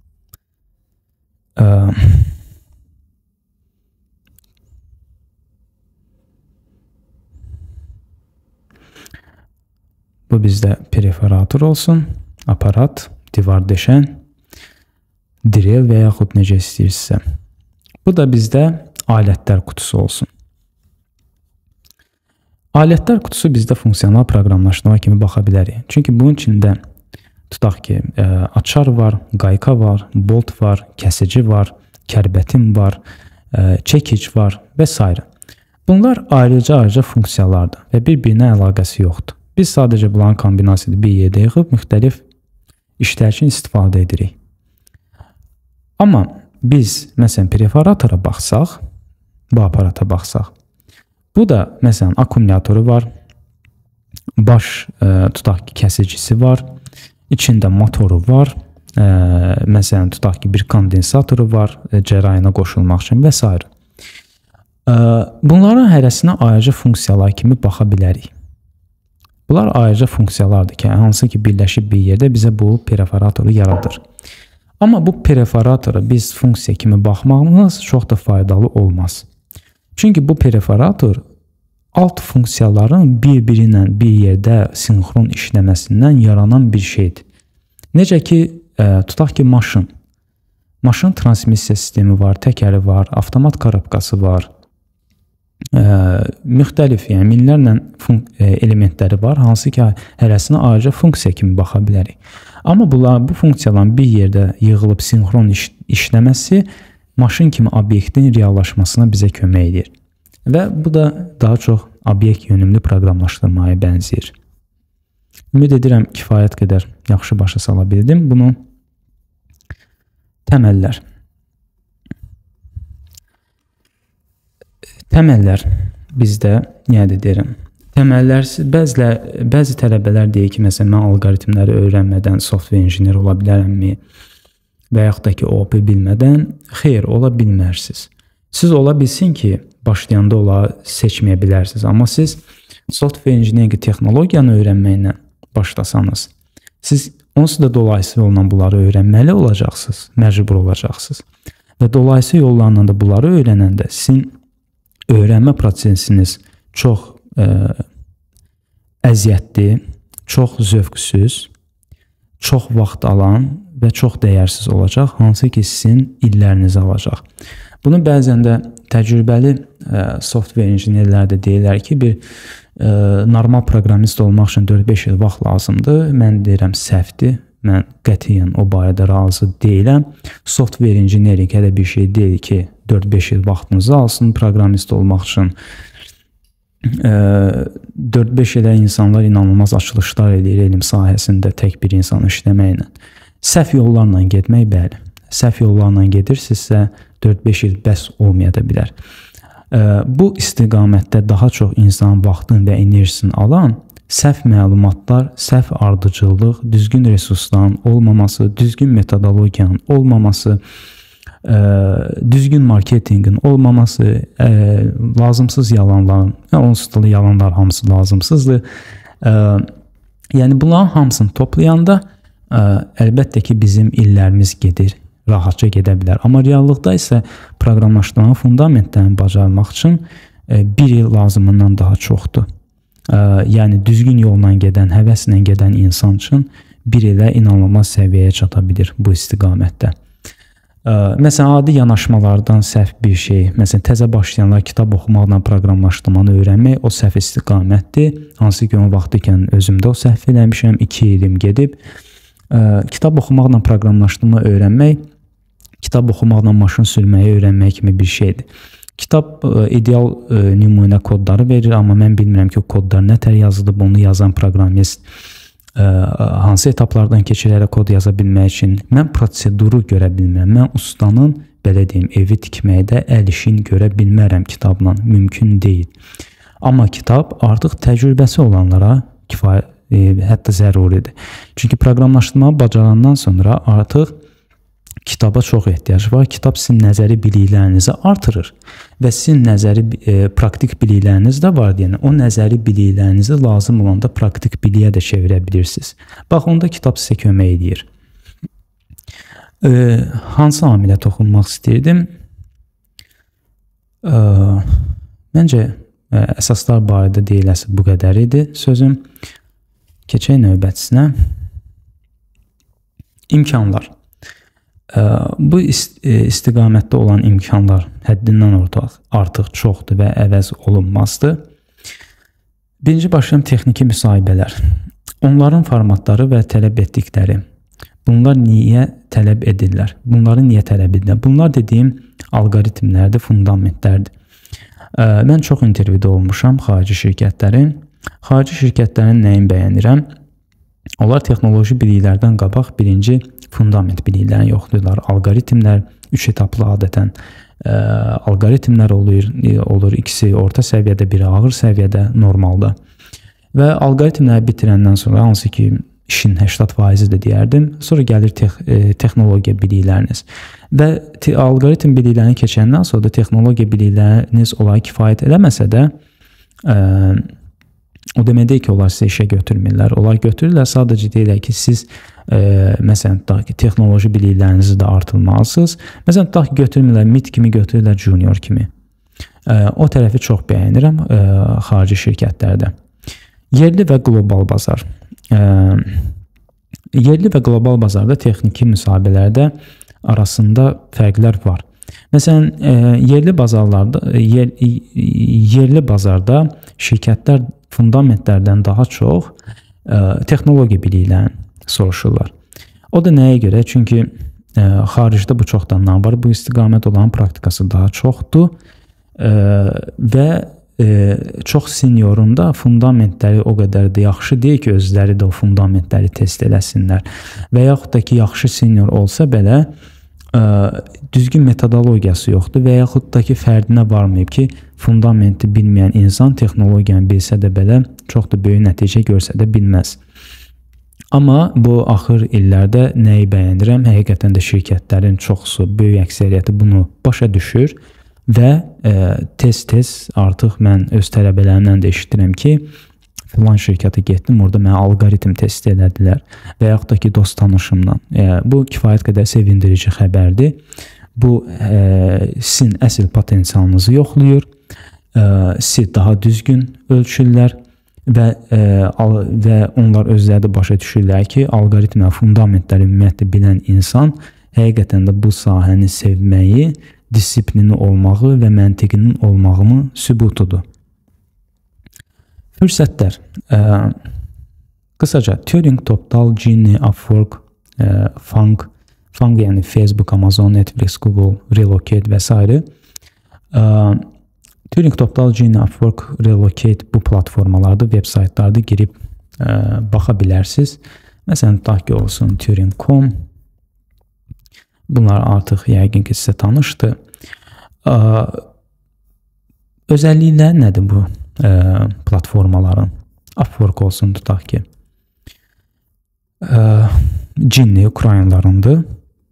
Bu bizdə perforator olsun, aparat, divar deşən, drill və yaxud necə istəyirsə. Bu da bizdə alətlər qutusu olsun. Alətlər qutusu bizdə funksional proqramlaşdırma kimi baxa bilərik. Çünki bunun içində tutaq ki, açar var, qayka var, bolt var, kəsici var, kərbətin var, çəkic var və s. Bunlar ayrıca funksiyalardır və bir-birinə əlaqəsi yoxdur. Biz sadəcə bunların kombinasiyada bir yerdə yığıb müxtəlif işlər üçün istifadə edirik. Amma biz, məsələn, perforatora baxsaq, bu aparata baxsaq, bu da, məsələn, akkumulatoru var, baş, tutaq ki, kəsicisi var, içində motoru var, məsələn, tutaq ki, bir kondensatoru var, cərayana qoşulmaq üçün və s. Bunların hərəsinə ayrıca funksiyalar kimi baxa bilərik. Bunlar ayrıca funksiyalardır ki, hansı ki, birləşib bir yerdə bizə bu perforatoru yaradır. Amma bu perforatora biz funksiya kimi baxmağımız çox da faydalı olmaz. Çünki bu perforator alt funksiyaların bir-biri ilə bir yerdə sinxron işləməsindən yaranan bir şeydir. Necə ki, tutaq ki, maşın. Maşın transmissiya sistemi var, təkəri var, avtomat korobkası var. Müxtəlif, yəni minlərlə elementləri var, hansı ki, hərəsinə ayrıca funksiya kimi baxa bilərik. Amma bu funksiyaların bir yerdə yığılıb sinxron işləməsi maşın kimi obyektin reallaşmasına bizə kömək edir. Və bu da daha çox obyekt yönümlü proqramlaşdırmaya bənzəyir. Ümid edirəm, kifayət qədər yaxşı başa sala bildim bunu. Təməllər. Təməllər bizdə, yəni deyirəm, təməllərsiz, bəzi tələbələr deyir ki, məsələn, mən alqoritmləri öyrənmədən software injiner ola bilərəmmi və yaxud da ki, OOP bilmədən, xeyr, ola bilmərsiniz. Siz ola bilsin ki, başlayanda ola seçməyə bilərsiniz, amma siz software engineering texnologiyanı öyrənməklə başlasanız, siz onsuz da dolayısı yolla bunları öyrənməli olacaqsınız, məcbur olacaqsınız. Və dolayısı yollarla da bunları öyrənəndə sizin öyrənmə prosesiniz çox əziyyətli, çox zövqsüz, çox vaxt alan və çox dəyərsiz olacaq, hansı ki, sizin illərinizi alacaq. Bunu bəzən də təcrübəli software injinerlər də deyirlər ki, bir normal proqramist olmaq üçün 4-5 il vaxt lazımdır. Mən deyirəm, səhvdir. Mən qətiyyən o barədə razı deyiləm. Software engineering hələ bir şey deyil ki, 4-5 il vaxtınızı alsın proqramist olmaq üçün. 4-5 ilə insanlar inanılmaz açılışlar edir elm sahəsində tək bir insan işləməklə. Səhv yollarla getmək, bəli. Səhv yollarla gedirsinizsə 4-5 il bəs olmaya da bilər. Bu istiqamətdə daha çox insanın vaxtını və enerjisini alan səhv məlumatlar, səhv ardıcıllıq, düzgün resursların olmaması, düzgün metodologiyanın olmaması, düzgün marketinqin olmaması, lazımsız yalanların, onsuz da yalanlar hamısı lazımsızdır. Yəni bunların hamısını toplayanda əlbəttə ki bizim illərimiz gedir, rahatca gedə bilər. Amma reallıqda isə proqramlaşdırma fundamentlərini bacarmaq üçün bir il lazımından daha çoxdur. Yəni düzgün yolla gedən, həvəslə gedən insan üçün bir ilə inanılmaz səviyyəyə çata bilir bu istiqamətdə. Məsələn, adi yanaşmalardan səhv bir şey, məsələn, təzə başlayanlar kitab oxumaqla proqramlaşdırmanı öyrənmək o səhv istiqamətdir. Hansı ki, o vaxt ikən özümdə o səhv eləmişəm, 2 ilim gedib. Kitab oxumaqla proqramlaşdırma öyrənmək, kitab oxumaqla maşın sürməyi öyrənmək kimi bir şeydir. Kitab ideal nümunə kodları verir, amma mən bilmirəm ki, o kodlar nətər yazılıb, onu yazan proqramist hansı etaplardan keçirərək kod yaza bilmək üçün mən proseduru görə bilmirəm. Mən ustanın, belə deyim, evi tikməkdə əl işini görə bilmərəm kitabla, mümkün deyil. Amma kitab artıq təcrübəsi olanlara hətta zəruridir. Çünki proqramlaşdırmanı bacarandan sonra artıq kitaba çox ehtiyac var. Kitab sizin nəzəri biliklərinizi artırır və sizin nəzəri praktik bilikləriniz də var. Yəni o nəzəri biliklərinizi lazım olanda praktik biliyə də çevirə bilirsiniz. Bax, onda kitab sizə kömək edir. Hansı amilə toxunmaq istəyirdim? Məncə əsaslar barədə deyiləsi bu qədər idi sözüm. Keçək növbətisinə. İmkanlar. Bu istiqamətdə olan imkanlar həddindən artıq çoxdur və əvəz olunmazdır. Birinci başlayım texniki müsahibələr. Onların formatları və tələb etdikləri. Bunlar niyə tələb edirlər? Bunları niyə tələb edirlər? Bunlar dediyim alqoritmlərdir, fundamentlərdir. Mən çox intervyuda olmuşam xarici şirkətlərin. Xarici şirkətlərin nəyin bəyənirəm? Onlar texnoloji biliklərdən qabaq birinci fundament biliklərini yoxlayırlar. Alqoritmlər 3 etaplı adətən alqoritmlər olur. İkisi orta səviyyədə, biri ağır səviyyədə normalda. Və alqoritmləri bitirəndən sonra, hansı ki işin 80% də deyərdim, sonra gəlir texnologiya bilikləriniz. Və alqoritm biliklərini keçəndən sonra da texnologiya bilikləriniz onlara kifayət eləməsə də, o demək deyil ki, onlar sizə işə götürmürlər. Onlar götürürlər, sadəcə deyirlər ki, siz məsələn, texnoloji biliklərinizi də artırmalısınız. Məsələn, götürmürlər, mid kimi götürürlər, junior kimi. O tərəfi çox bəyənirəm xarici şirkətlərdə. Yerli və qlobal bazar. Yerli və qlobal bazarda texniki müsahibələrdə arasında fərqlər var. Məsələn, yerli bazarda şirkətlər fundamentlərdən daha çox texnologiya biliklərini soruşurlar. O da nəyə görə? Çünki xaricdə bu çoxdan var. Bu istiqamət olan praktikası daha çoxdur və çox seniorunda fundamentləri o qədər də yaxşı deyil ki, özləri də o fundamentləri test eləsinlər. Və yaxud da ki, yaxşı senior olsa belə düzgün metodologiyası yoxdur və yaxud da ki, fərdinə varmayıb ki, fundamenti bilməyən insan texnologiyanı bilsə də belə çox da böyük nəticə görsə də bilməz. Amma bu axır illərdə nəyi bəyənirəm? Həqiqətən də şirkətlərin çoxusu, böyük əksəriyyəti bunu başa düşür və tez-tez artıq mən öz tələbələrimdən də eşidirəm ki, filan şirkətə getdim, orada mənə alqoritm test elədilər və yaxud da ki, dost tanışımdan. Bu kifayət qədər sevindirici xəbərdir. Bu sizin əsl potensialınızı yoxlayır, sizi daha düzgün ölçürlər və onlar özləri də başa düşürlər ki, alqoritmə, fundamentləri ümumiyyətlə bilən insan həqiqətən də bu sahəni sevməyi, disiplini olmağı və məntiqinin olmağının sübutudur. Fürsətlər. Qısaca, Turing, Total, Genie, Upwork, Fang yəni Facebook, Amazon, Netflix, Google, Relocate və s. Turing Toptal, Genie, Upwork, Relocate bu platformalarda, veb saytlarda girib baxa bilərsiniz. Məsələn, tutaq ki, olsun Turing.com. Bunlar artıq yəqin ki, sizə tanışdır. Özəllikləri nədir bu platformaların? Upwork olsun, tutaq ki. Genie Ukraynalarındır.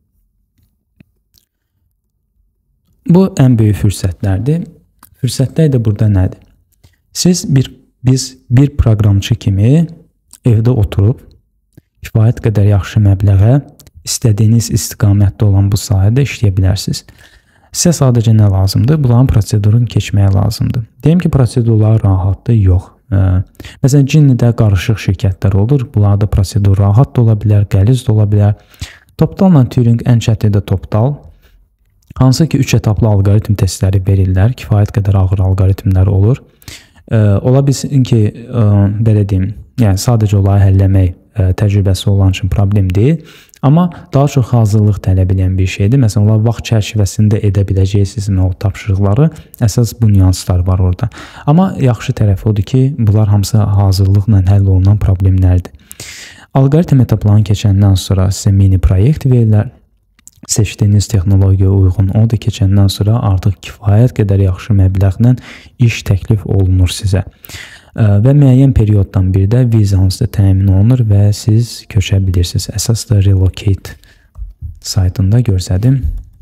Bu ən böyük fürsətlərdir. Fürsətlər də burada nədir? Biz bir proqramçı kimi evdə oturub kifayət qədər yaxşı məbləğə istədiyiniz istiqamətdə olan bu sahədə işləyə bilərsiniz. Sizə sadəcə nə lazımdır? Bunların prosedurunu keçməyə lazımdır. Deyim ki, prosedurlar rahatdır, yox. Məsələn, Genie-də qarışıq şirkətlər olur. Bunlarda prosedur rahat da ola bilər, qəliz də ola bilər. Toptalla Turing ən çətin də Toptal. Hansı ki, 3 etaplı alqoritm testləri verirlər. Kifayət qədər ağır alqoritmlər olur. Ola bilsin ki, belə deyim, yəni sadəcə olayı həlləmək təcrübəsi olan üçün problem deyil. Amma daha çox hazırlıq tələb edən bir şeydir. Məsələn, onlar vaxt çərçivəsində edə biləcəksiniz o tapşırıqları. Əsas bu nüanslar var orada. Amma yaxşı tərəfi odur ki, bunlar hamısı hazırlıqla həll olunan problemlərdir. Alqoritm etaplarını keçəndən sonra sizə mini proyekt verirlər. Seçdiyiniz texnologiyaya uyğun o da keçəndən sonra artıq kifayət qədər yaxşı məbləğlə iş təklif olunur sizə. Və müəyyən perioddan bir də vizanız da təmin olunur və siz köçə bilirsiniz. Əsas da Relocate saytında görsədim.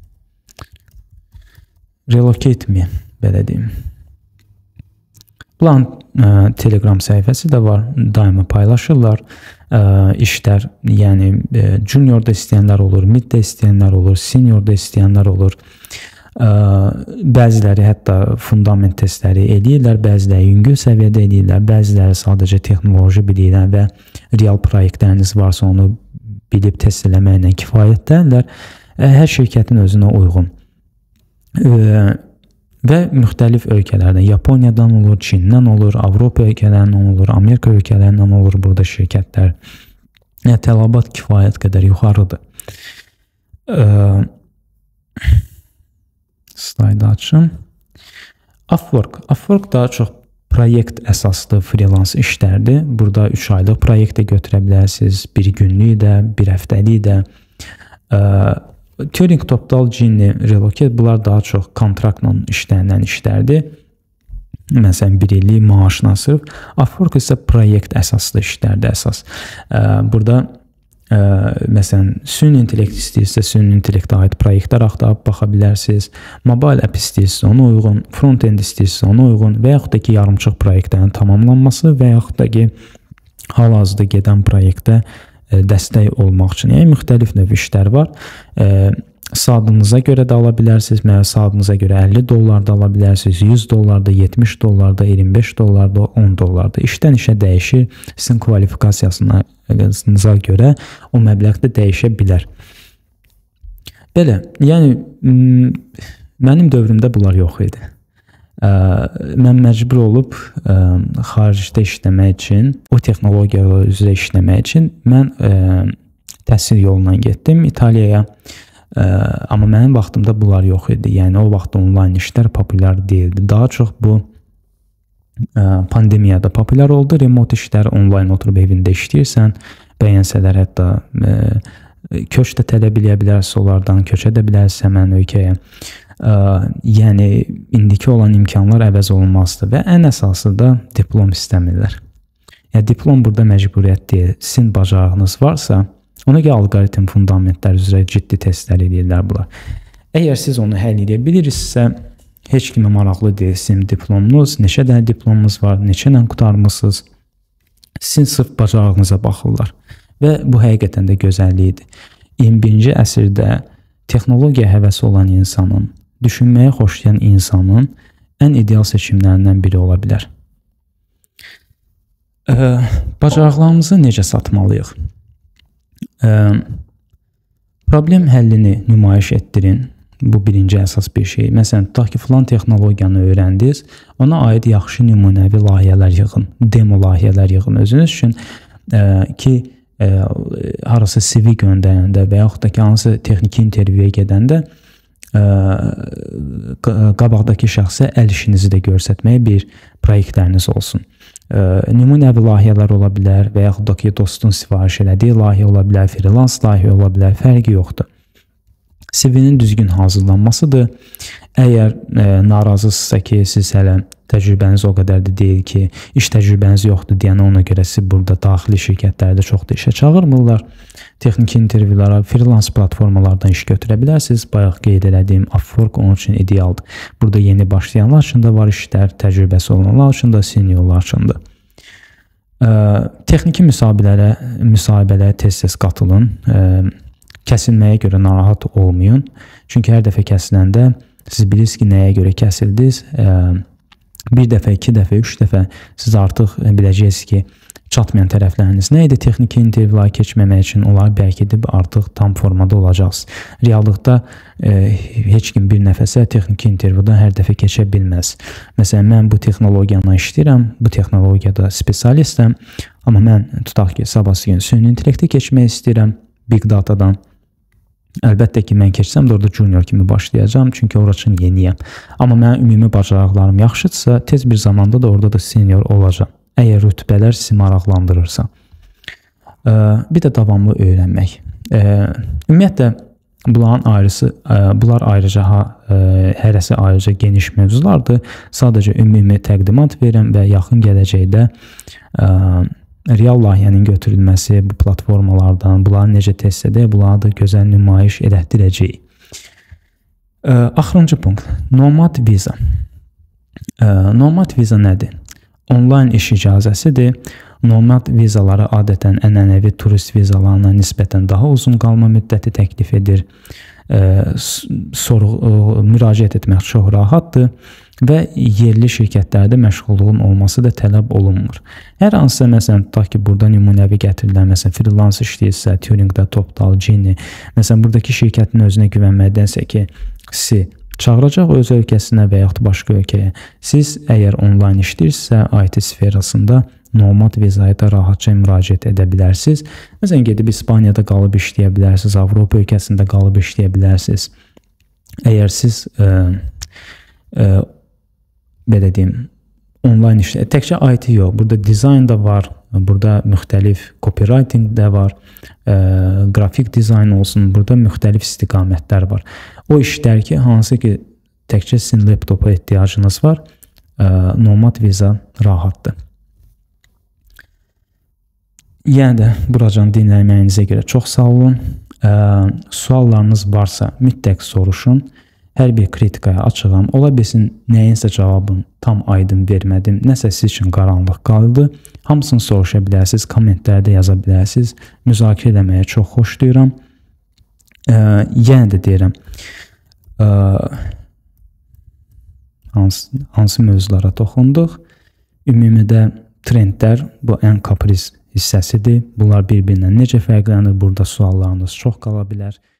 Relocate mi, belə deyim. Bunların Telegram səhifəsi də var, daima paylaşırlar. İşlər, yəni juniorda istəyənlər olur, middə istəyənlər olur, seniorda istəyənlər olur. Bəziləri hətta fundament testləri eləyirlər, bəziləri yüngül səviyyədə eləyirlər, bəziləri sadəcə texnoloji bilirlər və real proyektləriniz varsa onu bilib test eləməklə kifayətdənlər. Hər şirkətin özünə uyğun. Və müxtəlif ölkələrdən, Yaponiyadan olur, Çindən olur, Avropa ölkələrindən olur, Amerika ölkələrindən olur burada şirkətlər. Tələbat kifayət qədər yuxarıdır. Slaydı açım. Upwork daha çox proyekt əsaslı freelance işlərdir. Burada 3 aylıq proyektə götürə bilərsiniz, 1 günlük də, 1 həftəlik də. Turing Toptal, Genie, Relocate bunlar daha çox kontraktla işlənən işlərdir. Məsələn, 1 illik maaşına sırf. Upwork isə proyekt əsaslı işlərdir əsas. Burada məsələn, süni intellekt istəyirsə, süni intellektə aid proyektlər axtarıb baxa bilərsiniz. Mobile app istəyirsə ona uyğun, front-end istəyirsə ona uyğun və yaxud da ki, yarımçıq proyektlərin tamamlanması və yaxud da ki, hal-hazırda gedən proyektə dəstək olmaq üçün. Yəni, müxtəlif növ işlər var. Saatınıza görə də ala bilərsiniz. Saatınıza görə $50 da ala bilərsiniz. $100 da, $70 da, $25 da, $10 da. İşdən işə dəyişir. Sizin kvalifikasiyasına görə o məbləğ də dəyişə bilər. Belə, yəni mənim dövrümdə bunlar yox idi. Mən məcbur olub xaricdə işləmək üçün, o texnologiyalar üzrə işləmək üçün mən təhsil yolundan getdim İtaliyaya. Amma mənim vaxtımda bunlar yox idi. Yəni o vaxt onlayn işlər populyar deyildi. Daha çox bu pandemiyada populyar oldu. Remote işlər, onlayn oturub evində işləyirsən, bəyənsələr hətta köç də tələb eləyə bilərsə onlardan, köçə də bilərsə həmən ölkəyə. Yəni indiki olan imkanlar əvəz olunmazdır və ən əsası da diplom istəmirlər. Yəni diplom burada məcburiyyət deyil. Sizin bacarığınız varsa, ona görə alqoritm fundamentlər üzrə ciddi testlər edirlər bunlar. Əgər siz onu həll edə bilirsinizsə, heç kimə maraqlı deyil sizin diplomunuz, neçə dənə diplomunuz var, neçə dənə qurtarmısınız. Sizin sırf bacarığınıza baxırlar və bu həqiqətən də gözəllikdir. 21-ci əsrdə texnologiya həvəsi olan insanın, düşünməyə xoşlayan insanın ən ideal seçimlərindən biri ola bilər. Bacarıqlarımızı necə satmalıyıq? Problem həllini nümayiş etdirin. Bu birinci əsas bir şey. Məsələn, tutaq ki, filan texnologiyanı öyrəndiniz, ona aid yaxşı nümunəvi layihələr yığın, demo layihələr yığın özünüz üçün ki, harası CV göndərəndə və yaxud da ki, hansı texniki intervyuya gedəndə qabaqdakı şəxsə əl işinizi də göstərməyə bir proyektləriniz olsun. Nümunəvi layihələr ola bilər və yaxud da ki, dostun sifariş elədiyi layihə ola bilər, freelance layihə ola bilər, fərqi yoxdur. CV-nin düzgün hazırlanmasıdır. Əgər narazısınızsa ki, siz hələ təcrübəniz o qədər də deyil ki, iş təcrübəniz yoxdur deyənə ona görə siz burada daxili şirkətlərdə çox da işə çağırmırlar. Texniki intervyulara, freelance platformalardan iş götürə bilərsiniz. Bayaq qeyd elədiyim Upwork onun üçün idealdır. Burada yeni başlayanlar üçün də var işlər, təcrübəsi olanlar üçün də, seniorlar üçün də. Texniki müsahibələrə tez-tez qatılın. Kəsilməyə görə narahat olmayın. Çünki hər dəfə kəsiləndə siz bilirsiniz ki, nəyə görə kəsildiniz. Bir dəfə, iki dəfə, üç dəfə siz artıq biləcəksiniz ki, çatmayan tərəfləriniz nə idi? Texniki intervyulara keçməmək üçün onları bərk edib artıq tam formada olacaqsınız. Reallıqda heç kim bir nəfəsə texniki intervyudan hər dəfə keçə bilməz. Məsələn, mən bu texnologiyanı işləyirəm, bu texnologiyada spesialistəm, amma mən tutaq ki, sabahsı gün süni intellektə keçmək istəyirəm, big datadan. Əlbəttə ki, mən keçsəm də orada junior kimi başlayacağam, çünki ora üçün yeniyəm. Amma mənim ümumi bacarıqlarım yaxşıdırsa, tez bir zamanda da orada da senior olacağam. Əgər rütbələr sizi maraqlandırırsa. Bir də davamlı öyrənmək. Ümumiyyətlə, bunlar ayrıca hərəsi ayrıca geniş mövzulardır. Sadəcə ümumi təqdimat verirəm və yaxın gələcəkdə real layihənin götürülməsi bu platformalardan, bunları necə test edək, bunları da gözəl nümayiş elətdirəcəyik. Axırıncı punkt, nomad viza. Nomad viza nədir? Onlayn iş icazəsidir. Nomad vizaları adətən ənənəvi turist vizalarına nisbətən daha uzun qalma müddəti təklif edir. Müraciət etmək çox rahatdır və yerli şirkətlərdə məşğulluğun olması da tələb olunmur. Hər hansısa, məsələn, tutaq ki, burada nümunəvi gətirilən, məsələn, freelance işləyirsə, Turing'da, Toptal, Gini, məsələn, buradakı şirkətin özünə güvənməkdənsə ki, sizi çağıracaq öz ölkəsinə və yaxud başqa ölkəyə. Siz əgər onlayn işləyirsə, IT sferasında nomad vizaya da rahatca müraciət edə bilərsiniz. Məsələn, gedib İspaniyada qalıb işləyə bilərsiniz, Avropa ölkəsində qalıb işləyə bilərsiniz. Əgər siz belə deyim, onlayn işlə, təkcə IT yox, burada dizayn da var, burada müxtəlif copywriting də var, qrafik dizayn olsun, burada müxtəlif istiqamətlər var. O işlər ki, hansı ki, təkcə sizin laptopa ehtiyacınız var, nomad viza rahatdır. Yəni də buracan dinləməyinizə görə çox sağ olun. Suallarınız varsa mütləq soruşun. Hər bir kritikaya açığam. Ola bilsin, nəyinsə cavabını tam aydın vermədim, nəsə siz üçün qaranlıq qaldı. Hamısını soruşa bilərsiniz, kommentlərdə yaza bilərsiniz. Müzakirə eləməyə çox xoşlayıram. Yenə də deyirəm, hansı mövzulara toxunduq. Ümumidə trendlər bu ən kapris hissəsidir. Bunlar bir-birindən necə fərqlənir? Burada suallarınız çox qala bilər.